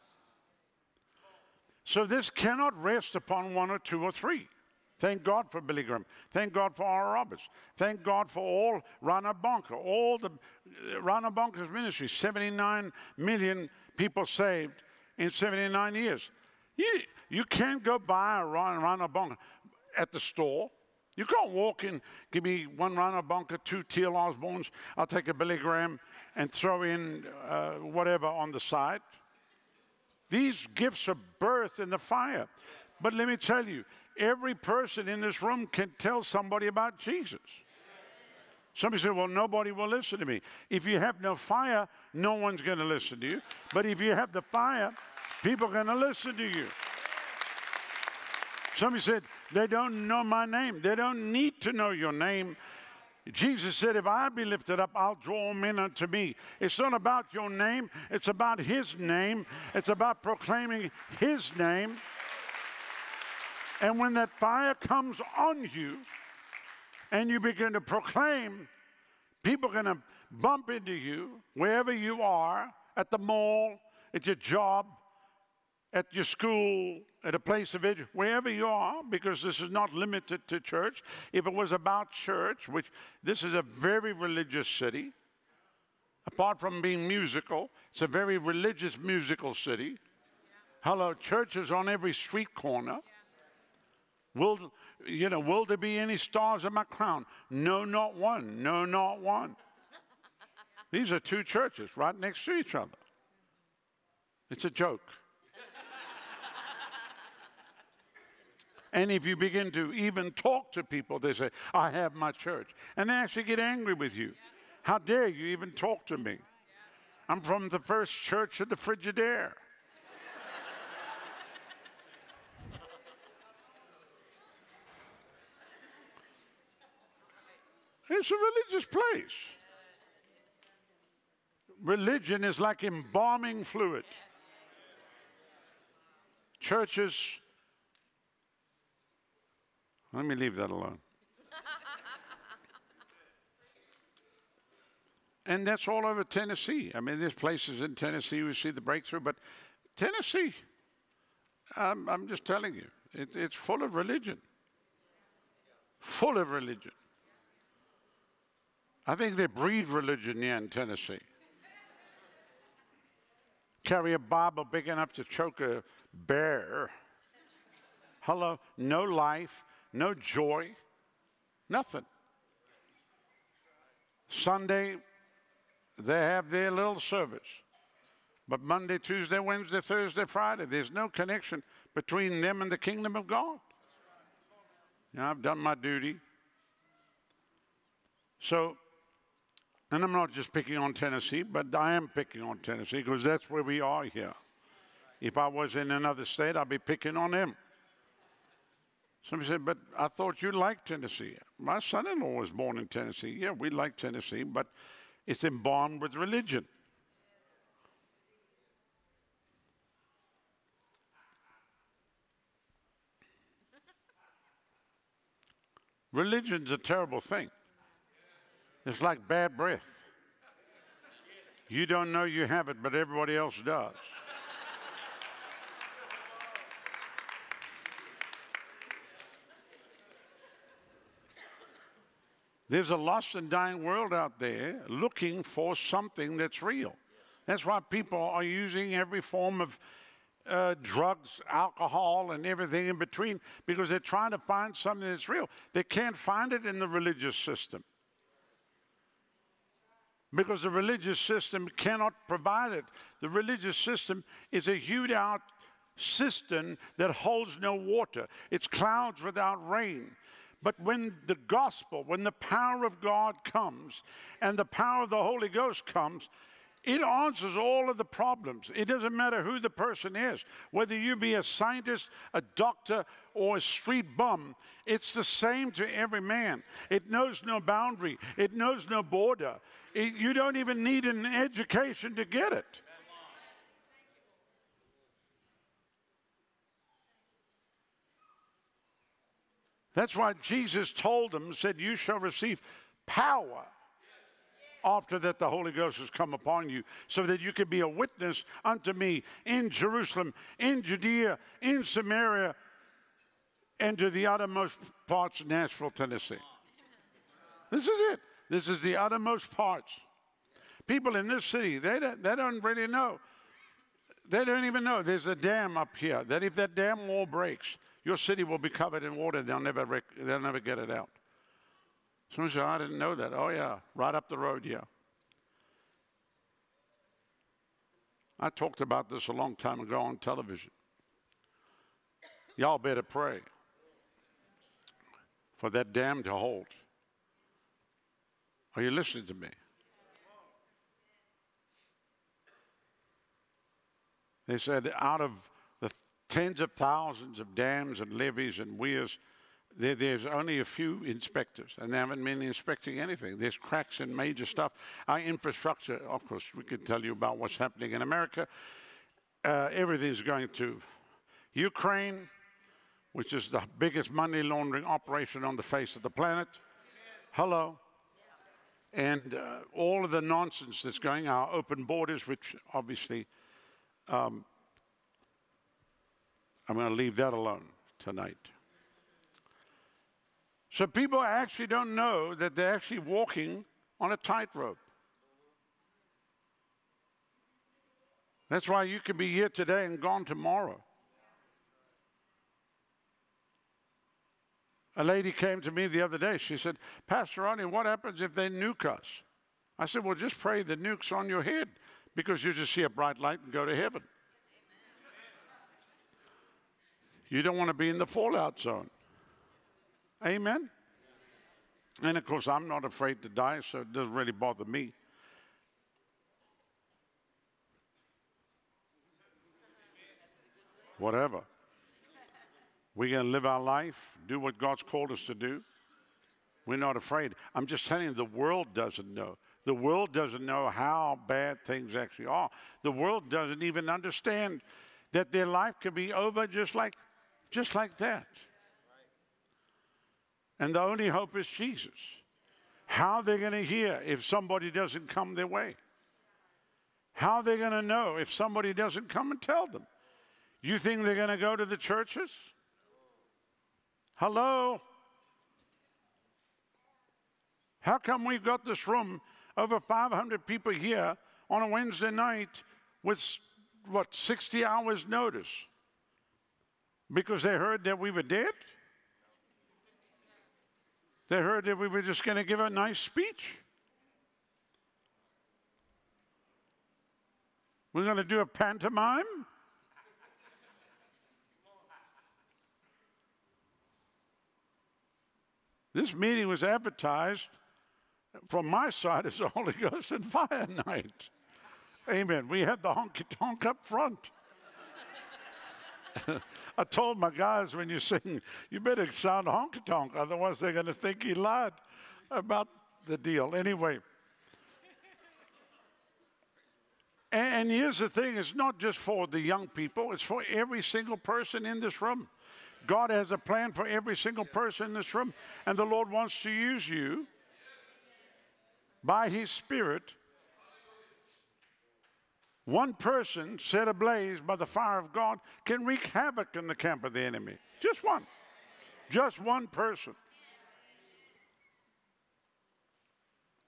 So this cannot rest upon one or two or three. Thank God for Billy Graham. Thank God for Oral Roberts. Thank God for all Rana Bonker, all the uh, Rana Bonker's ministry, seventy-nine million people saved in seventy-nine years. You, you can't go buy a Rana Bonker at the store. You can't walk in, give me one Rana Bonker, two T L Osborns, I'll take a Billy Graham and throw in uh, whatever on the side. These gifts are birthed in the fire. But let me tell you, every person in this room can tell somebody about Jesus. Somebody said, well, nobody will listen to me. If you have no fire, no one's going to listen to you. But if you have the fire, people are going to listen to you. Somebody said, they don't know my name. They don't need to know your name. Jesus said, if I be lifted up, I'll draw men unto me. It's not about your name. It's about his name. It's about proclaiming his name. And when that fire comes on you and you begin to proclaim, people are going to bump into you wherever you are, at the mall, at your job, at your school, at a place of education, wherever you are, because this is not limited to church. If it was about church, which this is a very religious city, apart from being musical, it's a very religious musical city. Hello, churches on every street corner. Will, you know, will there be any stars in my crown? No, not one. No, not one. These are two churches right next to each other. It's a joke. And if you begin to even talk to people, they say, I have my church. And they actually get angry with you. How dare you even talk to me? I'm from the first church of the Frigidaire. It's a religious place. Religion is like embalming fluid. Churches, let me leave that alone. And that's all over Tennessee. I mean, there's places in Tennessee we see the breakthrough, but Tennessee, I'm, I'm just telling you, it, it's full of religion. Full of religion. I think they breed religion here in Tennessee. Carry a Bible big enough to choke a bear. Hello, no life, no joy, nothing. Sunday, they have their little service. But Monday, Tuesday, Wednesday, Thursday, Friday, there's no connection between them and the kingdom of God. Now, I've done my duty. So, and I'm not just picking on Tennessee, but I am picking on Tennessee because that's where we are here. If I was in another state, I'd be picking on them. Somebody said, but I thought you liked Tennessee. My son-in-law was born in Tennessee. Yeah, we like Tennessee, but it's embalmed with religion. Religion's a terrible thing. It's like bad breath. You don't know you have it, but everybody else does. There's a lost and dying world out there looking for something that's real. That's why people are using every form of uh, drugs, alcohol, and everything in between, because they're trying to find something that's real. They can't find it in the religious system, because the religious system cannot provide it. The religious system is a hewed out cistern that holds no water. It's clouds without rain. But when the gospel, when the power of God comes and the power of the Holy Ghost comes, it answers all of the problems. It doesn't matter who the person is, whether you be a scientist, a doctor, or a street bum. It's the same to every man. It knows no boundary. It knows no border. It, you don't even need an education to get it. That's why Jesus told them, said, you shall receive power after that the Holy Ghost has come upon you, so that you can be a witness unto me in Jerusalem, in Judea, in Samaria, and to the uttermost parts of Nashville, Tennessee. This is it. This is the uttermost parts. People in this city, they don't, they don't really know. They don't even know there's a dam up here, that if that dam wall breaks, your city will be covered in water. They'll never, rec they'll never get it out. Someone said, I didn't know that. Oh, yeah, right up the road, yeah. I talked about this a long time ago on television. Y'all better pray for that dam to hold. Are you listening to me? They said out of the tens of thousands of dams and levees and weirs, there, there's only a few inspectors, and they haven't been inspecting anything. There's cracks in major stuff. Our infrastructure, of course, we can tell you about what's happening in America. Uh, everything's going to Ukraine, which is the biggest money laundering operation on the face of the planet. Hello. And uh, all of the nonsense that's going on, open borders, which obviously um, I'm going to leave that alone tonight. So people actually don't know that they're actually walking on a tightrope. That's why you can be here today and gone tomorrow. A lady came to me the other day. She said, Pastor Ronnie, what happens if they nuke us? I said, well, just pray the nuke's on your head, because you just see a bright light and go to heaven. You don't want to be in the fallout zone. Amen? And of course, I'm not afraid to die, so it doesn't really bother me. Whatever. We're going to live our life, do what God's called us to do. We're not afraid. I'm just telling you, the world doesn't know. The world doesn't know how bad things actually are. The world doesn't even understand that their life can be over just like, just like that. And the only hope is Jesus. How are they going to hear if somebody doesn't come their way? How are they going to know if somebody doesn't come and tell them? You think they're going to go to the churches? Hello? How come we've got this room, over five hundred people here on a Wednesday night with, what, sixty hours notice? Because they heard that we were dead? They heard that we were just going to give a nice speech? We're going to do a pantomime? This meeting was advertised from my side as a Holy Ghost and Fire night. Amen. We had the honky-tonk up front. I told my guys, when you sing, you better sound honky-tonk, otherwise they're going to think you lied about the deal. Anyway. And, and here's the thing, it's not just for the young people, it's for every single person in this room. God has a plan for every single person in this room, and the Lord wants to use you by His Spirit. One person set ablaze by the fire of God can wreak havoc in the camp of the enemy. Just one. Just one person.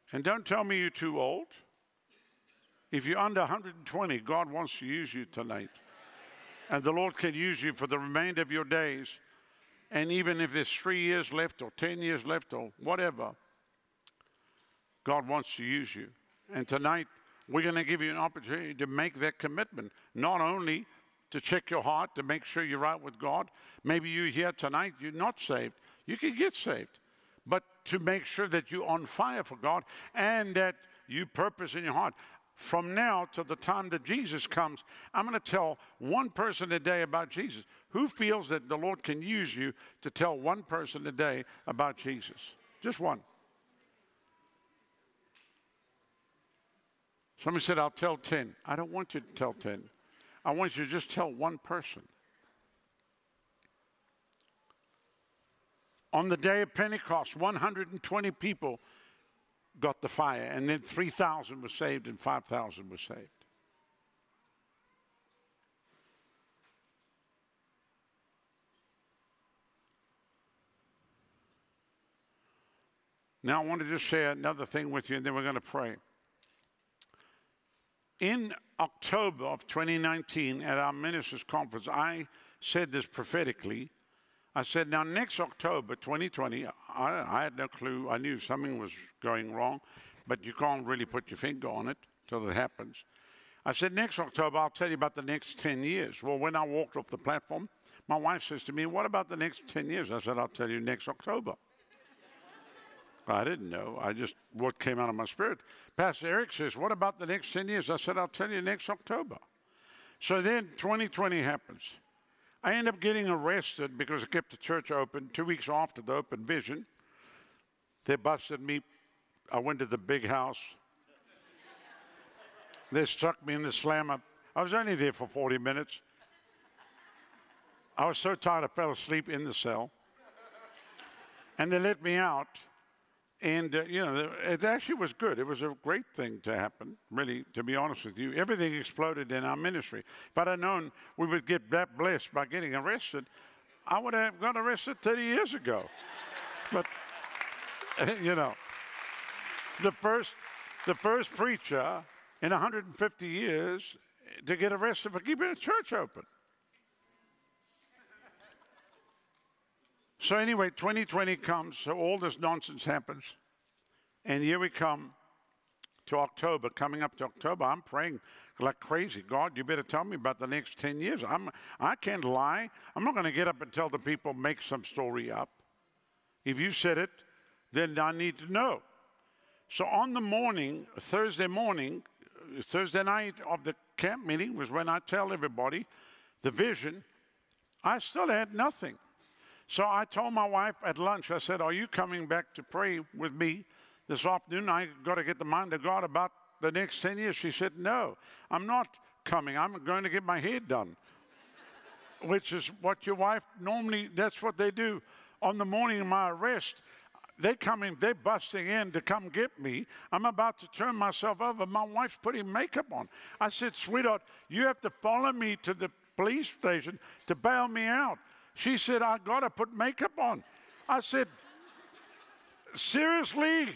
And don't tell me you're too old. If you're under one hundred twenty, God wants to use you tonight. And the Lord can use you for the remainder of your days. And even if there's three years left or ten years left or whatever, God wants to use you. And tonight, we're going to give you an opportunity to make that commitment. Not only to check your heart, to make sure you're right with God. Maybe you're here tonight, you're not saved. You can get saved. But to make sure that you're on fire for God and that you purpose in your heart. From now till the time that Jesus comes, I'm going to tell one person a day about Jesus. Who feels that the Lord can use you to tell one person a day about Jesus? Just one. Somebody said, I'll tell ten. I don't want you to tell ten. I want you to just tell one person. On the day of Pentecost, one hundred twenty people got the fire, and then three thousand were saved and five thousand were saved. Now I want to just share another thing with you, and then we're going to pray. In October of twenty nineteen, at our ministers' conference, I said this prophetically. I said, now next October, twenty twenty, I, I had no clue. I knew something was going wrong, but you can't really put your finger on it till it happens. I said, next October, I'll tell you about the next ten years. Well, when I walked off the platform, my wife says to me, what about the next ten years? I said, I'll tell you next October. I didn't know. I just, what came out of my spirit. Pastor Eric says, what about the next ten years? I said, I'll tell you next October. So then twenty twenty happens. I end up getting arrested because I kept the church open. Two weeks after the open vision, they busted me. I went to the big house. They struck me in the slammer. I was only there for forty minutes. I was so tired I fell asleep in the cell. And they let me out. And, uh, you know, it actually was good. It was a great thing to happen, really, to be honest with you. Everything exploded in our ministry. If I'd have known we would get that blessed by getting arrested, I would have got arrested thirty years ago. But, you know, the first, the first preacher in one hundred fifty years to get arrested for keeping a church open. So anyway, twenty twenty comes, so all this nonsense happens. And here we come to October, coming up to October. I'm praying like crazy. God, you better tell me about the next ten years. I'm, I can't lie. I'm not going to get up and tell the people, make some story up. If you said it, then I need to know. So on the morning, Thursday morning, Thursday night of the camp meeting was when I tell everybody the vision. I still had nothing. So I told my wife at lunch, I said, are you coming back to pray with me this afternoon? I got to get the mind of God about the next ten years. She said, no, I'm not coming. I'm going to get my hair done, which is what your wife normally, that's what they do. On the morning of my arrest, they come in, they're busting in to come get me. I'm about to turn myself over. My wife's putting makeup on. I said, sweetheart, you have to follow me to the police station to bail me out. She said, I got to put makeup on. I said, seriously?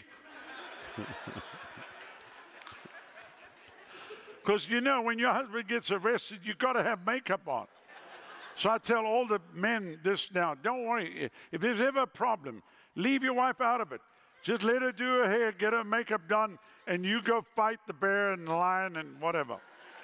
Because you know, when your husband gets arrested, you got to have makeup on. So I tell all the men this now, don't worry. If there's ever a problem, leave your wife out of it. Just let her do her hair, get her makeup done, and you go fight the bear and the lion and whatever.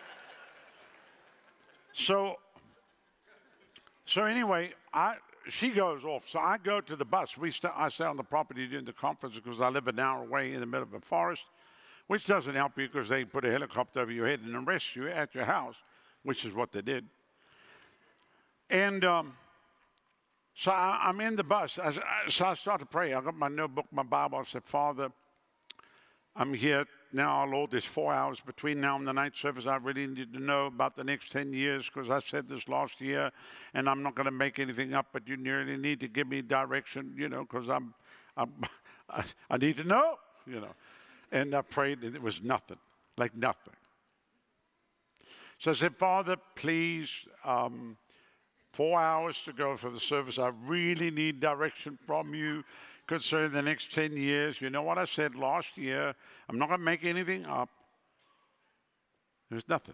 So, so anyway, I, she goes off. So I go to the bus. We st I stay on the property during the conference because I live an hour away in the middle of a forest, which doesn't help you because they put a helicopter over your head and arrest you at your house, which is what they did. And um, so I, I'm in the bus. I, so I start to pray. I got my notebook, my Bible. I said, Father, I'm here now, Lord. There's four hours between now and the night service. I really need to know about the next ten years because I said this last year, and I'm not going to make anything up, but you really need to give me direction, you know, because I'm, I'm I, I need to know, you know. And I prayed, and it was nothing, like nothing. So I said, Father, please, um, Four hours to go for the service. I really need direction from you concerning the next ten years. You know what I said last year? I'm not going to make anything up. There's nothing.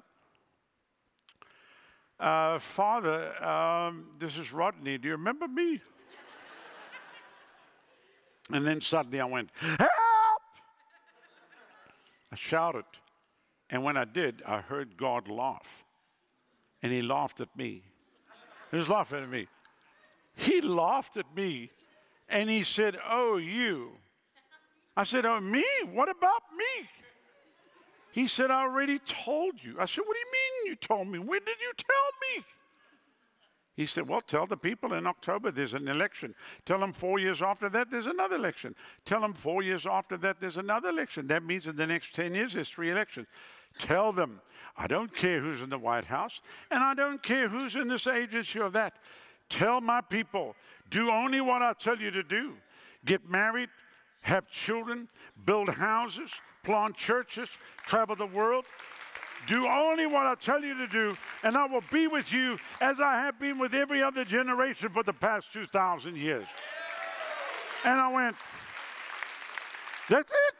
Uh, Father, um, this is Rodney. Do you remember me? And then suddenly I went, help! I shouted. And when I did, I heard God laugh. And he laughed at me. He was laughing at me. He laughed at me. And he said, oh, you. I said, oh, me? What about me? He said, I already told you. I said, what do you mean you told me? When did you tell me? He said, well, tell the people in October there's an election. Tell them four years after that there's another election. Tell them four years after that there's another election. That means in the next ten years there's three elections. Tell them, I don't care who's in the White House, and I don't care who's in this agency or that. Tell my people, do only what I tell you to do. Get married, have children, build houses, plant churches, travel the world. Do only what I tell you to do, and I will be with you as I have been with every other generation for the past two thousand years. And I went, that's it.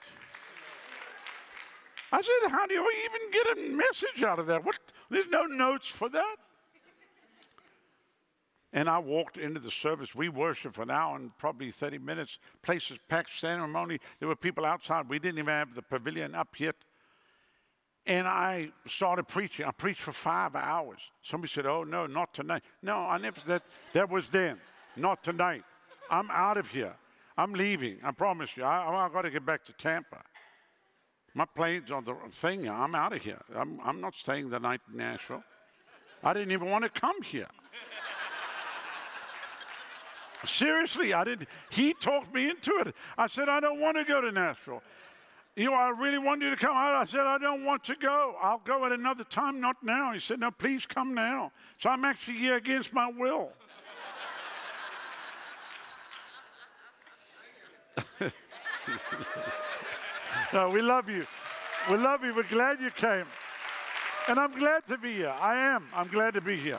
I said, how do you even get a message out of that? What? There's no notes for that. And I walked into the service. We worshiped for an hour and probably thirty minutes. Places packed, standing room only. There were people outside. We didn't even have the pavilion up yet. And I started preaching. I preached for five hours. Somebody said, oh, no, not tonight. No, I never said that. That was then. Not tonight. I'm out of here. I'm leaving. I promise you. I, I got to get back to Tampa. My plane's on the thing. I'm out of here. I'm, I'm not staying the night in Nashville. I didn't even want to come here. Seriously, I didn't. He talked me into it. I said, I don't want to go to Nashville. You know, I really want you to come out. I said, I don't want to go. I'll go at another time, not now. He said, no, please come now. So I'm actually here against my will. No, we love you. We love you. We're glad you came. And I'm glad to be here. I am. I'm glad to be here.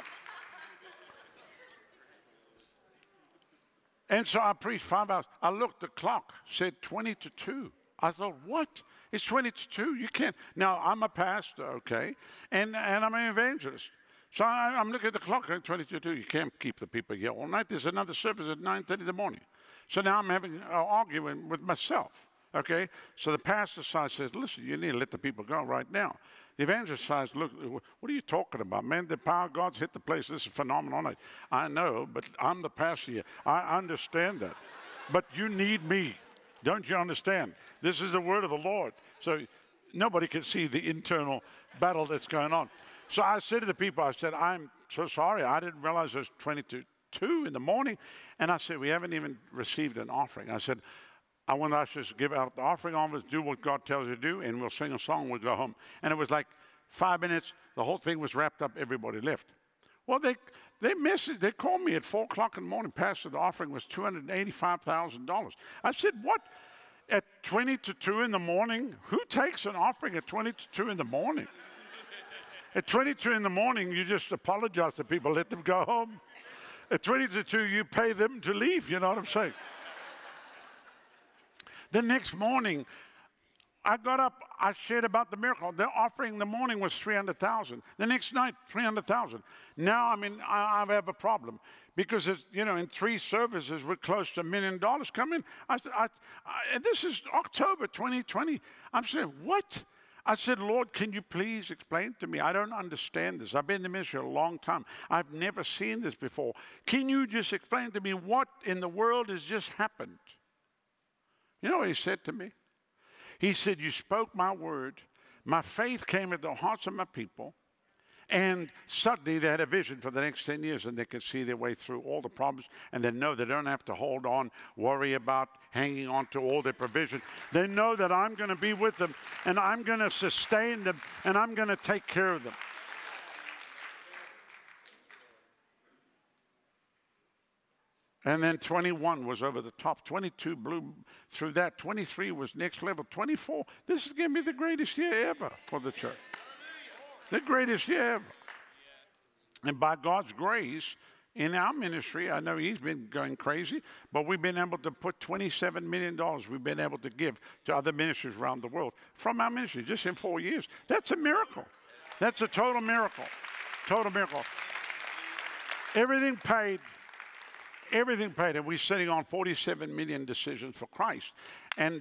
And so I preached five hours. I looked, the clock said twenty to two. I thought, what? It's twenty to two. You can't. Now, I'm a pastor, okay, and, and I'm an evangelist. So I, I'm looking at the clock at twenty to two. You can't keep the people here all night. There's another service at nine thirty in the morning. So now I'm having an argument with myself, okay? So the pastor side says, listen, you need to let the people go right now. The evangelist side, look, what are you talking about, man? The power of God's hit the place. This is phenomenal. I know, but I'm the pastor here. I understand that. But you need me. Don't you understand? This is the word of the Lord. So nobody can see the internal battle that's going on. So I said to the people, I said, I'm so sorry. I didn't realize it was twenty to two in the morning. And I said, we haven't even received an offering. I said, I want us to just give out the offering on us, do what God tells you to do, and we'll sing a song, we'll go home. And it was like five minutes, the whole thing was wrapped up, everybody left. Well, they they messaged, they called me at four o'clock in the morning, Pastor, the offering was two hundred eighty-five thousand dollars. I said, what? At twenty to two in the morning? Who takes an offering at twenty to two in the morning? At twenty-two in the morning, you just apologize to people, let them go home. At twenty to two, you pay them to leave, you know what I'm saying? The next morning, I got up, I shared about the miracle. The offering in the morning was three hundred thousand. The next night, three hundred thousand. Now, I mean, I, I have a problem because, it's, you know, in three services, we're close to a million dollars coming. I said, I, I, this is October twenty twenty. I'm saying, what? I said, Lord, can you please explain to me? I don't understand this. I've been in the ministry a long time. I've never seen this before. Can you just explain to me what in the world has just happened? You know what he said to me? He said, you spoke my word. My faith came into the hearts of my people. And suddenly they had a vision for the next ten years and they could see their way through all the problems and they know they don't have to hold on, worry about hanging on to all their provision. They know that I'm going to be with them and I'm going to sustain them and I'm going to take care of them. And then twenty-one was over the top. twenty-two blew through that. twenty-three was next level. twenty-four, this is going to be the greatest year ever for the church. The greatest year ever. And by God's grace, In our ministry, I know he's been going crazy, but we've been able to put twenty-seven million dollars we've been able to give to other ministries around the world from our ministry just in four years. That's a miracle. That's a total miracle. Total miracle. Everything paid. Everything paid. And we're sitting on forty-seven million decisions for Christ. And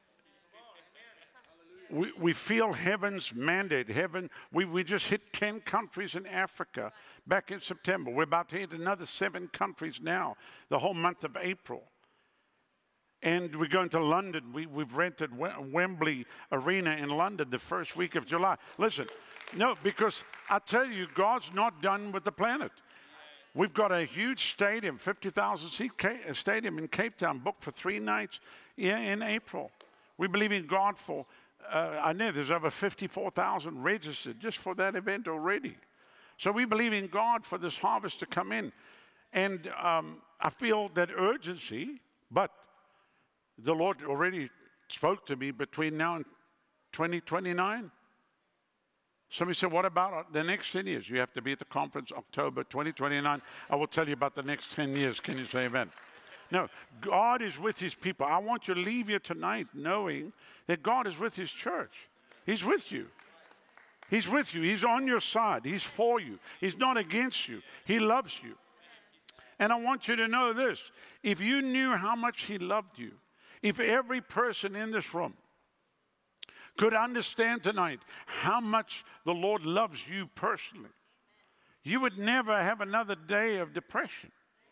We, we feel heaven's mandate. Heaven, we, we just hit ten countries in Africa back in September. We're about to hit another seven countries now, the whole month of April. And we're going to London. We, we've rented Wembley Arena in London the first week of July. Listen, no, because I tell you, God's not done with the planet. We've got a huge stadium, fifty thousand seat stadium in Cape Town, booked for three nights in April. We believe in God for Uh, I know there's over fifty-four thousand registered just for that event already. So we believe in God for this harvest to come in. And um, I feel that urgency, but the Lord already spoke to me between now and twenty twenty-nine. Somebody said, what about the next ten years? You have to be at the conference October twenty twenty-nine. I will tell you about the next ten years. Can you say amen? No, God is with his people. I want you to leave here tonight knowing that God is with his church. He's with you. He's with you. He's on your side. He's for you. He's not against you. He loves you. And I want you to know this. If you knew how much he loved you, if every person in this room could understand tonight how much the Lord loves you personally, you would never have another day of depression.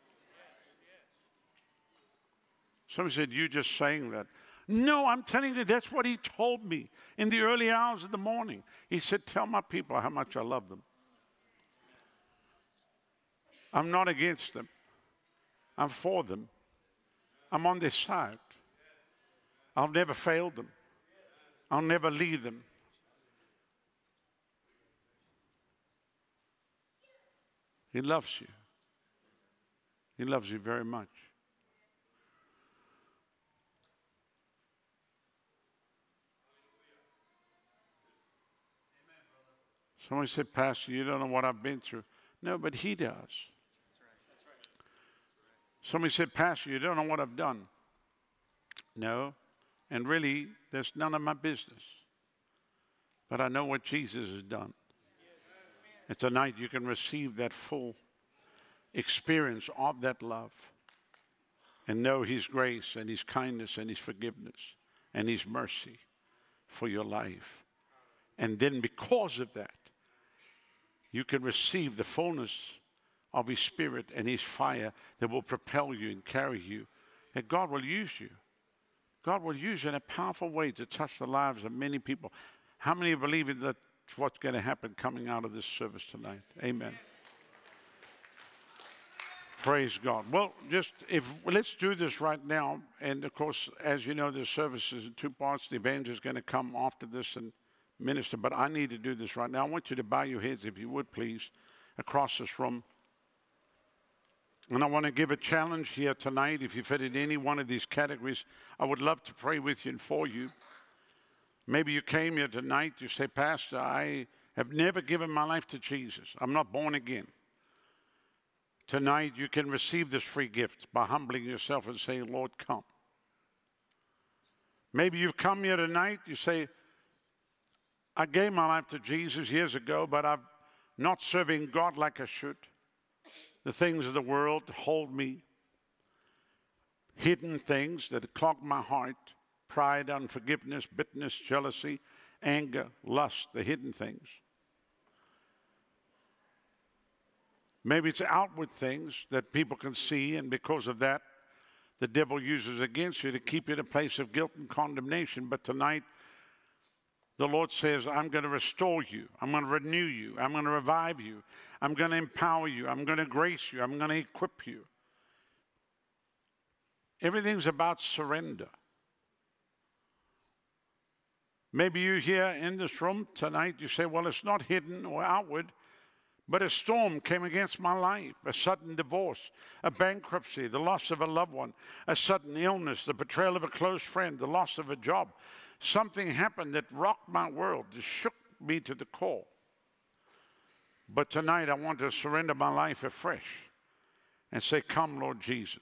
Somebody said, you just saying that. No, I'm telling you, that's what he told me in the early hours of the morning. He said, tell my people how much I love them. I'm not against them. I'm for them. I'm on their side. I'll never fail them. I'll never leave them. He loves you. He loves you very much. Somebody said, Pastor, you don't know what I've been through. No, but he does. That's right. That's right. Somebody said, Pastor, you don't know what I've done. No, and really, that's none of my business. But I know what Jesus has done. And tonight you can receive that full experience of that love and know his grace and his kindness and his forgiveness and his mercy for your life. And then because of that, you can receive the fullness of his spirit and his fire that will propel you and carry you. That God will use you. God will use you in a powerful way to touch the lives of many people. How many believe in that's what's going to happen coming out of this service tonight? Amen. Praise God. Well, just if let's do this right now. And of course, as you know, the service is in two parts. The evangelist is going to come after this and minister, but I need to do this right now. I want you to bow your heads, if you would, please, across this room. And I want to give a challenge here tonight. If you fit in any one of these categories, I would love to pray with you and for you. Maybe you came here tonight, you say, Pastor, I have never given my life to Jesus. I'm not born again. Tonight, you can receive this free gift by humbling yourself and saying, Lord, come. Maybe you've come here tonight, you say, I gave my life to Jesus years ago, but I'm not serving God like I should. The things of the world hold me. Hidden things that clog my heart. Pride, unforgiveness, bitterness, jealousy, anger, lust, the hidden things. Maybe it's outward things that people can see, and because of that, the devil uses against you to keep you in a place of guilt and condemnation. But tonight, the Lord says, I'm going to restore you. I'm going to renew you. I'm going to revive you. I'm going to empower you. I'm going to grace you. I'm going to equip you. Everything's about surrender. Maybe you're here in this room tonight. You say, well, it's not hidden or outward, but a storm came against my life. A sudden divorce, a bankruptcy, the loss of a loved one, a sudden illness, the betrayal of a close friend, the loss of a job. Something happened that rocked my world, that shook me to the core. But tonight I want to surrender my life afresh. and say, come, Lord Jesus.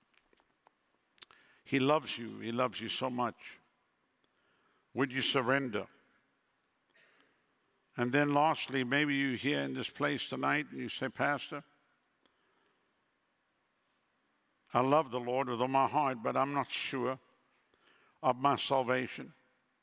He loves you. He loves you so much. Would you surrender? And then lastly, maybe you're here in this place tonight and you say, Pastor, I love the Lord with all my heart, but I'm not sure of my salvation.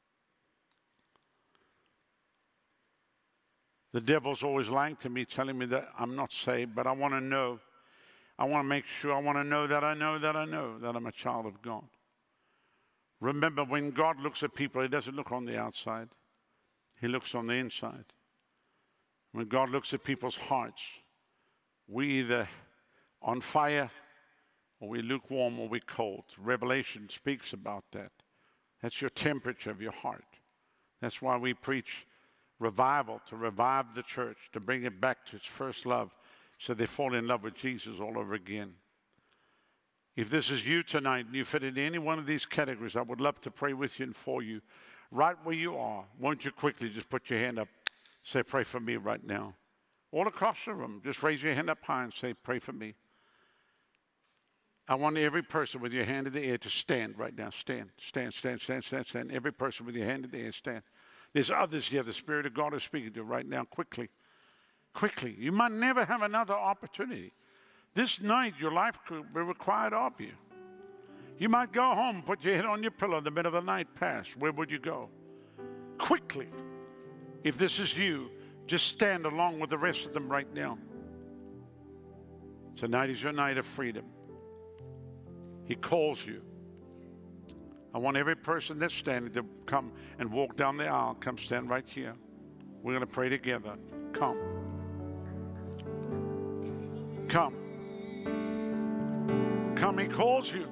The devil's always lying to me, telling me that I'm not saved, but I want to know. I want to make sure. I want to know that I know that I know that I'm a child of God. Remember, when God looks at people, He doesn't look on the outside. He looks on the inside. When God looks at people's hearts, we either on fire, or we lukewarm, or we cold. Revelation speaks about that. That's your temperature of your heart. That's why we preach revival, to revive the church, to bring it back to its first love, so they fall in love with Jesus all over again. If this is you tonight and you fit in any one of these categories, I would love to pray with you and for you. Right where you are, won't you quickly just put your hand up, say, pray for me right now. All across the room, just raise your hand up high and say, pray for me. I want every person with your hand in the air to stand right now. Stand, stand, stand, stand, stand, stand. Every person with your hand in the air, stand. There's others here the Spirit of God is speaking to right now. Quickly, quickly. You might never have another opportunity. This night, your life could be required of you. You might go home, put your head on your pillow in the middle of the night, pass. Where would you go? Quickly. If this is you, just stand along with the rest of them right now. Tonight is your night of freedom. He calls you. I want every person that's standing to come and walk down the aisle. Come stand right here. We're going to pray together. Come. Come. Come, He calls you.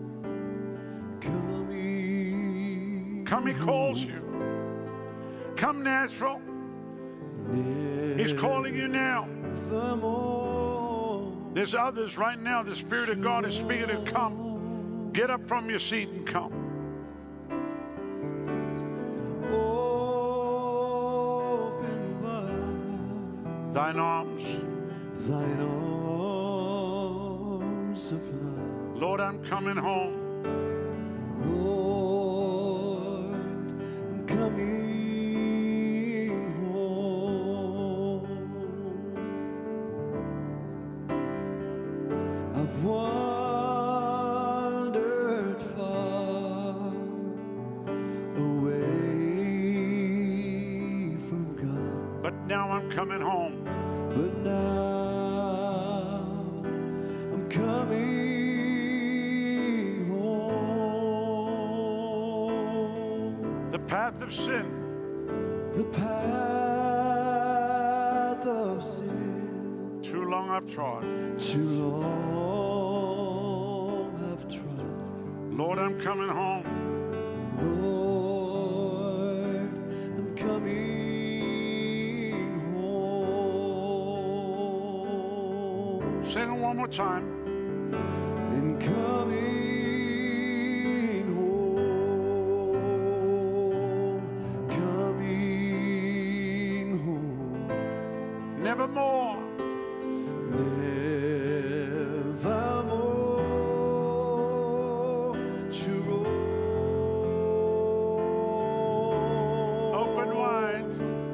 Come, He calls you. Come, Nashville. He's calling you now. There's others right now. The Spirit of God is speaking to come. Get up from your seat and come. Thine arms, thine arms of love. Lord, I'm coming home. Lord, I'm coming home. I've wandered far away from God, but now I'm coming home. But now I'm coming home. The path of sin, the path of sin, too long I've trod. Too long I've trod. Lord, I'm coming home. Lord, I'm coming. Sing it one more time. In coming home, coming home. Nevermore. Nevermore to roam. Open wide.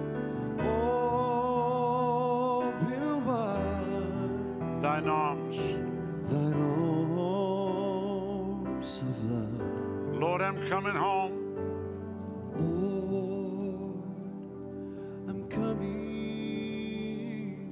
Open wide. Thine arms. Thine arms of love. Lord, I'm coming home. Lord, I'm coming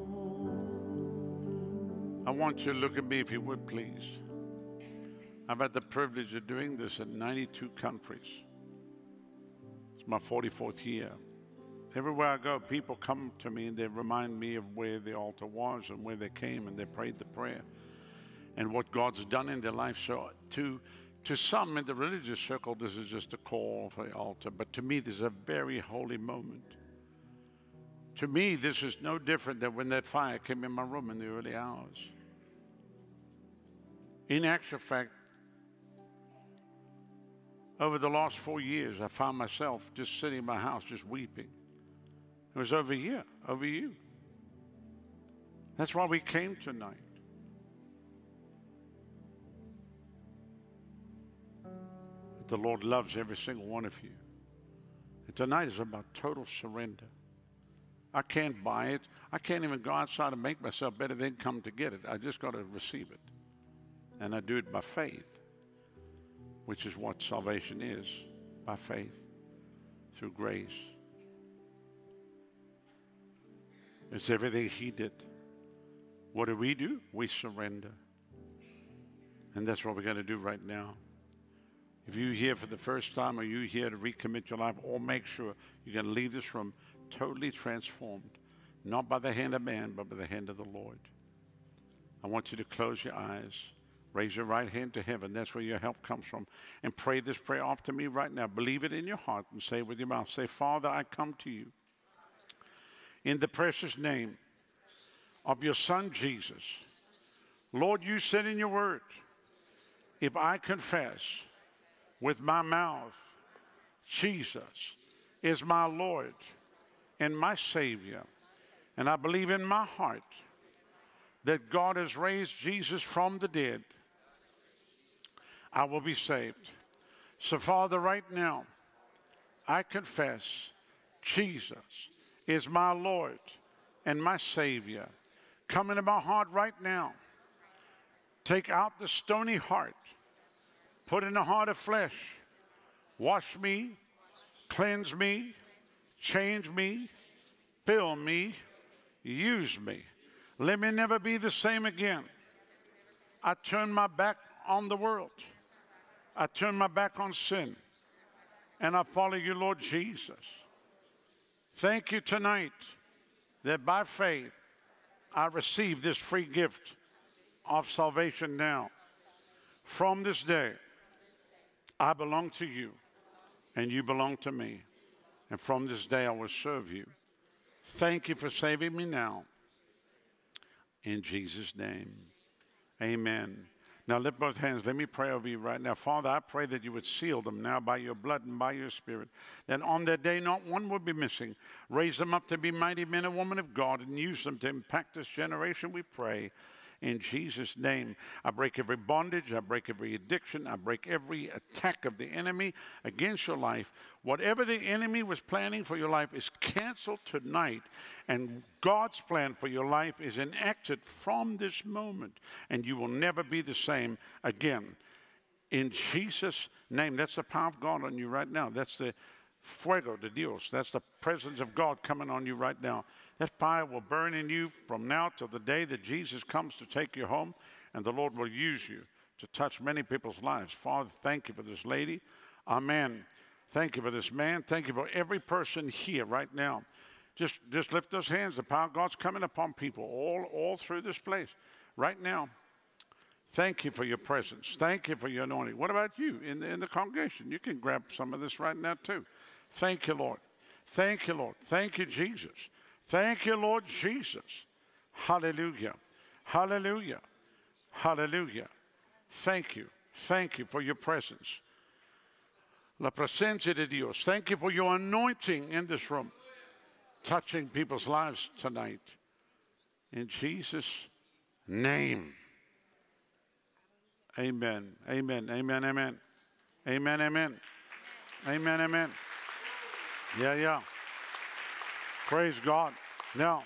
home. I want you to look at me if you would, please. I've had the privilege of doing this in ninety-two countries. It's my forty-fourth year. Everywhere I go, people come to me and they remind me of where the altar was and where they came and they prayed the prayer and what God's done in their life. So to, to some in the religious circle, this is just a call for the altar. But to me, this is a very holy moment. To me, this is no different than when that fire came in my room in the early hours. In actual fact, over the last four years, I found myself just sitting in my house, just weeping. It was over here, over you. That's why we came tonight. But the Lord loves every single one of you. And tonight is about total surrender. I can't buy it. I can't even go outside and make myself better than come to get it. I just got to receive it. And I do it by faith, which is what salvation is, by faith, through grace. It's everything he did. What do we do? We surrender. And that's what we're going to do right now. If you're here for the first time, or you're here to recommit your life, or make sure you're going to leave this room totally transformed, not by the hand of man, but by the hand of the Lord. I want you to close your eyes. Raise your right hand to heaven. That's where your help comes from. And pray this prayer after me right now. Believe it in your heart and say it with your mouth. Say, Father, I come to you in the precious name of your Son, Jesus. Lord, you said in your word, if I confess with my mouth, Jesus is my Lord and my Savior, and I believe in my heart that God has raised Jesus from the dead, I will be saved. So, Father, right now, I confess Jesus is my Lord and my Savior. Come into my heart right now. Take out the stony heart. Put in a heart of flesh. Wash me, cleanse me, change me, fill me, use me. Let me never be the same again. I turn my back on the world. I turn my back on sin. And I follow you, Lord Jesus. Thank you tonight that by faith I receive this free gift of salvation now. From this day, I belong to you, and you belong to me. And from this day, I will serve you. Thank you for saving me now. In Jesus' name, amen. Now lift both hands. Let me pray over you right now. Father, I pray that you would seal them now by your blood and by your spirit, that on that day not one would be missing. Raise them up to be mighty men and women of God and use them to impact this generation, we pray. In Jesus' name, I break every bondage, I break every addiction, I break every attack of the enemy against your life. Whatever the enemy was planning for your life is canceled tonight, and God's plan for your life is enacted from this moment, and you will never be the same again. In Jesus' name, that's the power of God on you right now. That's the fuego de Dios. That's the presence of God coming on you right now. That fire will burn in you from now till the day that Jesus comes to take you home, and the Lord will use you to touch many people's lives. Father, thank you for this lady. Amen. Thank you for this man. Thank you for every person here right now. Just, just lift those hands. The power of God's coming upon people all, all through this place right now. Thank you for your presence. Thank you for your anointing. What about you in the, in the congregation? You can grab some of this right now too. Thank you, Lord. Thank you, Lord. Thank you, Jesus. Thank you, Lord Jesus. Hallelujah. Hallelujah. Hallelujah. Thank you. Thank you for your presence. La presencia de Dios. Thank you for your anointing in this room, touching people's lives tonight. In Jesus' name. Amen. Amen. Amen. Amen. Amen. Amen. Amen. Amen. Yeah, yeah. Praise God. Now,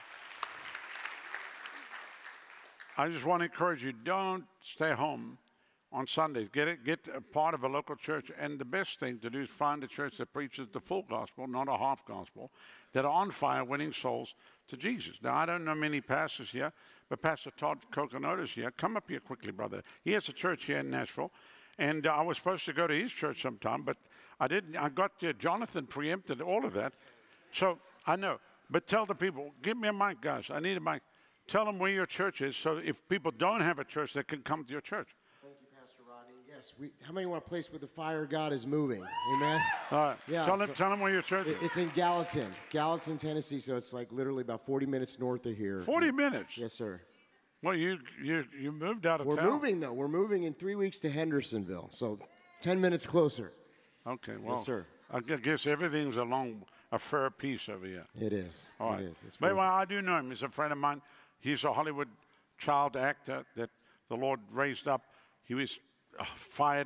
I just want to encourage you, don't stay home on Sundays. Get it, get a part of a local church. And the best thing to do is find a church that preaches the full gospel, not a half gospel, that are on fire winning souls to Jesus. Now, I don't know many pastors here, but Pastor Todd Coconut is here. Come up here quickly, brother. He has a church here in Nashville. And uh, I was supposed to go to his church sometime, but I didn't. I got uh, Jonathan preempted all of that. So I know. But tell the people, give me a mic, guys. I need a mic. Tell them where your church is, so if people don't have a church, they can come to your church. Thank you, Pastor Rodney. Yes, we, how many want a place where the fire of God is moving? Amen? All right. Yeah, tell, them, so tell them where your church is. It's in Gallatin, Gallatin, Tennessee, so it's like literally about forty minutes north of here. forty minutes? Yes, sir. Well, you, you, you moved out of We're town. We're moving, though. We're moving in three weeks to Hendersonville, so ten minutes closer. Okay, well, yes, sir. I guess everything's along a fair piece over here. It is. All right. It is. It's but well, I do know him. He's a friend of mine. He's a Hollywood child actor that the Lord raised up. He was uh, fired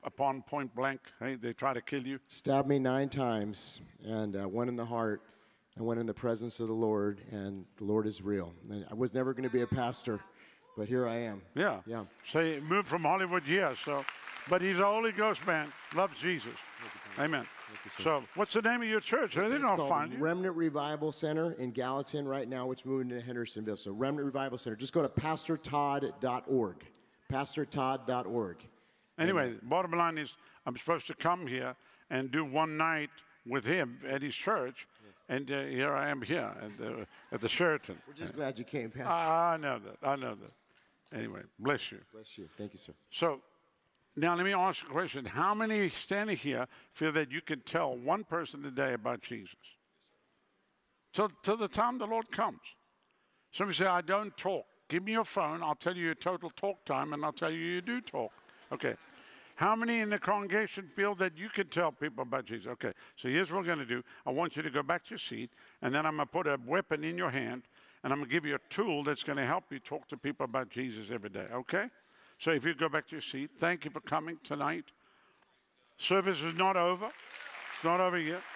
upon point blank. Hey, they try to kill you. Stabbed me nine times, and uh, one in the heart, and one in the presence of the Lord, and the Lord is real. And I was never going to be a pastor, but here I am. Yeah. Yeah. So he moved from Hollywood here. So, but he's a Holy Ghost man. Loves Jesus. Amen. So, what's the name of your church? They It's don't called find you. Remnant Revival Center in Gallatin right now, which moved into Hendersonville. So Remnant Revival Center. Just go to pastor todd dot org. pastor todd dot org. Anyway, bottom line is I'm supposed to come here and do one night with him at his church, and uh, here I am here at the, at the Sheraton. We're just glad you came, Pastor. I know that. I know that. Anyway, bless you. Bless you. Thank you, sir. So now let me ask you a question. How many standing here feel that you can tell one person today about Jesus? Till, till the time the Lord comes. Somebody say, I don't talk. Give me your phone. I'll tell you your total talk time, and I'll tell you you do talk. Okay. How many in the congregation feel that you can tell people about Jesus? Okay. So here's what we're going to do. I want you to go back to your seat, and then I'm going to put a weapon in your hand, and I'm going to give you a tool that's going to help you talk to people about Jesus every day. Okay? So if you go back to your seat, thank you for coming tonight. Service is not over. It's not over yet.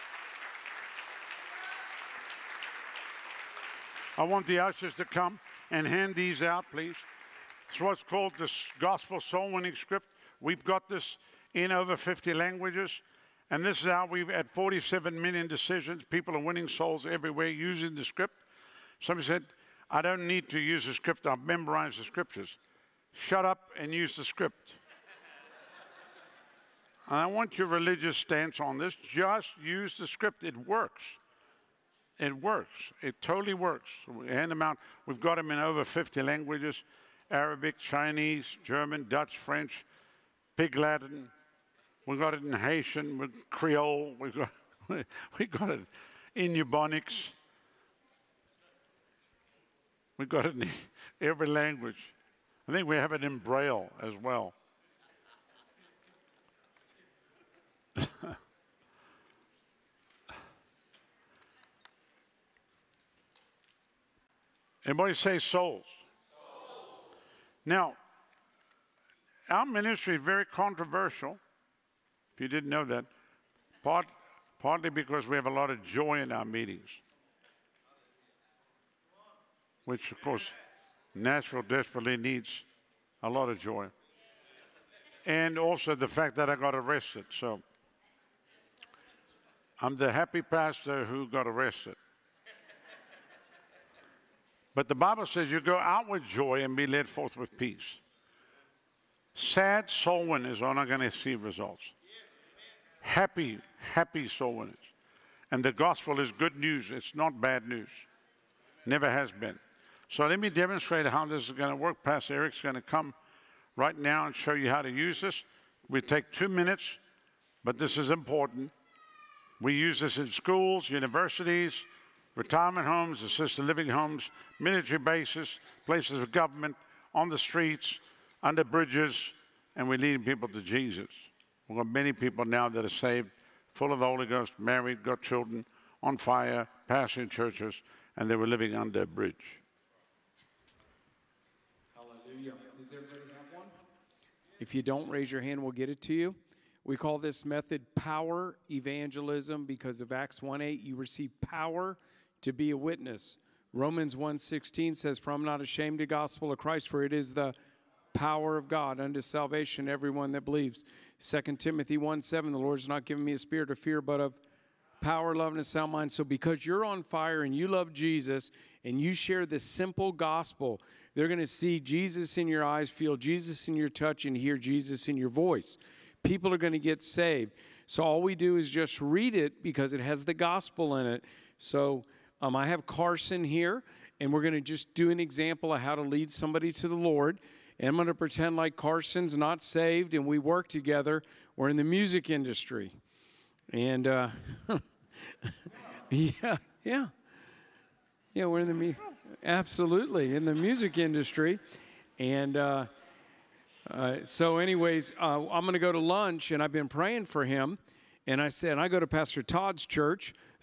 I want the ushers to come and hand these out, please. It's what's called the Gospel Soul Winning Script. We've got this in over fifty languages, and this is how we've had forty-seven million decisions. People are winning souls everywhere using the script. Somebody said, I don't need to use the script. I've memorized the scriptures. Shut up and use the script. And I want your religious stance on this. Just use the script. It works. It works. It totally works. We hand them out. We've got them in over fifty languages: Arabic, Chinese, German, Dutch, French, Pig Latin. We've got it in Haitian, with Creole. We've got, we got it in Ebonics. We've got it in every language. I think we have it in Braille as well. Anybody say souls? Souls? Now, our ministry is very controversial, if you didn't know that, part, partly because we have a lot of joy in our meetings, which, of course, natural desperately needs a lot of joy. And also the fact that I got arrested. So I'm the happy pastor who got arrested. But the Bible says you go out with joy and be led forth with peace. Sad soul winners are not going to see results. Happy, happy soul winners. And the gospel is good news. It's not bad news. Never has been. So let me demonstrate how this is going to work. Pastor Eric's going to come right now and show you how to use this. We take two minutes, but this is important. We use this in schools, universities, retirement homes, assisted living homes, military bases, places of government, on the streets, under bridges, and we're leading people to Jesus. We've got many people now that are saved, full of the Holy Ghost, married, got children, on fire, pastoring churches, and they were living under a bridge. Hallelujah. Does everybody have one? If you don't, raise your hand, we'll get it to you. We call this method power evangelism because of Acts one eight, you receive power to be a witness. Romans one sixteen says, for I'm not ashamed of the gospel of Christ, for it is the power of God unto salvation, everyone that believes. Second Timothy one seven, the Lord's not given me a spirit of fear, but of power, love, and a sound mind. So because you're on fire and you love Jesus and you share this simple gospel, they're going to see Jesus in your eyes, feel Jesus in your touch, and hear Jesus in your voice. People are going to get saved. So all we do is just read it because it has the gospel in it. So um, I have Carson here, and we're going to just do an example of how to lead somebody to the Lord. And I'm going to pretend like Carson's not saved, and we work together. We're in the music industry. And, uh, yeah, yeah. Yeah, we're in the, mu- absolutely, in the music industry. And uh, uh, so anyways, uh, I'm going to go to lunch, and I've been praying for him. And I said, I go to Pastor Todd's church.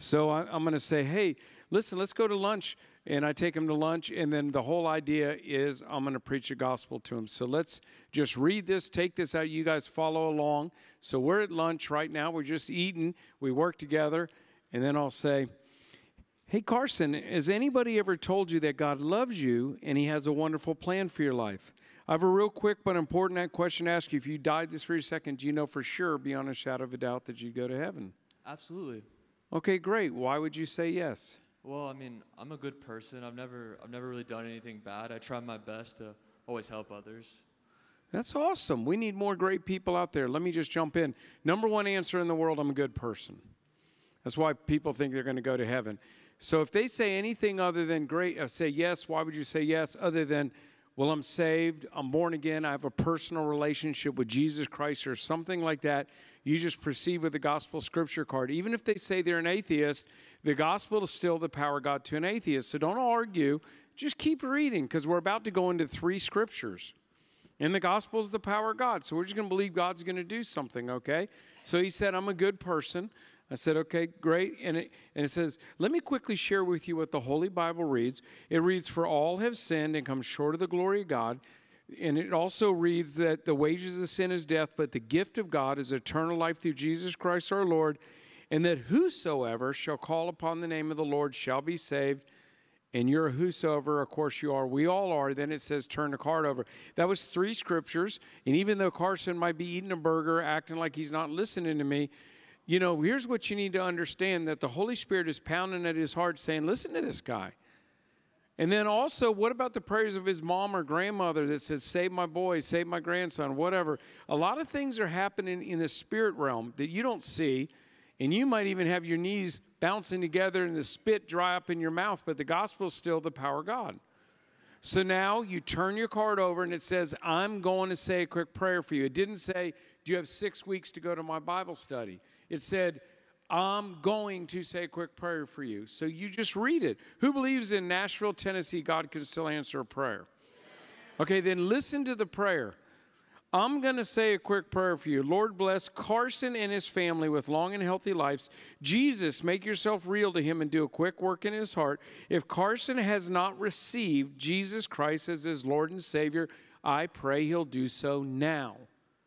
So I, I'm going to say, hey, listen, let's go to lunch. And I take them to lunch, and then the whole idea is I'm going to preach the gospel to them. So let's just read this, take this out. You guys follow along. So we're at lunch right now. We're just eating. We work together. And then I'll say, hey, Carson, has anybody ever told you that God loves you and he has a wonderful plan for your life? I have a real quick but important question to ask you. If you died this very second, do you know for sure, beyond a shadow of a doubt, that you'd go to heaven? Absolutely. Okay, great. Why would you say yes? Well, I mean, I'm a good person. I've never, I've never really done anything bad. I try my best to always help others. That's awesome. We need more great people out there. Let me just jump in. Number one answer in the world, I'm a good person. That's why people think they're going to go to heaven. So if they say anything other than great, uh, say yes, why would you say yes? Other than, well, I'm saved, I'm born again, I have a personal relationship with Jesus Christ or something like that, you just proceed with the gospel scripture card. Even if they say they're an atheist, the gospel is still the power of God to an atheist. So don't argue. Just keep reading, because we're about to go into three scriptures. And the gospel is the power of God. So we're just going to believe God's going to do something, okay? So he said, I'm a good person. I said, okay, great. And it, and it says, let me quickly share with you what the Holy Bible reads. It reads, for all have sinned and come short of the glory of God. And it also reads that the wages of sin is death, but the gift of God is eternal life through Jesus Christ our Lord, and that whosoever shall call upon the name of the Lord shall be saved. And you're a whosoever, of course you are. We all are. Then it says turn the card over. That was three scriptures. And even though Carson might be eating a burger, acting like he's not listening to me, you know, here's what you need to understand, that the Holy Spirit is pounding at his heart saying, listen to this guy. And then also, what about the prayers of his mom or grandmother that says, save my boy, save my grandson, whatever. A lot of things are happening in the spirit realm that you don't see, and you might even have your knees bouncing together and the spit dry up in your mouth, but the gospel is still the power of God. So now you turn your card over, and it says, I'm going to say a quick prayer for you. It didn't say, do you have six weeks to go to my Bible study? It said, I'm going to say a quick prayer for you. So you just read it. Who believes in Nashville, Tennessee, God can still answer a prayer? Okay, then listen to the prayer. I'm going to say a quick prayer for you. Lord, bless Carson and his family with long and healthy lives. Jesus, make yourself real to him and do a quick work in his heart. If Carson has not received Jesus Christ as his Lord and Savior, I pray he'll do so now.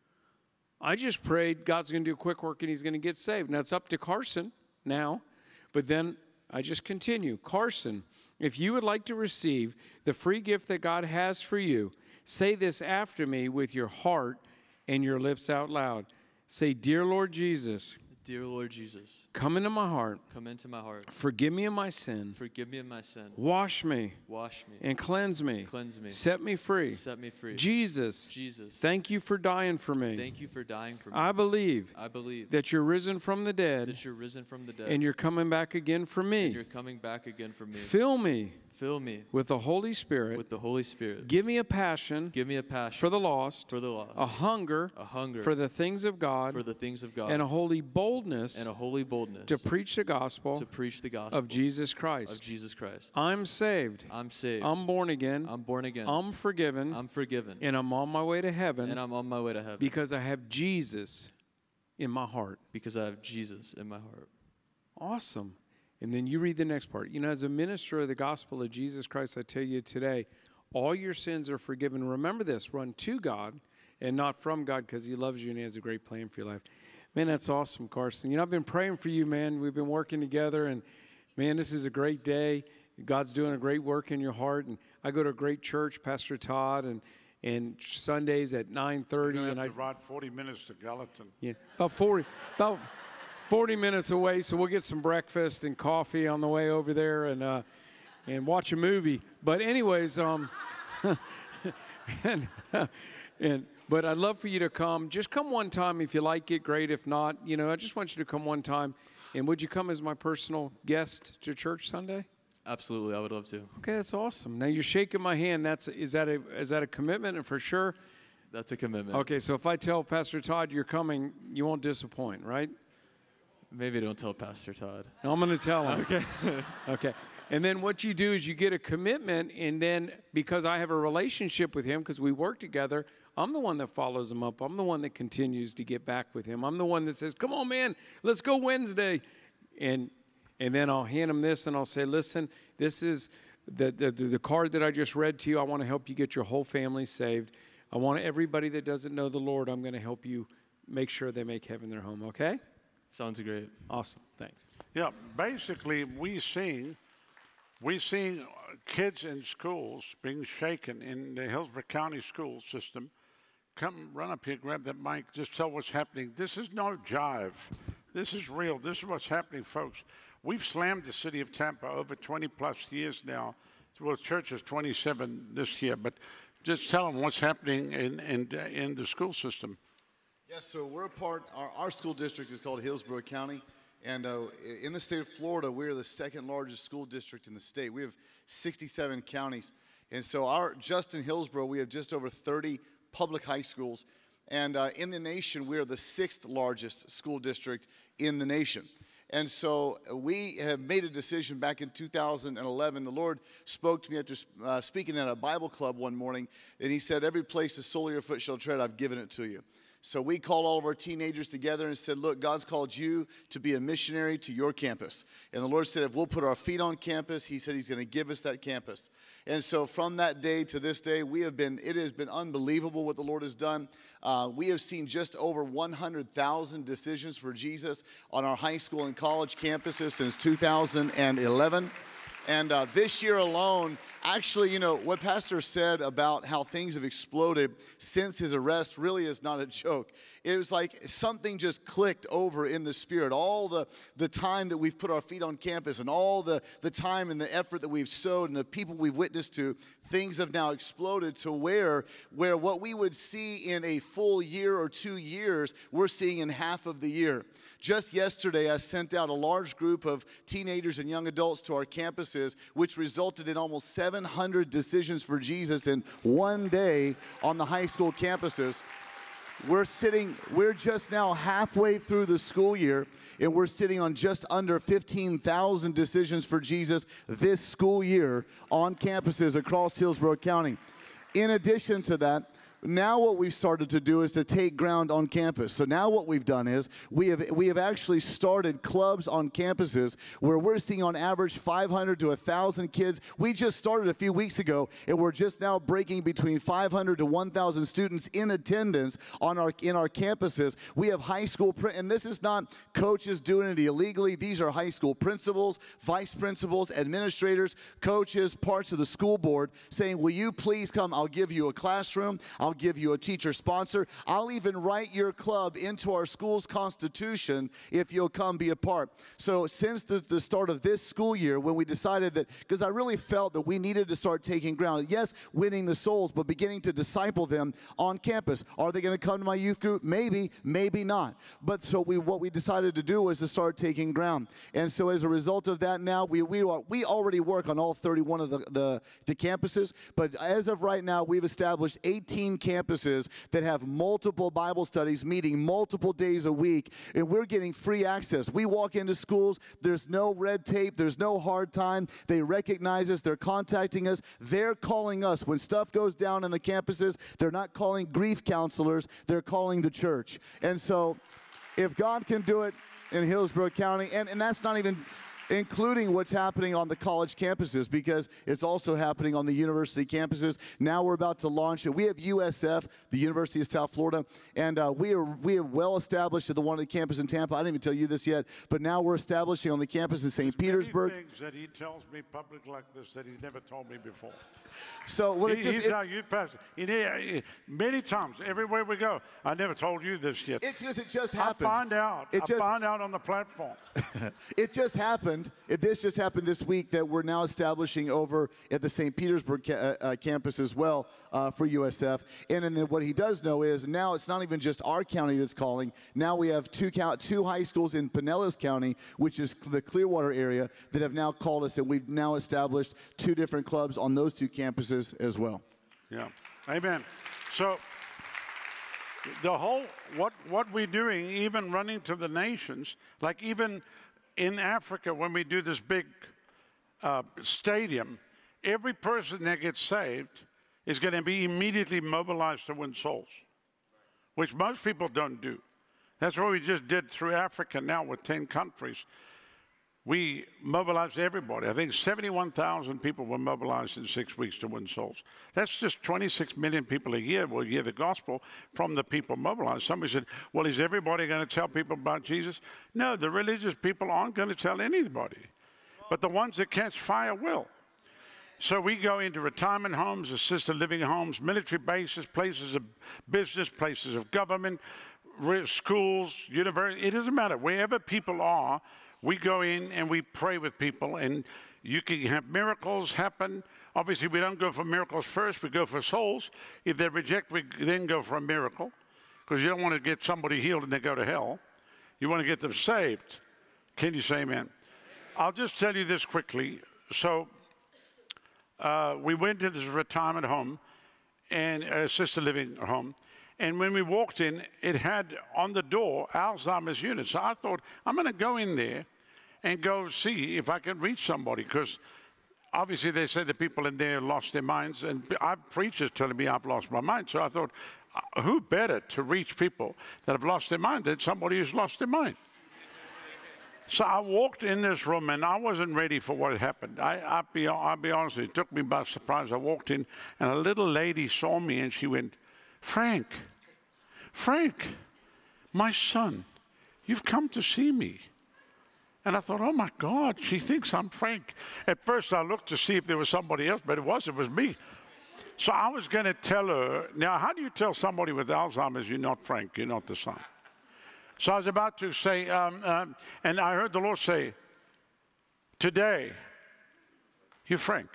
I just prayed God's going to do a quick work and he's going to get saved. Now, it's up to Carson now, but then I just continue. Carson, if you would like to receive the free gift that God has for you, say this after me with your heart and your lips out loud. Say, dear Lord Jesus, Dear Lord Jesus, come into my heart. come into my heart. Forgive me of my sin. Forgive me of my sin. Wash me Wash me. and cleanse me. Cleanse me. Set me free. Set me free. Jesus, Jesus, thank you for dying for me. thank you for dying for me. I believe I believe that you're risen from the dead that you're risen from the dead and you're coming back again for me. you're coming back again for me. Fill me Fill me with the Holy Spirit. with the Holy Spirit. Give me a passion Give me a passion for the lost, for the lost, a hunger a hunger for the things of God, for the things of God, and a holy boldness and a holy boldness to preach the gospel to preach the gospel of Jesus of Christ. Jesus Christ. I'm saved. I'm saved. I'm born again. I'm born again. I'm forgiven. I'm forgiven. And I'm on my way to heaven And I'm on my way to heaven because I have Jesus in my heart. because I have Jesus in my heart. Awesome. And then you read the next part. You know, as a minister of the gospel of Jesus Christ, I tell you today, all your sins are forgiven. Remember this, run to God and not from God, because he loves you and he has a great plan for your life. Man, that's awesome, Carson. You know, I've been praying for you, man. We've been working together, and man, this is a great day. God's doing a great work in your heart. And I go to a great church, Pastor Todd, and and Sundays at nine thirty. You're And going I to have to ride forty minutes to Gallatin. yeah, about forty, about forty minutes away. So we'll get some breakfast and coffee on the way over there, and uh, and watch a movie. But anyways, um, and and but I'd love for you to come. Just come one time if you like it. Great. If not, you know, I just want you to come one time. And would you come as my personal guest to church Sunday? Absolutely, I would love to. Okay, that's awesome. Now you're shaking my hand. That's is that a is that a commitment? And for sure. That's a commitment. Okay, so if I tell Pastor Todd you're coming, you won't disappoint, right? Maybe don't tell Pastor Todd. I'm going to tell him. Okay. Okay. And then what you do is you get a commitment, and then because I have a relationship with him, because we work together, I'm the one that follows him up. I'm the one that continues to get back with him. I'm the one that says, come on, man, let's go Wednesday. And And then I'll hand them this and I'll say, listen, this is the, the, the card that I just read to you. I want to help you get your whole family saved. I want everybody that doesn't know the Lord, I'm going to help you make sure they make heaven their home, okay? Sounds great. Awesome. Thanks. Yeah, basically, we sing, we sing kids in schools being shaken in the Hillsborough County school system. Come, run up here, grab that mic, just tell what's happening. This is no jive. This is real. This is what's happening, folks. We've slammed the city of Tampa over twenty plus years now. Well, the church is twenty-seven this year, but just tell them what's happening in, in, in the school system. Yes, so we're a part, our, our school district is called Hillsborough County, and uh, in the state of Florida, we're the second largest school district in the state. We have sixty-seven counties, and so our just in Hillsborough, we have just over thirty public high schools, and uh, in the nation, we are the sixth largest school district in the nation. And so we have made a decision back in two thousand eleven. The Lord spoke to me after uh, speaking at a Bible club one morning, and he said, every place the sole of your foot shall tread, I've given it to you. So we called all of our teenagers together and said, look, God's called you to be a missionary to your campus. And the Lord said, if we'll put our feet on campus, he said he's going to give us that campus. And so from that day to this day, we have been, it has been unbelievable what the Lord has done. Uh, we have seen just over one hundred thousand decisions for Jesus on our high school and college campuses since two thousand eleven. And uh, this year alone, actually, you know, what Pastor said about how things have exploded since his arrest really is not a joke. It was like something just clicked over in the spirit. All the, the time that we've put our feet on campus and all the, the time and the effort that we've sowed and the people we've witnessed to, things have now exploded to where, where what we would see in a full year or two years, we're seeing in half of the year. Just yesterday, I sent out a large group of teenagers and young adults to our campuses, which resulted in almost seven hundred decisions for Jesus in one day on the high school campuses. We're sitting, we're just now halfway through the school year, and we're sitting on just under fifteen thousand decisions for Jesus this school year on campuses across Hillsborough County. In addition to that, now what we've started to do is to take ground on campus. So now what we've done is we have we have actually started clubs on campuses where we're seeing on average five hundred to one thousand kids. We just started a few weeks ago, and we're just now breaking between five hundred to one thousand students in attendance on our in our campuses. We have high school, and this is not coaches doing it illegally. These are high school principals, vice principals, administrators, coaches, parts of the school board saying, will you please come? I'll give you a classroom. I'll give you a teacher sponsor. I'll even write your club into our school's constitution if you'll come be a part. So since the, the start of this school year, when we decided that, because I really felt that we needed to start taking ground, yes, winning the souls, but beginning to disciple them on campus. Are they going to come to my youth group? Maybe, maybe not. But so we, what we decided to do was to start taking ground. And so as a result of that now, we, we, are, we already work on all thirty-one of the, the, the campuses, but as of right now, we've established eighteen campuses that have multiple Bible studies meeting multiple days a week, and we're getting free access. We walk into schools, there's no red tape, there's no hard time. They recognize us, they're contacting us, they're calling us. When stuff goes down in the campuses, they're not calling grief counselors, they're calling the church. And so if God can do it in Hillsborough County, and, and that's not even including what's happening on the college campuses, because it's also happening on the university campuses. Now we're about to launch it. We have U S F, the University of South Florida, and uh, we are we are well established at the one of the campus in Tampa. I didn't even tell you this yet, but now we're establishing on the campus in Saint Petersburg. Many things that he tells me public like this that he's never told me before. So well, he, it just, he's it, our youth pastor. He, he, many times, everywhere we go, I never told you this yet. It's just it just happens. I find out. It I just, find out on the platform. It just happened. It, this just happened this week that we're now establishing over at the Saint Petersburg ca uh, uh, campus as well uh, for U S F. And, and then what he does know is now it's not even just our county that's calling. Now we have two count, two high schools in Pinellas County, which is the Clearwater area, that have now called us, and we've now established two different clubs on those two campuses as well. Yeah, amen. So the whole, what, what we're doing, even running to the nations, like even in Africa when we do this big uh, stadium, every person that gets saved is going to be immediately mobilized to win souls, which most people don't do. That's what we just did through Africa now with ten countries. we mobilized everybody. I think seventy-one thousand people were mobilized in six weeks to win souls. That's just twenty-six million people a year will hear the gospel from the people mobilized. Somebody said, well, is everybody going to tell people about Jesus? No, the religious people aren't going to tell anybody. But the ones that catch fire will. So we go into retirement homes, assisted living homes, military bases, places of business, places of government, schools, universities. It doesn't matter. Wherever people are, we go in and we pray with people, and you can have miracles happen. Obviously, we don't go for miracles first. We go for souls. If they reject, we then go for a miracle, because you don't want to get somebody healed and they go to hell. You want to get them saved. Can you say amen? I'll just tell you this quickly. So uh, we went to this retirement home and assisted living home. And when we walked in, it had on the door Alzheimer's unit. So I thought, I'm going to go in there and go see if I can reach somebody, because obviously they say the people in there lost their minds, and I've preachers telling me I've lost my mind. So I thought, who better to reach people that have lost their mind than somebody who's lost their mind? So I walked in this room, and I wasn't ready for what had happened. I, I'll, be, I'll be honest with you, it took me by surprise. I walked in, and a little lady saw me, and she went, Frank, Frank, my son, you've come to see me. And I thought, oh my God, she thinks I'm Frank. At first I looked to see if there was somebody else, but it wasn't, it was me. So I was going to tell her, now how do you tell somebody with Alzheimer's you're not Frank, you're not the son? So I was about to say, um, um, and I heard the Lord say, today, you're Frank.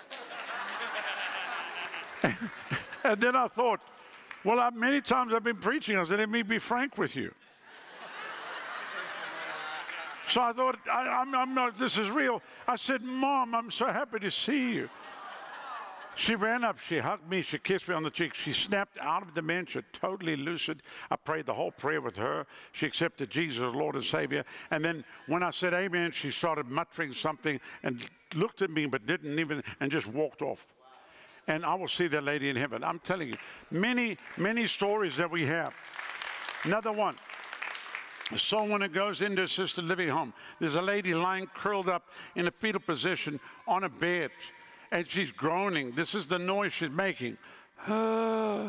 and, and then I thought, well, I, many times I've been preaching, I said, let me be frank with you. So I thought, I, I'm, I'm not, this is real. I said, Mom, I'm so happy to see you. She ran up, she hugged me, she kissed me on the cheek. She snapped out of dementia, totally lucid. I prayed the whole prayer with her. She accepted Jesus as Lord and Savior. And then when I said amen, she started muttering something and looked at me but didn't even, and just walked off. And I will see that lady in heaven. I'm telling you, many, many stories that we have. Another one. Someone who goes into assisted living home. There's a lady lying curled up in a fetal position on a bed, and she's groaning. This is the noise she's making. Uh,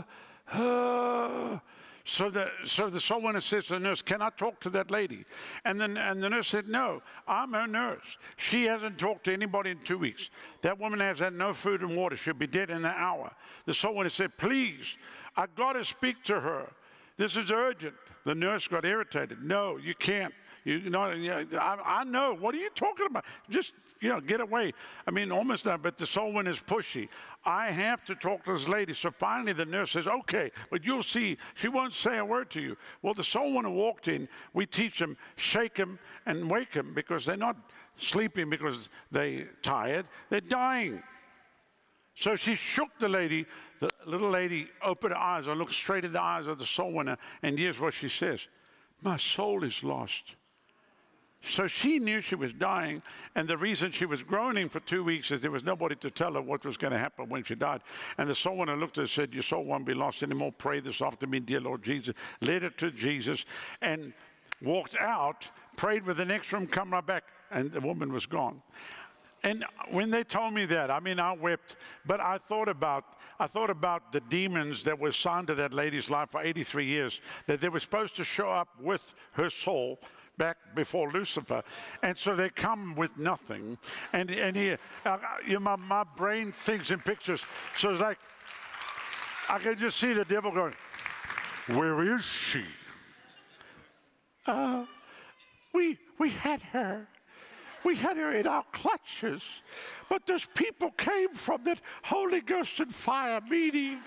uh. So the so the someone says to the nurse, "Can I talk to that lady?" And then and the nurse said, "No, I'm her nurse. She hasn't talked to anybody in two weeks. That woman has had no food and water. She'll be dead in an hour." The someone said, "Please, I got to speak to her. This is urgent." The nurse got irritated. "No, you can't. You, you know, I, I know. What are you talking about? Just, you know, get away." I mean, almost done, but the soul winner is pushy. I have to talk to this lady. So finally the nurse says, "Okay, but you'll see, she won't say a word to you." Well, the soul winner walked in. We teach them, shake them and wake them, because they're not sleeping because they're tired. They're dying. So she shook the lady. The little lady opened her eyes. I looked straight in the eyes of the soul winner, and here's what she says: "My soul is lost." So she knew she was dying, and the reason she was groaning for two weeks is there was nobody to tell her what was going to happen when she died. And the soul winner looked at her and said, "Your soul won't be lost anymore. Pray this after me, dear Lord Jesus." Led her to Jesus and walked out, prayed with the next room, come right back, and the woman was gone. And when they told me that, I mean, I wept, but I thought about, I thought about the demons that were assigned to that lady's life for eighty-three years, that they were supposed to show up with her soul back before Lucifer. And so they come with nothing. And, and here, uh, you know, my, my brain thinks in pictures. So it's like, I can just see the devil going, "Where is she? Uh, we, we had her. We had her in our clutches, but those people came from that Holy Ghost and fire meeting,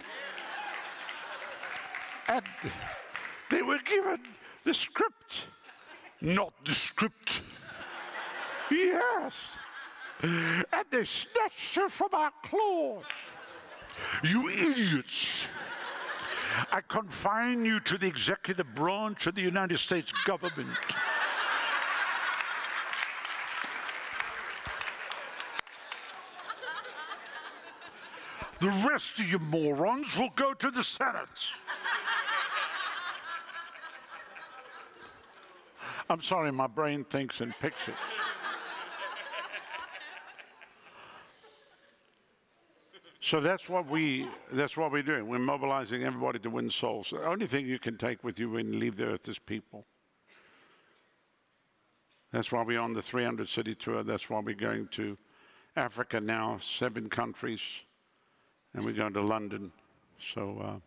and they were given the script, not the script. Yes, and they snatched her from our claws. You idiots! I confine you to the executive branch of the United States government." The rest of you morons will go to the Senate. I'm sorry, my brain thinks in pictures. So that's what we that's what we're doing. We're mobilizing everybody to win souls. The only thing you can take with you when you leave the earth is people. That's why we're on the three hundred city tour. That's why we're going to Africa now, seven countries, and we're going to London. So uh,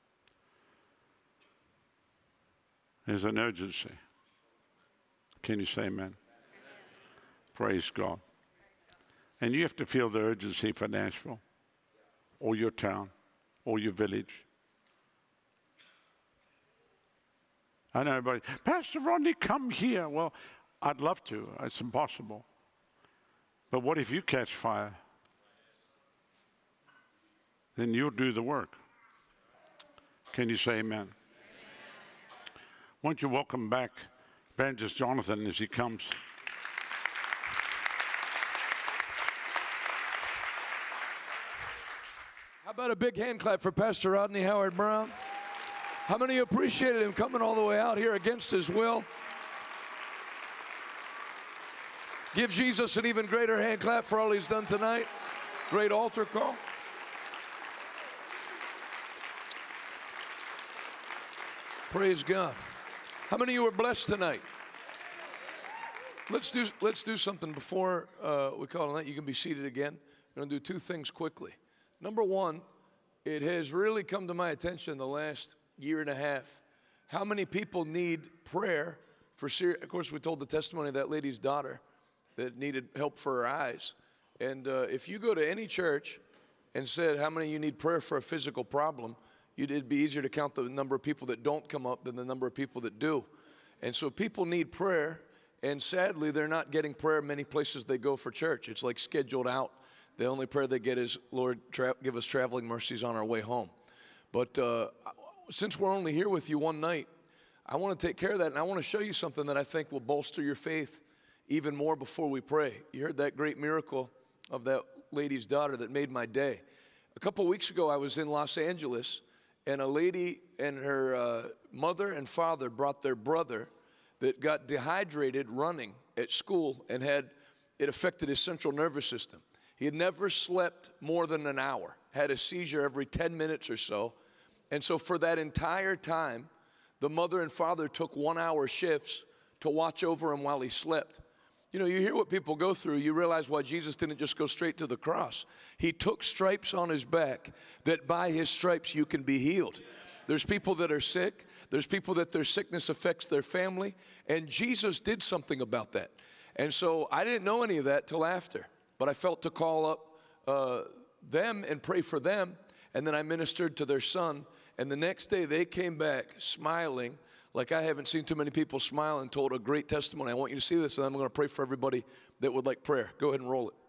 there's an urgency. Can you say amen? Praise God. And you have to feel the urgency for Nashville, or your town, or your village. I know everybody, Pastor Rodney, come here. Well, I'd love to. It's impossible. But what if you catch fire? Then you'll do the work. Can you say amen? Won't you welcome back Evangelist Jonathan as he comes? How about a big hand clap for Pastor Rodney Howard Brown? How many appreciated him coming all the way out here against his will? Give Jesus an even greater hand clap for all he's done tonight. Great altar call. Praise God. How many of you were blessed tonight? Let's do, let's do something before uh, we call it a night. You can be seated again. We're going to do two things quickly. Number one, it has really come to my attention the last year and a half how many people need prayer for serious. Of course, we told the testimony of that lady's daughter that needed help for her eyes. And uh, if you go to any church and said how many of you need prayer for a physical problem, it'd be easier to count the number of people that don't come up than the number of people that do. And so people need prayer, and sadly, they're not getting prayer in many places they go for church. It's like scheduled out. The only prayer they get is, Lord, tra- give us traveling mercies on our way home. But uh, since we're only here with you one night, I want to take care of that, and I want to show you something that I think will bolster your faith even more before we pray. You heard that great miracle of that lady's daughter that made my day. A couple weeks ago, I was in Los Angeles, and a lady and her uh, mother and father brought their brother that got dehydrated running at school and had it affected his central nervous system. He had never slept more than an hour, had a seizure every ten minutes or so. And so for that entire time, the mother and father took one-hour shifts to watch over him while he slept. You know, you hear what people go through, you realize why Jesus didn't just go straight to the cross. He took stripes on his back, that by his stripes you can be healed. There's people that are sick. There's people that their sickness affects their family. And Jesus did something about that. And so I didn't know any of that till after. But I felt to call up uh, them and pray for them. And then I ministered to their son. And the next day they came back smiling like I haven't seen too many people smile, and told a great testimony. I want you to see this, and I'm going to pray for everybody that would like prayer. Go ahead and roll it.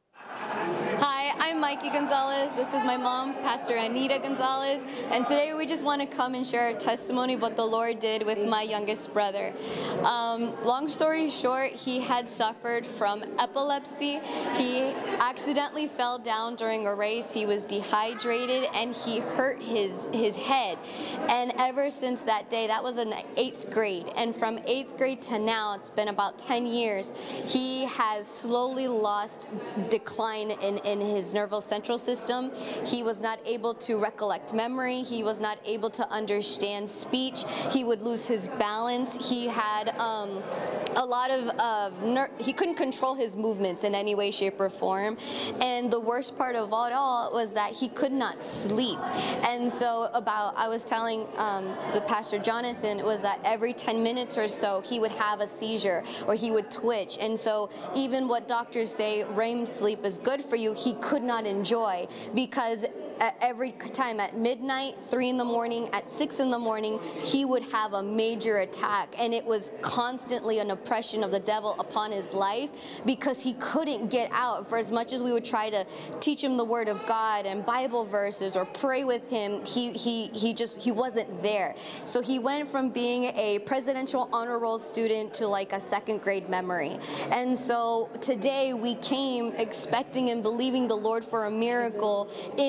Hi, I'm Mikey Gonzalez. This is my mom, Pastor Anita Gonzalez. And today we just want to come and share a testimony of what the Lord did with my youngest brother. Um, long story short, he had suffered from epilepsy. He accidentally fell down during a race. He was dehydrated and he hurt his, his head. And ever since that day, that was in eighth grade. And from eighth grade to now, it's been about ten years, he has slowly lost decline in, in his nervous central system. He was not able to recollect memory. He was not able to understand speech. He would lose his balance. He had um, a lot of, of ner he couldn't control his movements in any way, shape, or form. And the worst part of it all was that he could not sleep. And so about, I was telling um, the Pastor Jonathan, it was that every ten minutes or so, he would have a seizure or he would twitch. And so even what doctors say, R E M sleep is good for you, he could not enjoy, because at every time at midnight, three in the morning, at six in the morning, he would have a major attack, and it was constantly an oppression of the devil upon his life, because he couldn't get out. For as much as we would try to teach him the Word of God and Bible verses or pray with him, he he he just he wasn't there. So he went from being a presidential honor roll student to like a second grade memory. And so today we came expecting and believing the Lord for a miracle in our young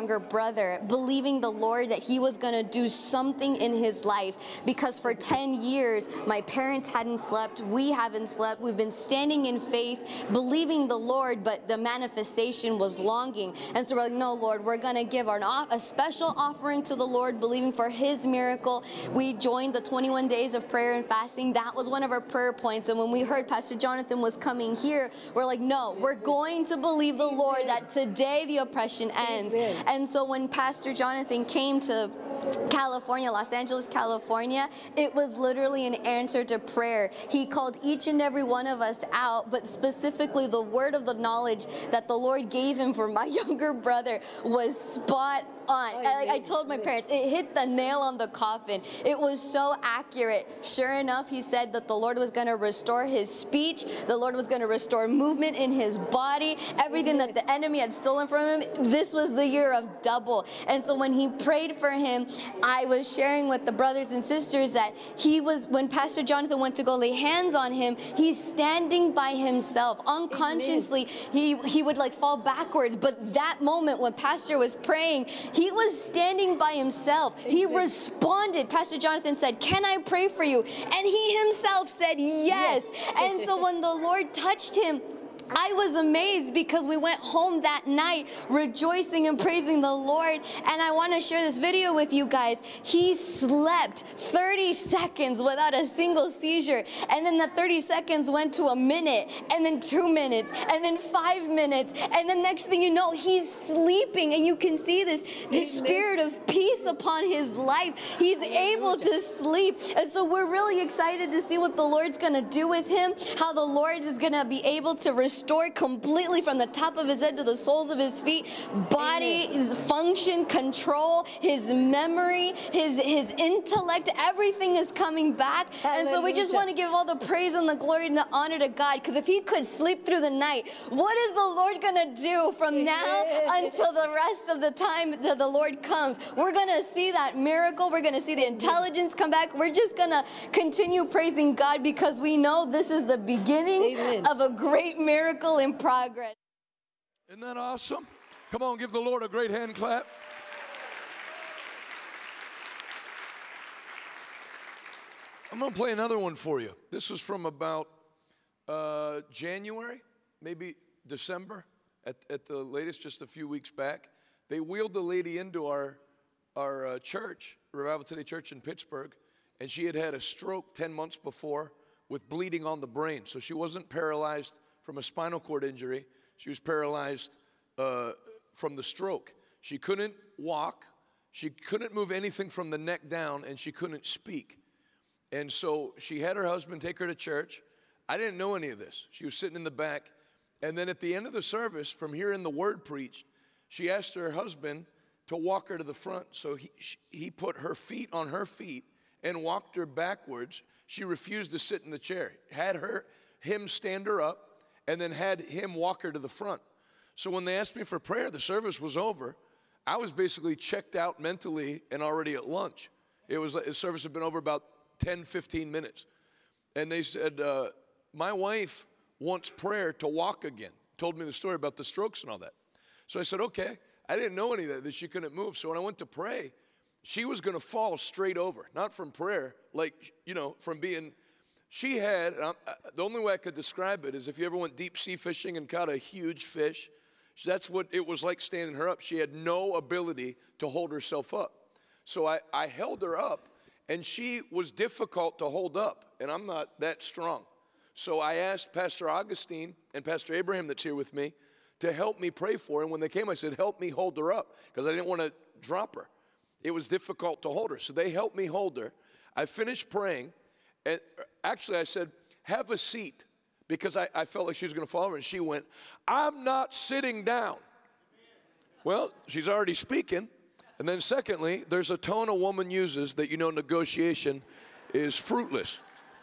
younger brother, believing the Lord that he was going to do something in his life. Because for ten years, my parents hadn't slept, we haven't slept, we've been standing in faith, believing the Lord, but the manifestation was longing. And so we're like, no, Lord, we're going to give our, a special offering to the Lord, believing for his miracle. We joined the twenty-one days of prayer and fasting. That was one of our prayer points. And when we heard Pastor Jonathan was coming here, we're like, no, we're going to believe the Lord that today the oppression ends. Amen. And so when Pastor Jonathan came to California, Los Angeles, California, it was literally an answer to prayer. He called each and every one of us out, but specifically the word of the knowledge that the Lord gave him for my younger brother was spot on. I, I told my parents, it hit the nail on the coffin. It was so accurate. Sure enough, he said that the Lord was going to restore his speech. The Lord was going to restore movement in his body. Everything that the enemy had stolen from him, this was the year of double. And so when he prayed for him, I was sharing with the brothers and sisters that he was, when Pastor Jonathan went to go lay hands on him, he's standing by himself. Unconsciously, he, he would like fall backwards. But that moment when Pastor was praying, he was standing by himself. He responded. Pastor Jonathan said, can I pray for you? And he himself said, yes. Yes. And so when the Lord touched him, I was amazed because we went home that night rejoicing and praising the Lord. And I want to share this video with you guys. He slept thirty seconds without a single seizure. And then the thirty seconds went to a minute, and then two minutes, and then five minutes. And the next thing you know, he's sleeping. And you can see this, this spirit of peace upon his life. He's able to sleep. And so we're really excited to see what the Lord's going to do with him, how the Lord is going to be able to restore Restored completely from the top of his head to the soles of his feet, body, his function, control, his memory, his his intellect, everything is coming back. Hallelujah. And so we just want to give all the praise and the glory and the honor to God, because if he could sleep through the night, what is the Lord going to do from now until the rest of the time that the Lord comes? We're going to see that miracle. We're going to see the intelligence come back. We're just going to continue praising God because we know this is the beginning Amen. Of a great miracle in progress. Isn't that awesome? Come on, give the Lord a great hand clap. I'm going to play another one for you. This is from about uh, January, maybe December, at, at the latest, just a few weeks back. They wheeled the lady into our, our uh, church, Revival Today Church in Pittsburgh, and she had had a stroke ten months before with bleeding on the brain. So she wasn't paralyzed from a spinal cord injury. She was paralyzed uh, from the stroke. She couldn't walk. She couldn't move anything from the neck down, and she couldn't speak. And so she had her husband take her to church. I didn't know any of this. She was sitting in the back. And then at the end of the service, from hearing the word preached, she asked her husband to walk her to the front. So he, he put her feet on her feet and walked her backwards. She refused to sit in the chair. Had her, him stand her up, and then had him walk her to the front. So when they asked me for prayer, the service was over. I was basically checked out mentally and already at lunch. It was the service had been over about ten, fifteen minutes. And they said, uh, my wife wants prayer to walk again. Told me the story about the strokes and all that. So I said, okay. I didn't know any of that, that she couldn't move. So when I went to pray, she was going to fall straight over. Not from prayer, like, you know, from being... She had, uh, the only way I could describe it is if you ever went deep sea fishing and caught a huge fish, that's what it was like standing her up. She had no ability to hold herself up. So I, I held her up, and she was difficult to hold up, and I'm not that strong. So I asked Pastor Augustine and Pastor Abraham that's here with me to help me pray for her. And when they came, I said, help me hold her up, because I didn't want to drop her. It was difficult to hold her. So they helped me hold her. I finished praying. And actually, I said, have a seat, because I, I felt like she was going to fall over. And she went, I'm not sitting down. Well, she's already speaking. And then secondly, there's a tone a woman uses that you know negotiation is fruitless.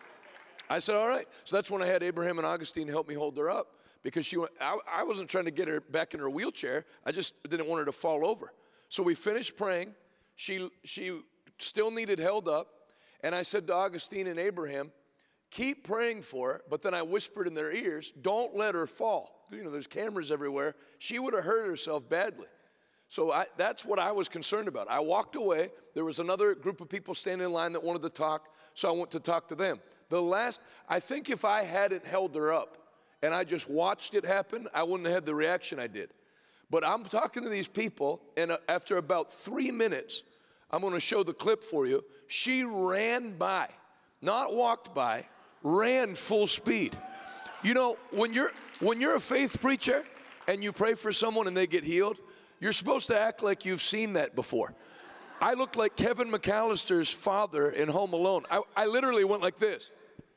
I said, all right. So that's when I had Abraham and Augustine help me hold her up, because she went, I, I wasn't trying to get her back in her wheelchair. I just didn't want her to fall over. So we finished praying. She, she still needed held up. And I said to Augustine and Abraham, keep praying for her. But then I whispered in their ears, don't let her fall. You know, there's cameras everywhere. She would have hurt herself badly. So I, that's what I was concerned about. I walked away. There was another group of people standing in line that wanted to talk, so I went to talk to them. The last, I think if I hadn't held her up and I just watched it happen, I wouldn't have had the reaction I did. But I'm talking to these people, and after about three minutes, I'm going to show the clip for you. She ran by, not walked by, ran full speed. You know, when you're, when you're a faith preacher and you pray for someone and they get healed, you're supposed to act like you've seen that before. I looked like Kevin McAllister's father in Home Alone. I, I literally went like this.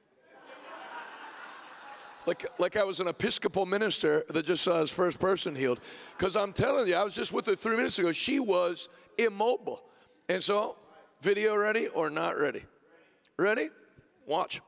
Like, like I was an Episcopal minister that just saw his first person healed. Because I'm telling you, I was just with her three minutes ago. She was immobile. And so, video ready or not ready? Ready? Watch.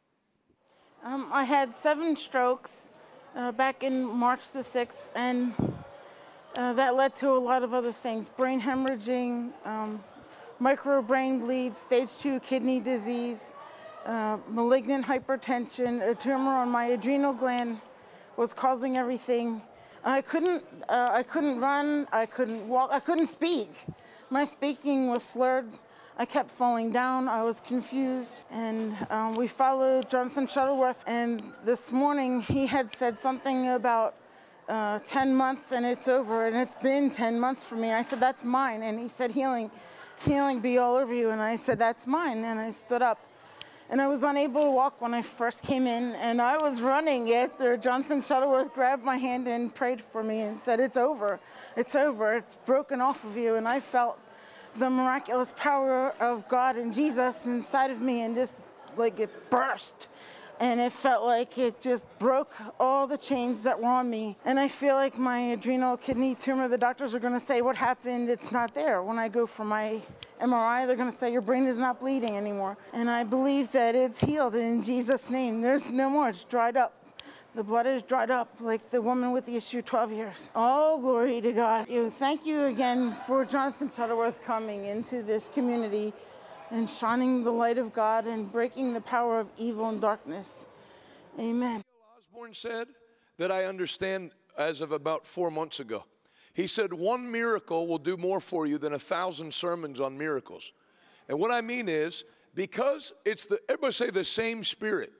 Um, I had seven strokes uh, back in March the sixth, and uh, that led to a lot of other things. Brain hemorrhaging, um, micro brain bleed, stage two kidney disease, uh, malignant hypertension, a tumor on my adrenal gland was causing everything. I couldn't, uh, I couldn't run, I couldn't walk, I couldn't speak. My speaking was slurred. I kept falling down, I was confused, and um, we followed Jonathan Shuttleworth, and this morning he had said something about uh, ten months and it's over, and it's been ten months for me. I said, that's mine, and he said, healing, healing be all over you, and I said, that's mine, and I stood up. And I was unable to walk when I first came in, and I was running after Jonathan Shuttleworth grabbed my hand and prayed for me and said, it's over, it's over, it's broken off of you, and I felt the miraculous power of God and Jesus inside of me, and just like it burst. And it felt like it just broke all the chains that were on me. And I feel like my adrenal kidney tumor, the doctors are gonna say, what happened? It's not there. When I go for my M R I, they're gonna say, your brain is not bleeding anymore. And I believe that it's healed in Jesus' name. There's no more, it's dried up. The blood is dried up like the woman with the issue twelve years. All glory to God. Thank you again for Jonathan Shuttleworth coming into this community and shining the light of God and breaking the power of evil and darkness. Amen. Osborne said that I understand as of about four months ago. He said one miracle will do more for you than a thousand sermons on miracles. And what I mean is, because it's the, everybody say the same Spirit.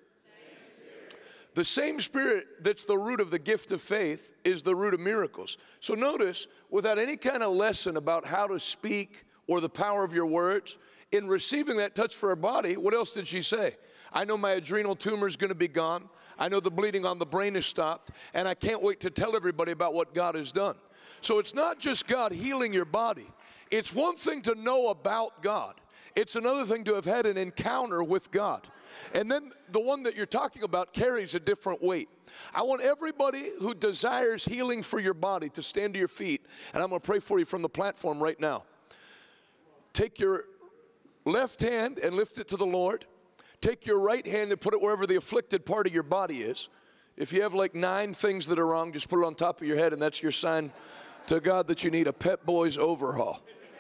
The same Spirit that's the root of the gift of faith is the root of miracles. So notice, without any kind of lesson about how to speak or the power of your words, in receiving that touch for her body, what else did she say? I know my adrenal tumor is going to be gone. I know the bleeding on the brain is stopped. And I can't wait to tell everybody about what God has done. So it's not just God healing your body. It's one thing to know about God. It's another thing to have had an encounter with God. And then the one that you're talking about carries a different weight. I want everybody who desires healing for your body to stand to your feet, and I'm going to pray for you from the platform right now. Take your left hand and lift it to the Lord. Take your right hand and put it wherever the afflicted part of your body is. If you have like nine things that are wrong, just put it on top of your head, and that's your sign to God that you need a Pep Boys overhaul.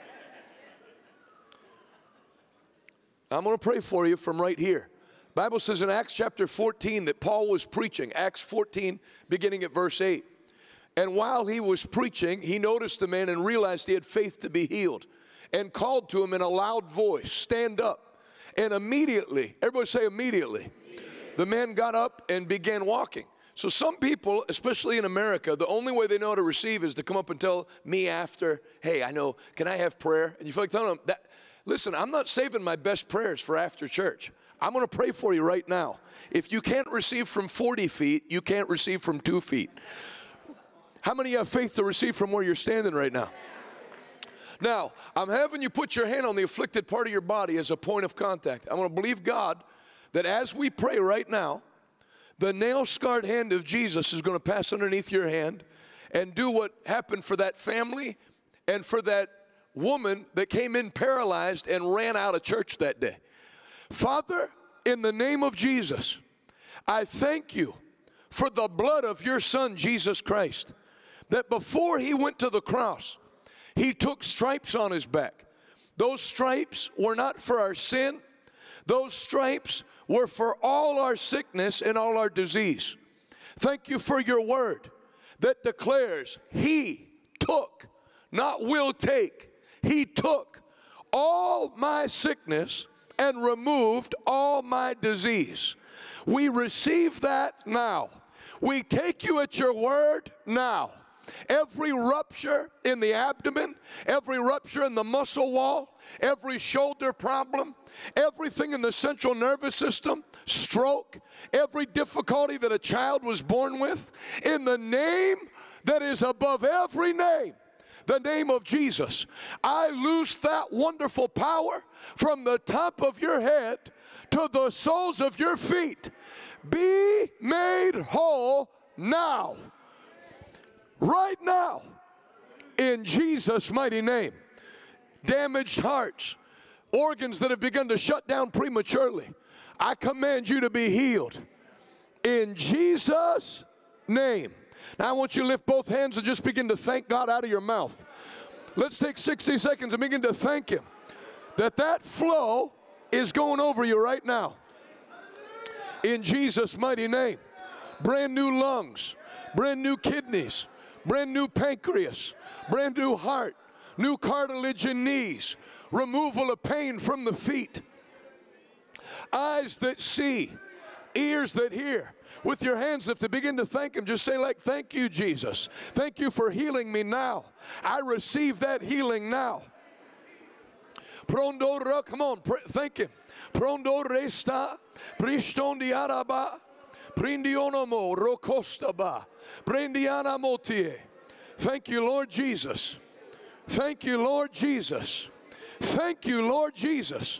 I'm going to pray for you from right here. Bible says in Acts chapter fourteen that Paul was preaching, Acts fourteen, beginning at verse eight. And while he was preaching, he noticed a man and realized he had faith to be healed, and called to him in a loud voice, stand up. And immediately, everybody say immediately, the man got up and began walking. So some people, especially in America, the only way they know how to receive is to come up and tell me after, hey, I know, can I have prayer? And you feel like telling them, that, listen, I'm not saving my best prayers for after church. I'm going to pray for you right now. If you can't receive from forty feet, you can't receive from two feet. How many have faith to receive from where you're standing right now? Now, I'm having you put your hand on the afflicted part of your body as a point of contact. I want to believe God that as we pray right now, the nail-scarred hand of Jesus is going to pass underneath your hand and do what happened for that family and for that woman that came in paralyzed and ran out of church that day. Father, in the name of Jesus, I thank you for the blood of your Son, Jesus Christ, that before he went to the cross, he took stripes on his back. Those stripes were not for our sin. Those stripes were for all our sickness and all our disease. Thank you for your word that declares he took not will take. He took all my sickness and removed all my disease. We receive that now. We take you at your word now. Every rupture in the abdomen, every rupture in the muscle wall, every shoulder problem, everything in the central nervous system, stroke, every difficulty that a child was born with, in the name that is above every name, the name of Jesus, I loose that wonderful power from the top of your head to the soles of your feet. Be made whole now. Right now, in Jesus' mighty name. Damaged hearts, organs that have begun to shut down prematurely, I command you to be healed in Jesus' name. Now I want you to lift both hands and just begin to thank God out of your mouth. Let's take sixty seconds and begin to thank Him that that flow is going over you right now. In Jesus' mighty name. Brand new lungs, brand new kidneys, brand new pancreas, brand new heart, new cartilage in knees, removal of pain from the feet, eyes that see, ears that hear. With your hands lifted, begin to thank Him. Just say like, thank you, Jesus. Thank you for healing me now. I receive that healing now. Prondo, come on, thank Him. Prondo resta, pristondi araba, prindionomo rokostaba, prendiana motie. Thank you, Lord Jesus. Thank you, Lord Jesus. Thank you, Lord Jesus,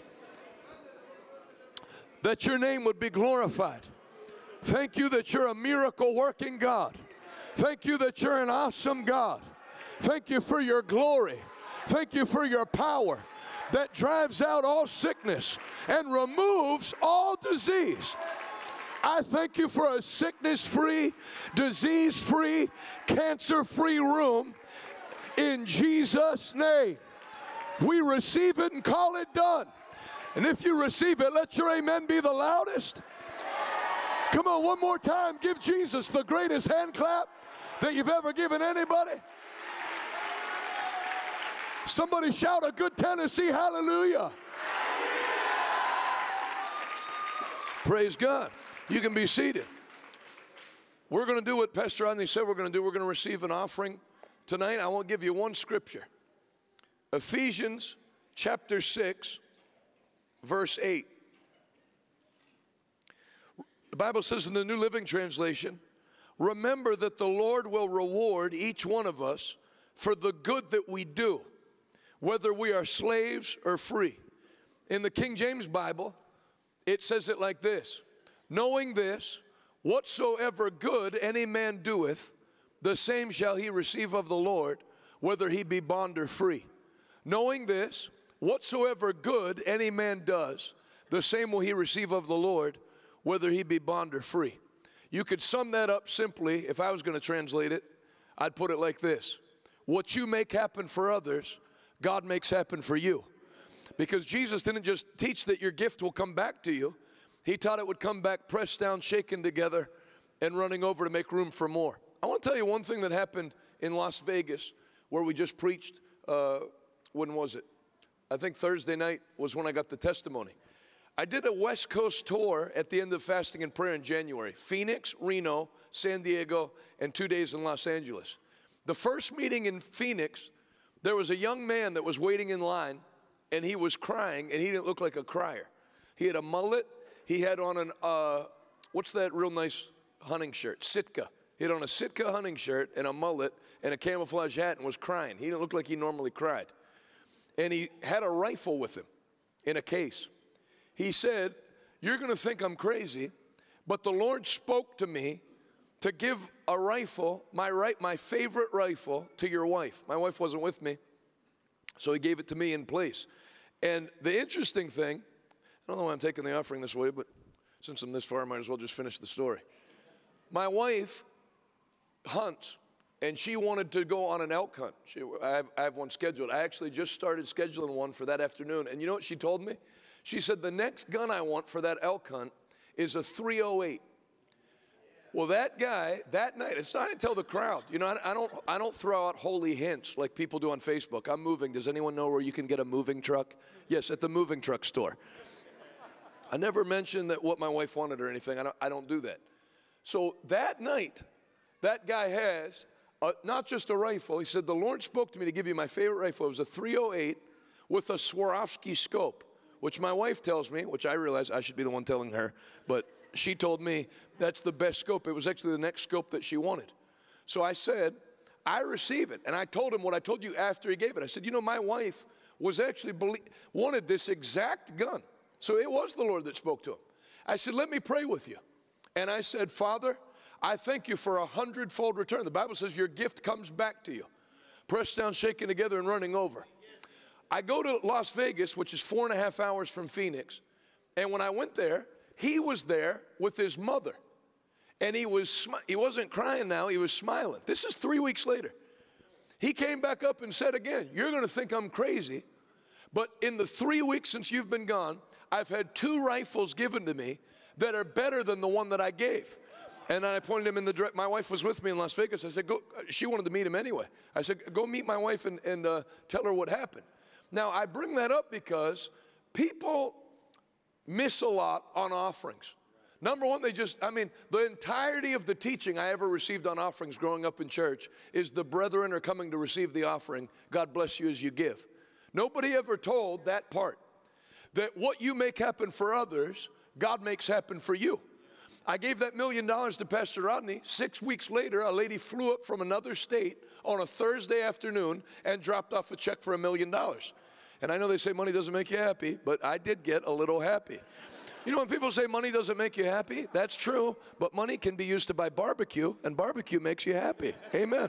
that your name would be glorified. Thank you that you're a miracle working God. Thank you that you're an awesome God. Thank you for your glory. Thank you for your power that drives out all sickness and removes all disease. I thank you for a sickness-free, disease-free, cancer-free room in Jesus' name. We receive it and call it done. And if you receive it, let your amen be the loudest. Come on, one more time. Give Jesus the greatest hand clap that you've ever given anybody. Somebody shout a good Tennessee hallelujah. Praise God. You can be seated. We're going to do what Pastor Rodney said we're going to do. We're going to receive an offering tonight. I want to give you one scripture. Ephesians chapter six, verse eight. The Bible says in the New Living Translation, remember that the Lord will reward each one of us for the good that we do, whether we are slaves or free. In the King James Bible, it says it like this: knowing this, whatsoever good any man doeth, the same shall he receive of the Lord, whether he be bond or free. Knowing this, whatsoever good any man does, the same will he receive of the Lord, whether he be bond or free. You could sum that up simply, if I was going to translate it, I'd put it like this: what you make happen for others, God makes happen for you. Because Jesus didn't just teach that your gift will come back to you. He taught it would come back pressed down, shaken together, and running over to make room for more. I want to tell you one thing that happened in Las Vegas where we just preached, uh, when was it? I think Thursday night was when I got the testimony. I did a West Coast tour at the end of Fasting and Prayer in January. Phoenix, Reno, San Diego, and two days in Los Angeles. The first meeting in Phoenix, there was a young man that was waiting in line, and he was crying, and he didn't look like a crier. He had a mullet. He had on an, uh, what's that real nice hunting shirt? Sitka. He had on a Sitka hunting shirt and a mullet and a camouflage hat and was crying. He didn't look like he normally cried. And he had a rifle with him in a case. He said, you're going to think I'm crazy, but the Lord spoke to me to give a rifle, my, right, my favorite rifle, to your wife. My wife wasn't with me, so he gave it to me in place. And the interesting thing, I don't know why I'm taking the offering this way, but since I'm this far, I might as well just finish the story. My wife hunts, and she wanted to go on an elk hunt. She, I, have, I have one scheduled. I actually just started scheduling one for that afternoon. And you know what she told me? She said, the next gun I want for that elk hunt is a three oh eight. Well, that guy, that night, it's not until the crowd. You know, I, I don't I don't throw out holy hints like people do on Facebook. I'm moving. Does anyone know where you can get a moving truck? Yes, at the moving truck store. I never mentioned that what my wife wanted or anything. I don't, I don't do that. So that night, that guy has a, not just a rifle. He said, the Lord spoke to me to give you my favorite rifle. It was a three oh eight with a Swarovski scope, which my wife tells me, which I realize I should be the one telling her, but she told me that's the best scope. It was actually the next scope that she wanted. So I said, I receive it. And I told him what I told you after he gave it. I said, you know, my wife was actually belie- wanted this exact gun. So it was the Lord that spoke to him. I said, let me pray with you. And I said, Father, I thank you for a hundredfold return. The Bible says your gift comes back to you. Pressed down, shaken together, and running over. I go to Las Vegas, which is four and a half hours from Phoenix. And when I went there, he was there with his mother. And he, was, he wasn't crying now, he was smiling. This is three weeks later. He came back up and said again, you're going to think I'm crazy, but in the three weeks since you've been gone, I've had two rifles given to me that are better than the one that I gave. And I pointed him in the direction. My wife was with me in Las Vegas. I said, go. She wanted to meet him anyway. I said, go meet my wife and, and uh, tell her what happened. Now, I bring that up because people miss a lot on offerings. Number one, they just, I mean, the entirety of the teaching I ever received on offerings growing up in church is the brethren are coming to receive the offering. God bless you as you give. Nobody ever told that part. That what you make happen for others, God makes happen for you. I gave that million dollars to Pastor Rodney. Six weeks later, a lady flew up from another state on a Thursday afternoon and dropped off a check for a million dollars. And I know they say money doesn't make you happy, but I did get a little happy. You know, when people say money doesn't make you happy, that's true, but money can be used to buy barbecue, and barbecue makes you happy. Amen.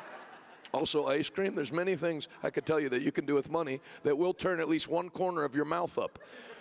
Also ice cream. There's many things I could tell you that you can do with money that will turn at least one corner of your mouth up.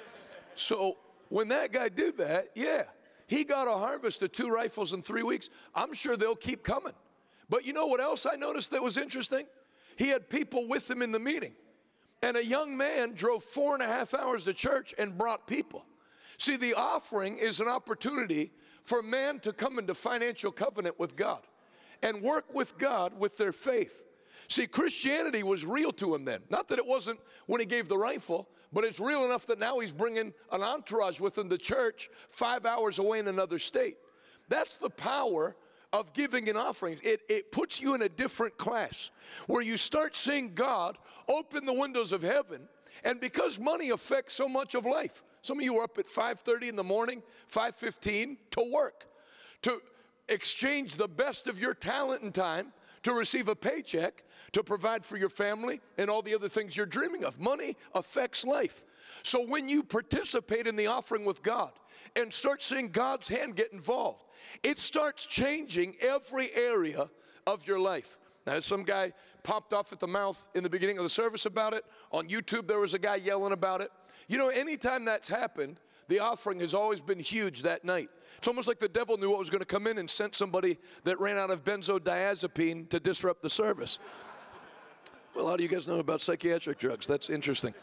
So when that guy did that, yeah, he got a harvest of two rifles in three weeks. I'm sure they'll keep coming. But you know what else I noticed that was interesting? He had people with him in the meeting. And a young man drove four and a half hours to church and brought people. See, the offering is an opportunity for man to come into financial covenant with God and work with God with their faith. See, Christianity was real to him then. Not that it wasn't when he gave the rifle, but it's real enough that now he's bringing an entourage with him to church five hours away in another state. That's the power of giving and offerings. It, it puts you in a different class where you start seeing God open the windows of heaven. And because money affects so much of life, some of you are up at five thirty in the morning, five fifteen to work, to exchange the best of your talent and time to receive a paycheck, to provide for your family and all the other things you're dreaming of. Money affects life. So when you participate in the offering with God and start seeing God's hand get involved, it starts changing every area of your life. Now, some guy popped off at the mouth in the beginning of the service about it. On YouTube, there was a guy yelling about it. You know, anytime that's happened, the offering has always been huge that night. It's almost like the devil knew what was going to come in and sent somebody that ran out of benzodiazepine to disrupt the service. Well, how do you guys know about psychiatric drugs? That's interesting.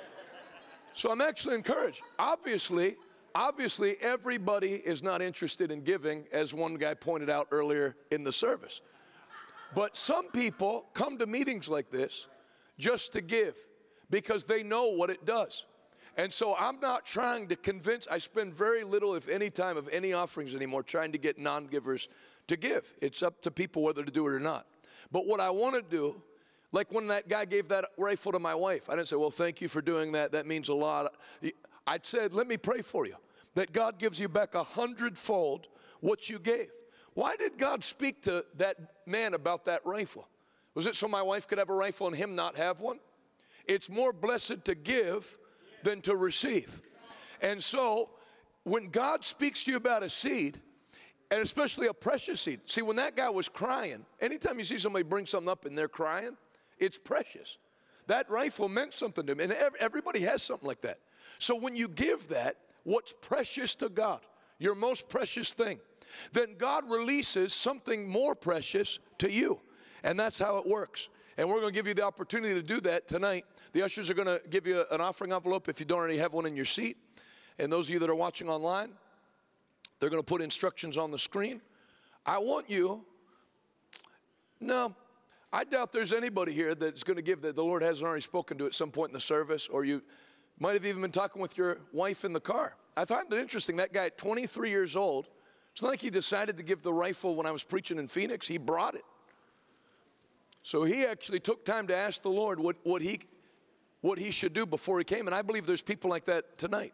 So I'm actually encouraged. Obviously, obviously, everybody is not interested in giving, as one guy pointed out earlier in the service. But some people come to meetings like this just to give because they know what it does. And so I'm not trying to convince, I spend very little, if any time, of any offerings anymore trying to get non-givers to give. It's up to people whether to do it or not. But what I want to do, like when that guy gave that rifle to my wife, I didn't say, well, thank you for doing that. That means a lot. I said, let me pray for you, that God gives you back a hundredfold what you gave. Why did God speak to that man about that rifle? Was it so my wife could have a rifle and him not have one? It's more blessed to give than to receive. And so when God speaks to you about a seed, and especially a precious seed, see, when that guy was crying, anytime you see somebody bring something up and they're crying, it's precious. That rifle meant something to him, and everybody has something like that. So when you give that, what's precious to God, your most precious thing, then God releases something more precious to you. And that's how it works. And we're going to give you the opportunity to do that tonight. The ushers are going to give you an offering envelope if you don't already have one in your seat. And those of you that are watching online, they're going to put instructions on the screen. I want you, no, I doubt there's anybody here that's going to give that the Lord hasn't already spoken to at some point in the service, or you might have even been talking with your wife in the car. I find it interesting, that guy at twenty-three years old, it's not like he decided to give the rifle when I was preaching in Phoenix, he brought it. So he actually took time to ask the Lord what, what, he, what he should do before he came, and I believe there's people like that tonight.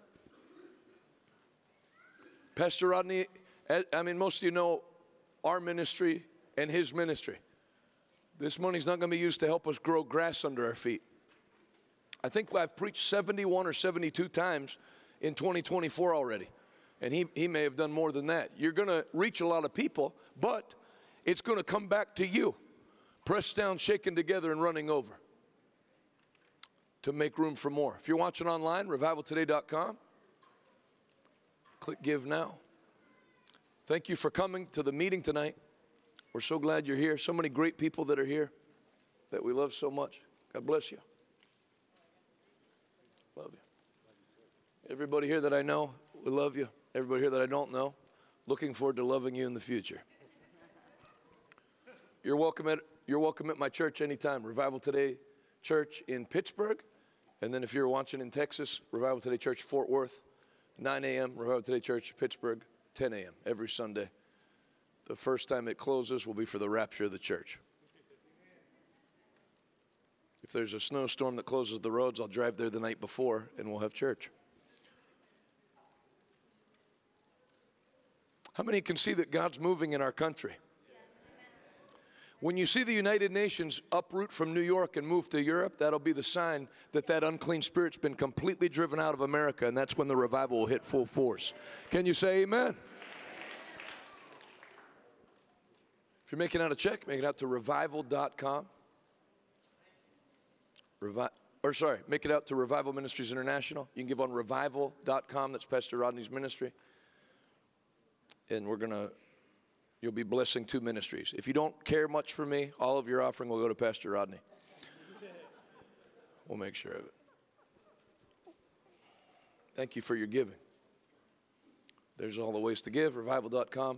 Pastor Rodney, I mean, most of you know our ministry and his ministry. This money's not going to be used to help us grow grass under our feet. I think I've preached seventy-one or seventy-two times in twenty twenty-four already. And he, he may have done more than that. You're going to reach a lot of people, but it's going to come back to you. Pressed down, shaken together, and running over to make room for more. If you're watching online, revival today dot com. Click Give Now. Thank you for coming to the meeting tonight. We're so glad you're here. So many great people that are here that we love so much. God bless you. Love you. Everybody here that I know, we love you. Everybody here that I don't know, looking forward to loving you in the future. You're welcome at, you're welcome at my church anytime. Revival Today Church in Pittsburgh. And then if you're watching in Texas, Revival Today Church Fort Worth, nine a m Revival Today Church Pittsburgh, ten a m every Sunday. The first time it closes will be for the rapture of the church. If there's a snowstorm that closes the roads, I'll drive there the night before and we'll have church. How many can see that God's moving in our country? When you see the United Nations uproot from New York and move to Europe, that'll be the sign that that unclean spirit's been completely driven out of America, and that's when the revival will hit full force. Can you say amen? If you're making out a check, make it out to revival dot com. Revi- or sorry, make it out to Revival Ministries International. You can give on revival dot com. That's Pastor Rodney's ministry. And we're going to, you'll be blessing two ministries. If you don't care much for me, all of your offering will go to Pastor Rodney. We'll make sure of it. Thank you for your giving. There's all the ways to give, revival dot com.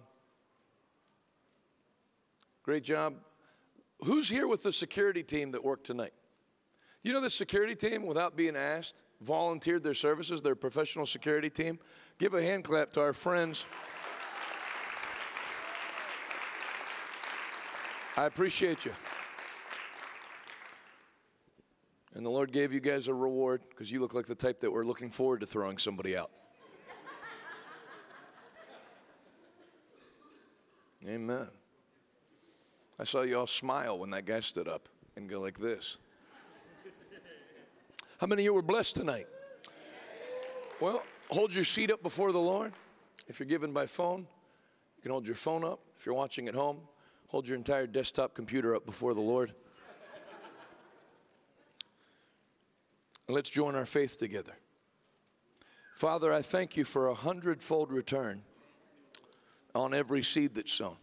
Great job. Who's here with the security team that worked tonight? You know the security team, without being asked, volunteered their services, their professional security team? Give a hand clap to our friends. I appreciate you. And the Lord gave you guys a reward because you look like the type that we're looking forward to throwing somebody out. Amen. I saw you all smile when that guy stood up and go like this. How many of you were blessed tonight? Well, hold your seat up before the Lord. If you're giving by phone, you can hold your phone up. If you're watching at home, hold your entire desktop computer up before the Lord. And let's join our faith together. Father, I thank you for a hundredfold return on every seed that's sown.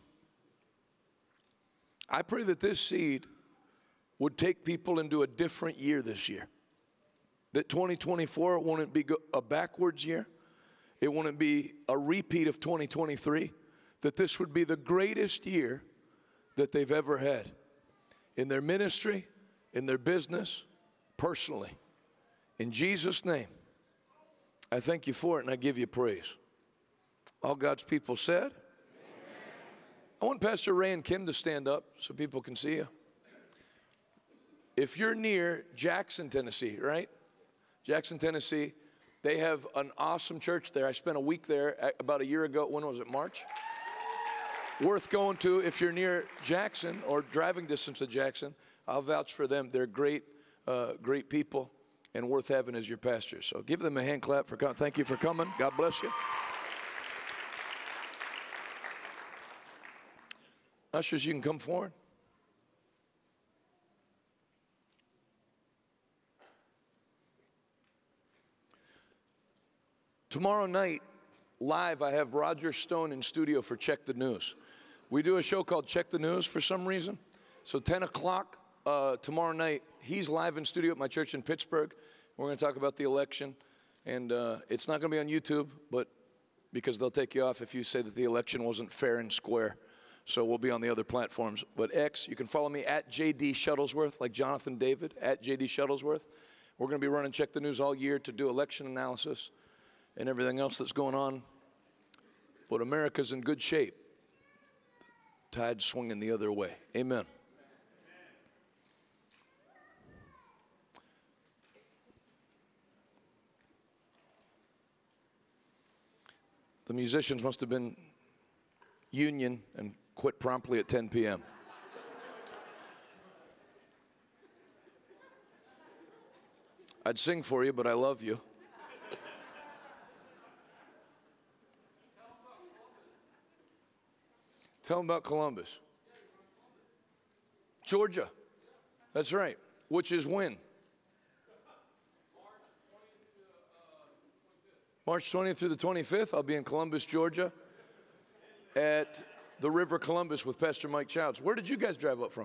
I pray that this seed would take people into a different year this year. That twenty twenty-four wouldn't be a backwards year. It wouldn't be a repeat of twenty twenty-three. That this would be the greatest year that they've ever had in their ministry, in their business, personally. In Jesus' name, I thank you for it and I give you praise. All God's people said? Amen. I want Pastor Ray and Kim to stand up so people can see you. If you're near Jackson, Tennessee, right? Jackson, Tennessee, they have an awesome church there. I spent a week there about a year ago. When was it, March? Worth going to if you're near Jackson or driving distance to Jackson. I'll vouch for them. They're great, uh, great people and worth having as your pastors. So give them a hand clap for coming. Thank you for coming. God bless you. Ushers, you can come forward. Tomorrow night, live, I have Roger Stone in studio for Check the News. We do a show called Check the News for some reason. So ten o'clock uh, tomorrow night, he's live in studio at my church in Pittsburgh. We're going to talk about the election. And uh, it's not going to be on YouTube, but because they'll take you off if you say that the election wasn't fair and square. So we'll be on the other platforms. But X, you can follow me at J D Shuttlesworth, like Jonathan David, at J D Shuttlesworth. We're going to be running Check the News all year to do election analysis and everything else that's going on. But America's in good shape. Tide's swinging the other way. Amen. The musicians must have been union and quit promptly at ten p m I'd sing for you, but I love you. Tell them about Columbus. Georgia. That's right. Which is when? March twentieth through the twenty-fifth. I'll be in Columbus, Georgia at the River Columbus with Pastor Mike Childs. Where did you guys drive up from?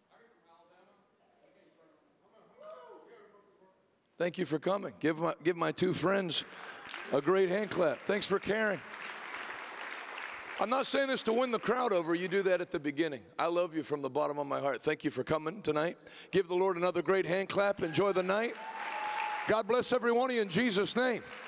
Thank you for coming. Give my, give my two friends a great hand clap. Thanks for caring. I'm not saying this to win the crowd over. You do that at the beginning. I love you from the bottom of my heart. Thank you for coming tonight. Give the Lord another great hand clap. Enjoy the night. God bless every one of you in Jesus' name.